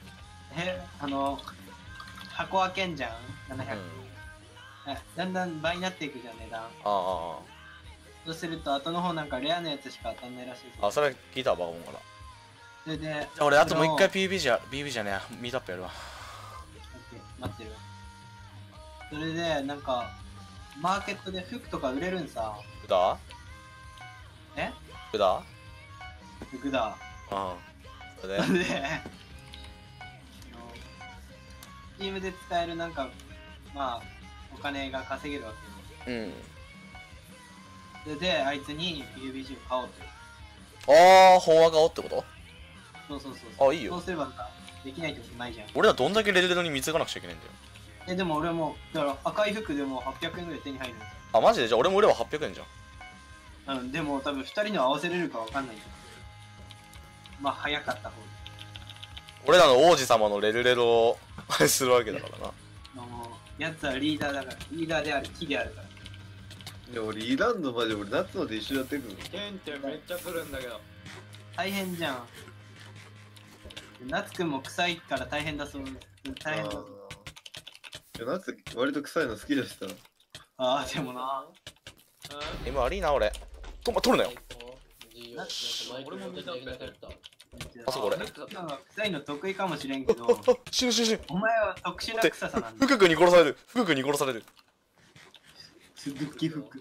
Speaker 2: 箱開けんじゃん。700。
Speaker 1: うん。
Speaker 2: だんだん倍になっていくじゃん、値段。
Speaker 1: あ
Speaker 2: そうすると、後の方なんかレアなやつしか当たんないらしい
Speaker 1: あ。あ、それ聞いたわ、バカモンから。
Speaker 2: それで、
Speaker 1: じゃあ俺あともう一回
Speaker 2: それを
Speaker 1: PB じゃ、BB じゃねえや、ミートアップやるわ。
Speaker 2: 待ってる。それで、なんか、マーケットで服とか売れるんさ。
Speaker 1: ふだ
Speaker 2: え
Speaker 1: ふだ
Speaker 2: 服だ。
Speaker 1: うん。それで
Speaker 2: それで、Steam で使えるなんか、まあ、お金が稼げるわけよ。
Speaker 1: うん。
Speaker 2: それで、あいつに PUBG を買おうと。
Speaker 1: ああ、飽和顔ってこと？
Speaker 2: そうそうそう。
Speaker 1: あ、いいよ
Speaker 2: そうすればさ、できないってことないじゃん。
Speaker 1: 俺らどんだけレレレに貢がなくちゃいけないんだよ。
Speaker 2: でも俺も、だから赤い服でも800円ぐらい手に入るんですよ。
Speaker 1: あ、マジで？じゃあ俺も売れば800円じゃん。
Speaker 2: うん、でも多分2人の合わせれるかわかんないけど。まあ、早かった方
Speaker 1: 俺らの王子様のレレレロをあれするわけだからな。
Speaker 2: やつはリーダーだから、リーダーである、木であるから。
Speaker 3: いや俺イランドまで俺夏まで一緒やってるの。
Speaker 5: ケンってめっちゃ来るんだけど。
Speaker 2: 大変じゃん。夏くんも臭いから大変だそう。大変だ。
Speaker 3: いや夏割と臭いの好きだしさ。
Speaker 2: ああ、でもな。
Speaker 1: 今悪いな俺。取るなよ。
Speaker 5: 俺も見たって。
Speaker 1: あそこ俺。
Speaker 2: 臭いの得意かもしれんけど、
Speaker 1: 死ぬ死ぬ死ぬ。
Speaker 2: お前は特殊な臭さなんだ。
Speaker 1: 福君に殺される。福君に殺される。
Speaker 2: すぐき服。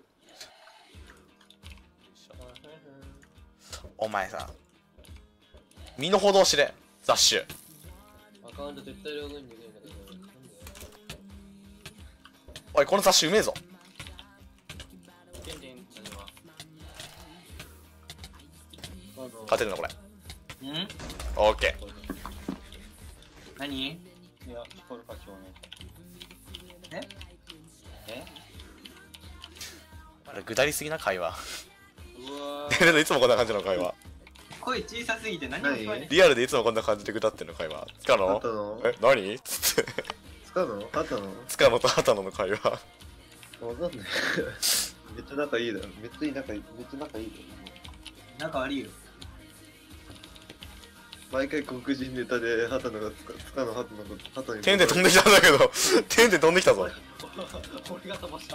Speaker 1: お前さ、身の程を知れ。ザッシュ。
Speaker 4: アカウント絶対ログインできないんだけど。
Speaker 1: おい、このザッシュうめえぞ。
Speaker 5: ケンケン何は
Speaker 1: 勝てるなこれ。
Speaker 2: ん
Speaker 1: オッケ
Speaker 2: 何
Speaker 5: いや、取るか今日ね。
Speaker 2: え
Speaker 1: ー。あれぐだりすぎな会話。
Speaker 5: うわ
Speaker 1: レレレいつもこんな感じの会話。
Speaker 2: 声小さすぎて何も聞こえない。
Speaker 1: リアルでいつもこんな感じでぐだってんの会話。つか
Speaker 3: あ
Speaker 1: の
Speaker 3: ったの？
Speaker 1: え、何つって。
Speaker 3: 使うの？あったの？
Speaker 1: つかのと畑野の会話。
Speaker 3: わかんない。めっちゃ仲いいだろ。めっちゃ仲いいだろ。
Speaker 2: 仲悪いよ。
Speaker 3: 毎回黒人ネタで畑野が使うの畑野に。
Speaker 1: 天で飛んできたんだけど。天で飛んできたぞ。
Speaker 5: 俺が飛ばした。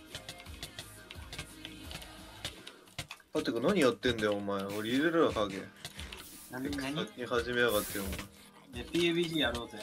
Speaker 3: てか何やってんだよお前。俺入れるわ影。
Speaker 2: 何
Speaker 3: 先に始めやがってよお前。
Speaker 2: PUBG やろうぜ。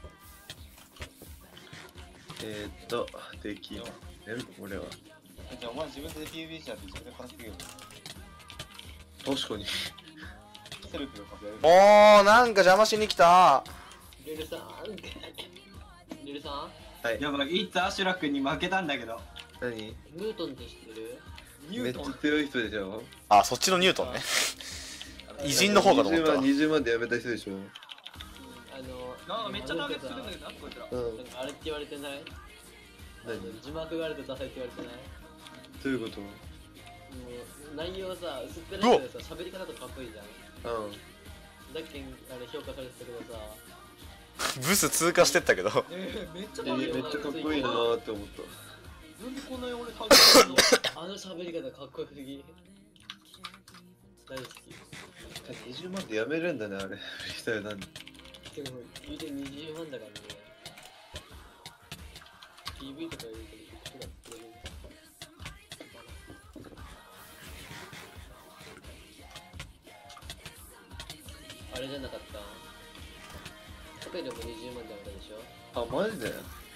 Speaker 3: できん。俺は。
Speaker 5: じゃあお前自分で PUBG やって自分で稼げる。
Speaker 3: 確かに。
Speaker 5: セルフの株やる。
Speaker 1: もうなんか邪魔しに来た。
Speaker 4: リルさんリルさん
Speaker 3: はい。
Speaker 2: やばい、いつアシュラ君に負けたんだけど。
Speaker 3: 何？
Speaker 4: ニュートンって知ってる？
Speaker 3: めっちゃ強い人でしょ。
Speaker 1: あ、そっちのニュートンね。偉人の方かと思ったわ。
Speaker 3: 20万でやめた人でしょ。
Speaker 5: なんかめっちゃ投げするんだけどな、こいつら。
Speaker 3: うん。
Speaker 4: あれって言われてない？字幕があるとダサいって言われてない？
Speaker 3: どういうこと？
Speaker 4: もう内容さ、薄っぺらいけどさ、喋り方とかっこいいじゃん。
Speaker 3: うん。
Speaker 4: だっけんあれ評価されてたけどさ、
Speaker 1: ブス通過してったけど。
Speaker 5: めっちゃ投げるよ。
Speaker 3: めっちゃかっこいいなーって思った。
Speaker 5: なんでこんなに俺投げてるの？
Speaker 4: あの喋り方かっこよすぎ。大好き。
Speaker 3: 20万でやめるんだね、あれ。フリースタイルなんで。
Speaker 4: でも、言うて20万だからね。PV とか言うてるだってる。あれじゃなかった。カペでも20万じゃなかったでしょ。
Speaker 3: あ、マジで？
Speaker 4: だ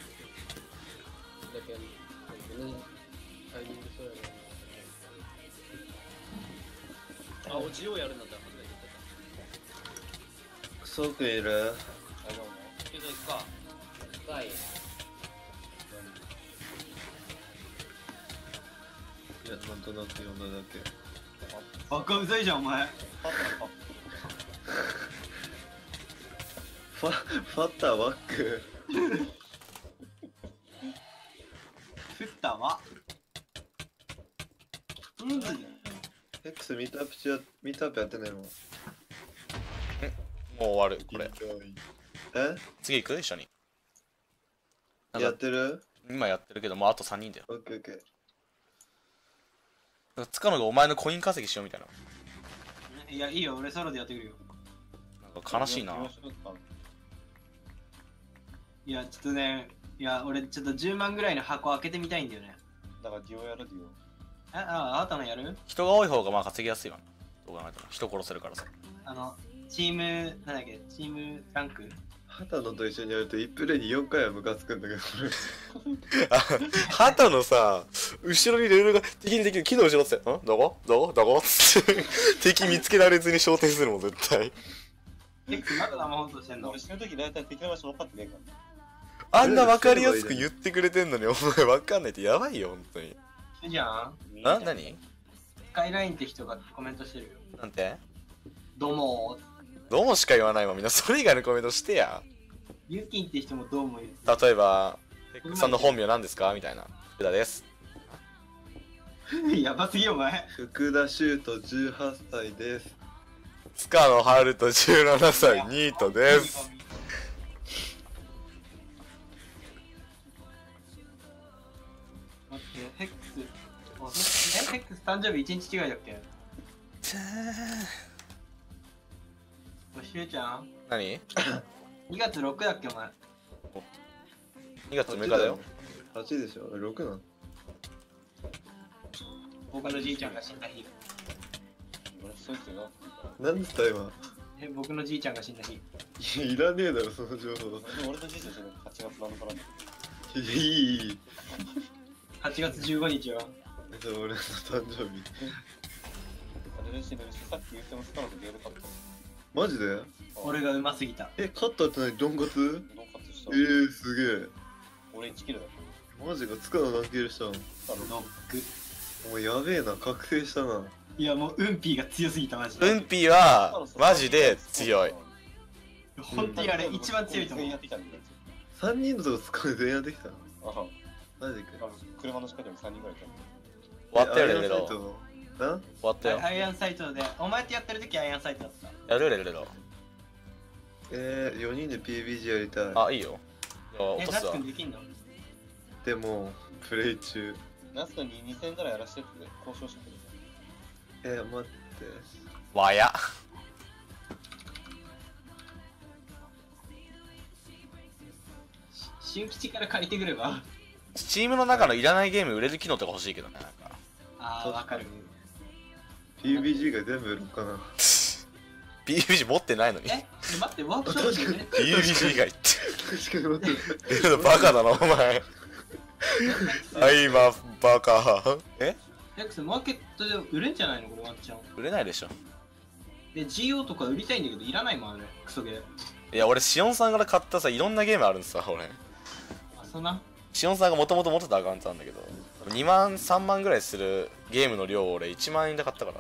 Speaker 4: けど、同じタイミングそうやね。
Speaker 5: あ、おじをやるんだったら初めて言って
Speaker 3: クソくんいる？
Speaker 5: た。あ、どうも。けど行くか。
Speaker 4: 深い。
Speaker 3: いや、なんとなく読んだだけ。
Speaker 2: バカうざいじゃんお前。
Speaker 3: ファッターワック。
Speaker 2: 振ったわ。うん。
Speaker 3: X ミートアップやってないの？
Speaker 1: もう終わるこれ。
Speaker 3: え？
Speaker 1: 次行く一緒に。なんか
Speaker 3: やってる？
Speaker 1: 今やってるけどもうあと3人だよ。
Speaker 3: オッケーオッケー。
Speaker 1: 塚野がお前のコイン稼ぎしようみたいな。
Speaker 2: いやいいよ、俺ソロでやってくるよ。
Speaker 1: なんか悲しいな。
Speaker 2: いやちょっとね、いや俺ちょっと10万ぐらいの箱開けてみたいんだよね。
Speaker 5: だからディオやるディオ。
Speaker 2: あなたのやる？
Speaker 1: 人が多い方がまあ稼ぎやすいわ。どう考えても人殺せるからさ。
Speaker 2: チームなんだっけ、チームランク。
Speaker 3: 畑野と一緒にやると1プレイに4回はムカつくんだけど
Speaker 1: 畑野さ、後ろにレールが敵にできる木の後ろってどこつって敵見つけられずに昇天するもん絶対。
Speaker 2: まだ生放送してんの？
Speaker 5: 俺死ぬ時大体敵の場所分かってねえから。
Speaker 1: あんな分かりやすく言ってくれてんのにお前分かんないってやばいよ本当に。
Speaker 2: いいじゃん。
Speaker 1: 何？
Speaker 2: スカイラインって人がコメントしてるよ。
Speaker 1: なんて？
Speaker 2: どうも
Speaker 1: どうもしか言わないわみんな。それ以外のコメントしてや。
Speaker 2: ユキンって人もどうも言って
Speaker 1: 例えばテックさんの本名なんですかみたいな。福田です。
Speaker 2: やばすぎお前。
Speaker 3: 福田修斗18歳です。
Speaker 1: 塚野春人17歳ニートです。
Speaker 2: 待って、ヘックスヘックス誕生日1日違いだっけ？しゅうちゃん
Speaker 1: 何？
Speaker 2: 2月6だっけお前。
Speaker 1: 2月6日だよ。
Speaker 3: 8でしょ？6なの？
Speaker 2: 僕のじいちゃんが死んだ日。
Speaker 5: 俺そう言ってな。
Speaker 3: 何つった今？
Speaker 2: 僕のじいちゃんが死んだ日。
Speaker 3: いらねえだろその情報。
Speaker 5: 俺とじいちゃん死ぬ8月7日なんだ。
Speaker 3: いい。
Speaker 2: 8月15日は
Speaker 3: じゃあ俺の誕生日。
Speaker 5: レルシさっき言ってもスタートゲールカット。
Speaker 3: マジで？
Speaker 2: 俺がうますぎた。
Speaker 3: 勝ったって何？ドンカツ？
Speaker 5: ドンカツした。
Speaker 3: すげえ。
Speaker 5: 俺1キルだ。
Speaker 3: マジか、塚野何キルしたの？
Speaker 2: ノック。
Speaker 3: お前やべえな、覚醒したな。
Speaker 2: いやもうウンピーが強すぎたマジで。
Speaker 1: ウンピーはマジで強い。
Speaker 2: 本当にあれ一番強いと思う。
Speaker 3: 3人のとこ塚野全員やってきた。
Speaker 5: ああ。
Speaker 3: マジか。
Speaker 5: 車の近くに3人ぐらいい
Speaker 1: 終わったよレレロ。
Speaker 3: 終
Speaker 1: わったよ。
Speaker 2: アイアンサイトで、お前とやってる時アイアンサイトだった。
Speaker 1: やるレレロ。
Speaker 3: 4人で PBG やりたい。
Speaker 1: あ、いいよ。じゃあ落と
Speaker 2: ナ
Speaker 1: すわ。
Speaker 2: ツくんできんの？
Speaker 3: でも、プレイ中。
Speaker 5: ナス君に2000ぐらいやらせてって交渉してくれ。
Speaker 3: 待って。
Speaker 1: わや。
Speaker 2: 新吉から借りてくれば。
Speaker 1: チームの中のいらないゲーム売れる機能とか欲しいけどね。なんか
Speaker 2: ああ、わかる。
Speaker 3: PBG が全部売ろうかな。
Speaker 1: PUBG 持ってないのに。
Speaker 2: 待って、ワークショップでね。
Speaker 1: PUBG 以外って。
Speaker 3: 確かに待って。
Speaker 1: 出るのバカだな、お前。あ、今、バカ。
Speaker 2: X マーケットで売れんじゃないのこれワンチャン。
Speaker 1: 売れないでしょ。
Speaker 2: GO とか売りたいんだけど、いらないもんあれ。クソゲー。
Speaker 1: いや、俺、シオンさんから買ったさ、いろんなゲームあるんさ、俺。
Speaker 2: あ、そんな
Speaker 1: シオンさんがもともと持ってたアカウントなんだけど、2万、3万ぐらいするゲームの量を俺1万円で買ったから。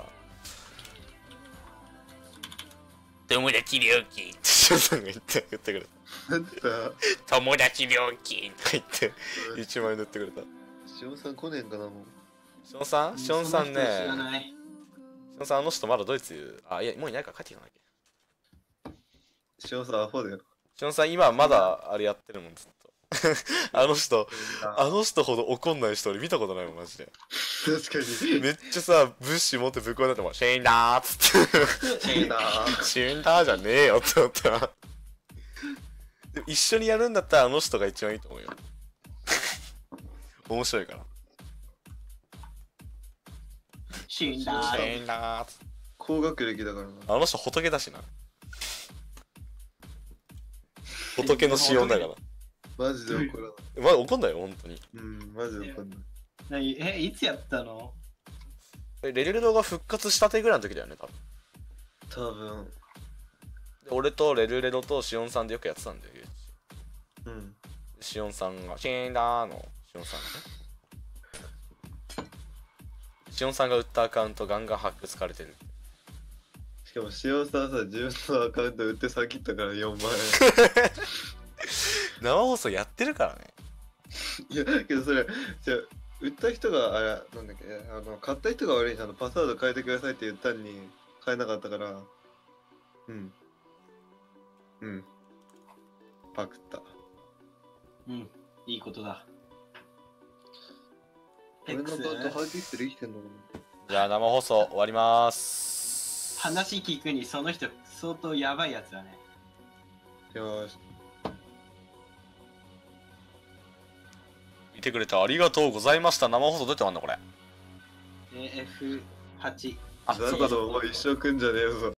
Speaker 1: 友達料金ってシオンさんが言ってくれた。
Speaker 3: なんだ
Speaker 1: 友達料金とか言って1万円で売ってくれた。
Speaker 3: シオンさん来ねえんかなもう。
Speaker 1: シオンさん、シオンさんね、
Speaker 2: 知らない。
Speaker 1: シオンさんあの人まだドイツ、あ、いや、もういないから帰ってきたんだっけ。
Speaker 3: シオンさんアホだよ。
Speaker 1: シオンさん今まだあれやってるもんずっと。あの人ほど怒んない人俺見たことないもんマジで。
Speaker 3: 確かに。
Speaker 1: めっちゃさ、ブッシュ持ってぶっ壊れても死んだーっつって
Speaker 3: いいな
Speaker 1: 死んだーじゃねえよって思ったらでも一緒にやるんだったらあの人が一番いいと思うよ。面白いから。
Speaker 2: 死んだー。
Speaker 1: 死んだーっつって。
Speaker 3: 高学歴だからな。
Speaker 1: あの人仏だしな。仏の仕様だから。
Speaker 3: マジで怒らない。
Speaker 1: まだ怒んないよ、本当に。
Speaker 3: マジで怒んない。
Speaker 2: いつやったの？
Speaker 1: レレルドが復活したてぐらいの時だよね、多分。
Speaker 3: 多分。
Speaker 1: で俺とレルレドとシオンさんでよくやってたんだよ。シオンさんが、シンダーのシオンさんがね。 しおんさんが売ったアカウントガンガン発掘されてる。
Speaker 3: しかもしおんさんさ、自分のアカウント売って先切ったから4万
Speaker 1: 生放送やってるからね。
Speaker 3: 円。いや、けどそれ、じゃあ売った人が、あれ、なんだっけ、買った人が悪いんじゃん。パスワード変えてくださいって言ったのに、変えなかったから、うん。うん。パクった。
Speaker 2: うんいいことだ。
Speaker 3: 俺のアカウントハードディスクできてんのか
Speaker 1: じゃあ生放送終わります。
Speaker 2: 話聞くにその人相当やばいやつだね。
Speaker 3: な。よーし。
Speaker 1: 見てくれてありがとうございました。生放送どうやって終わんのこれ。
Speaker 2: F8
Speaker 1: あ、そうかそうか。
Speaker 3: だけど、お前一生来んじゃねえぞ。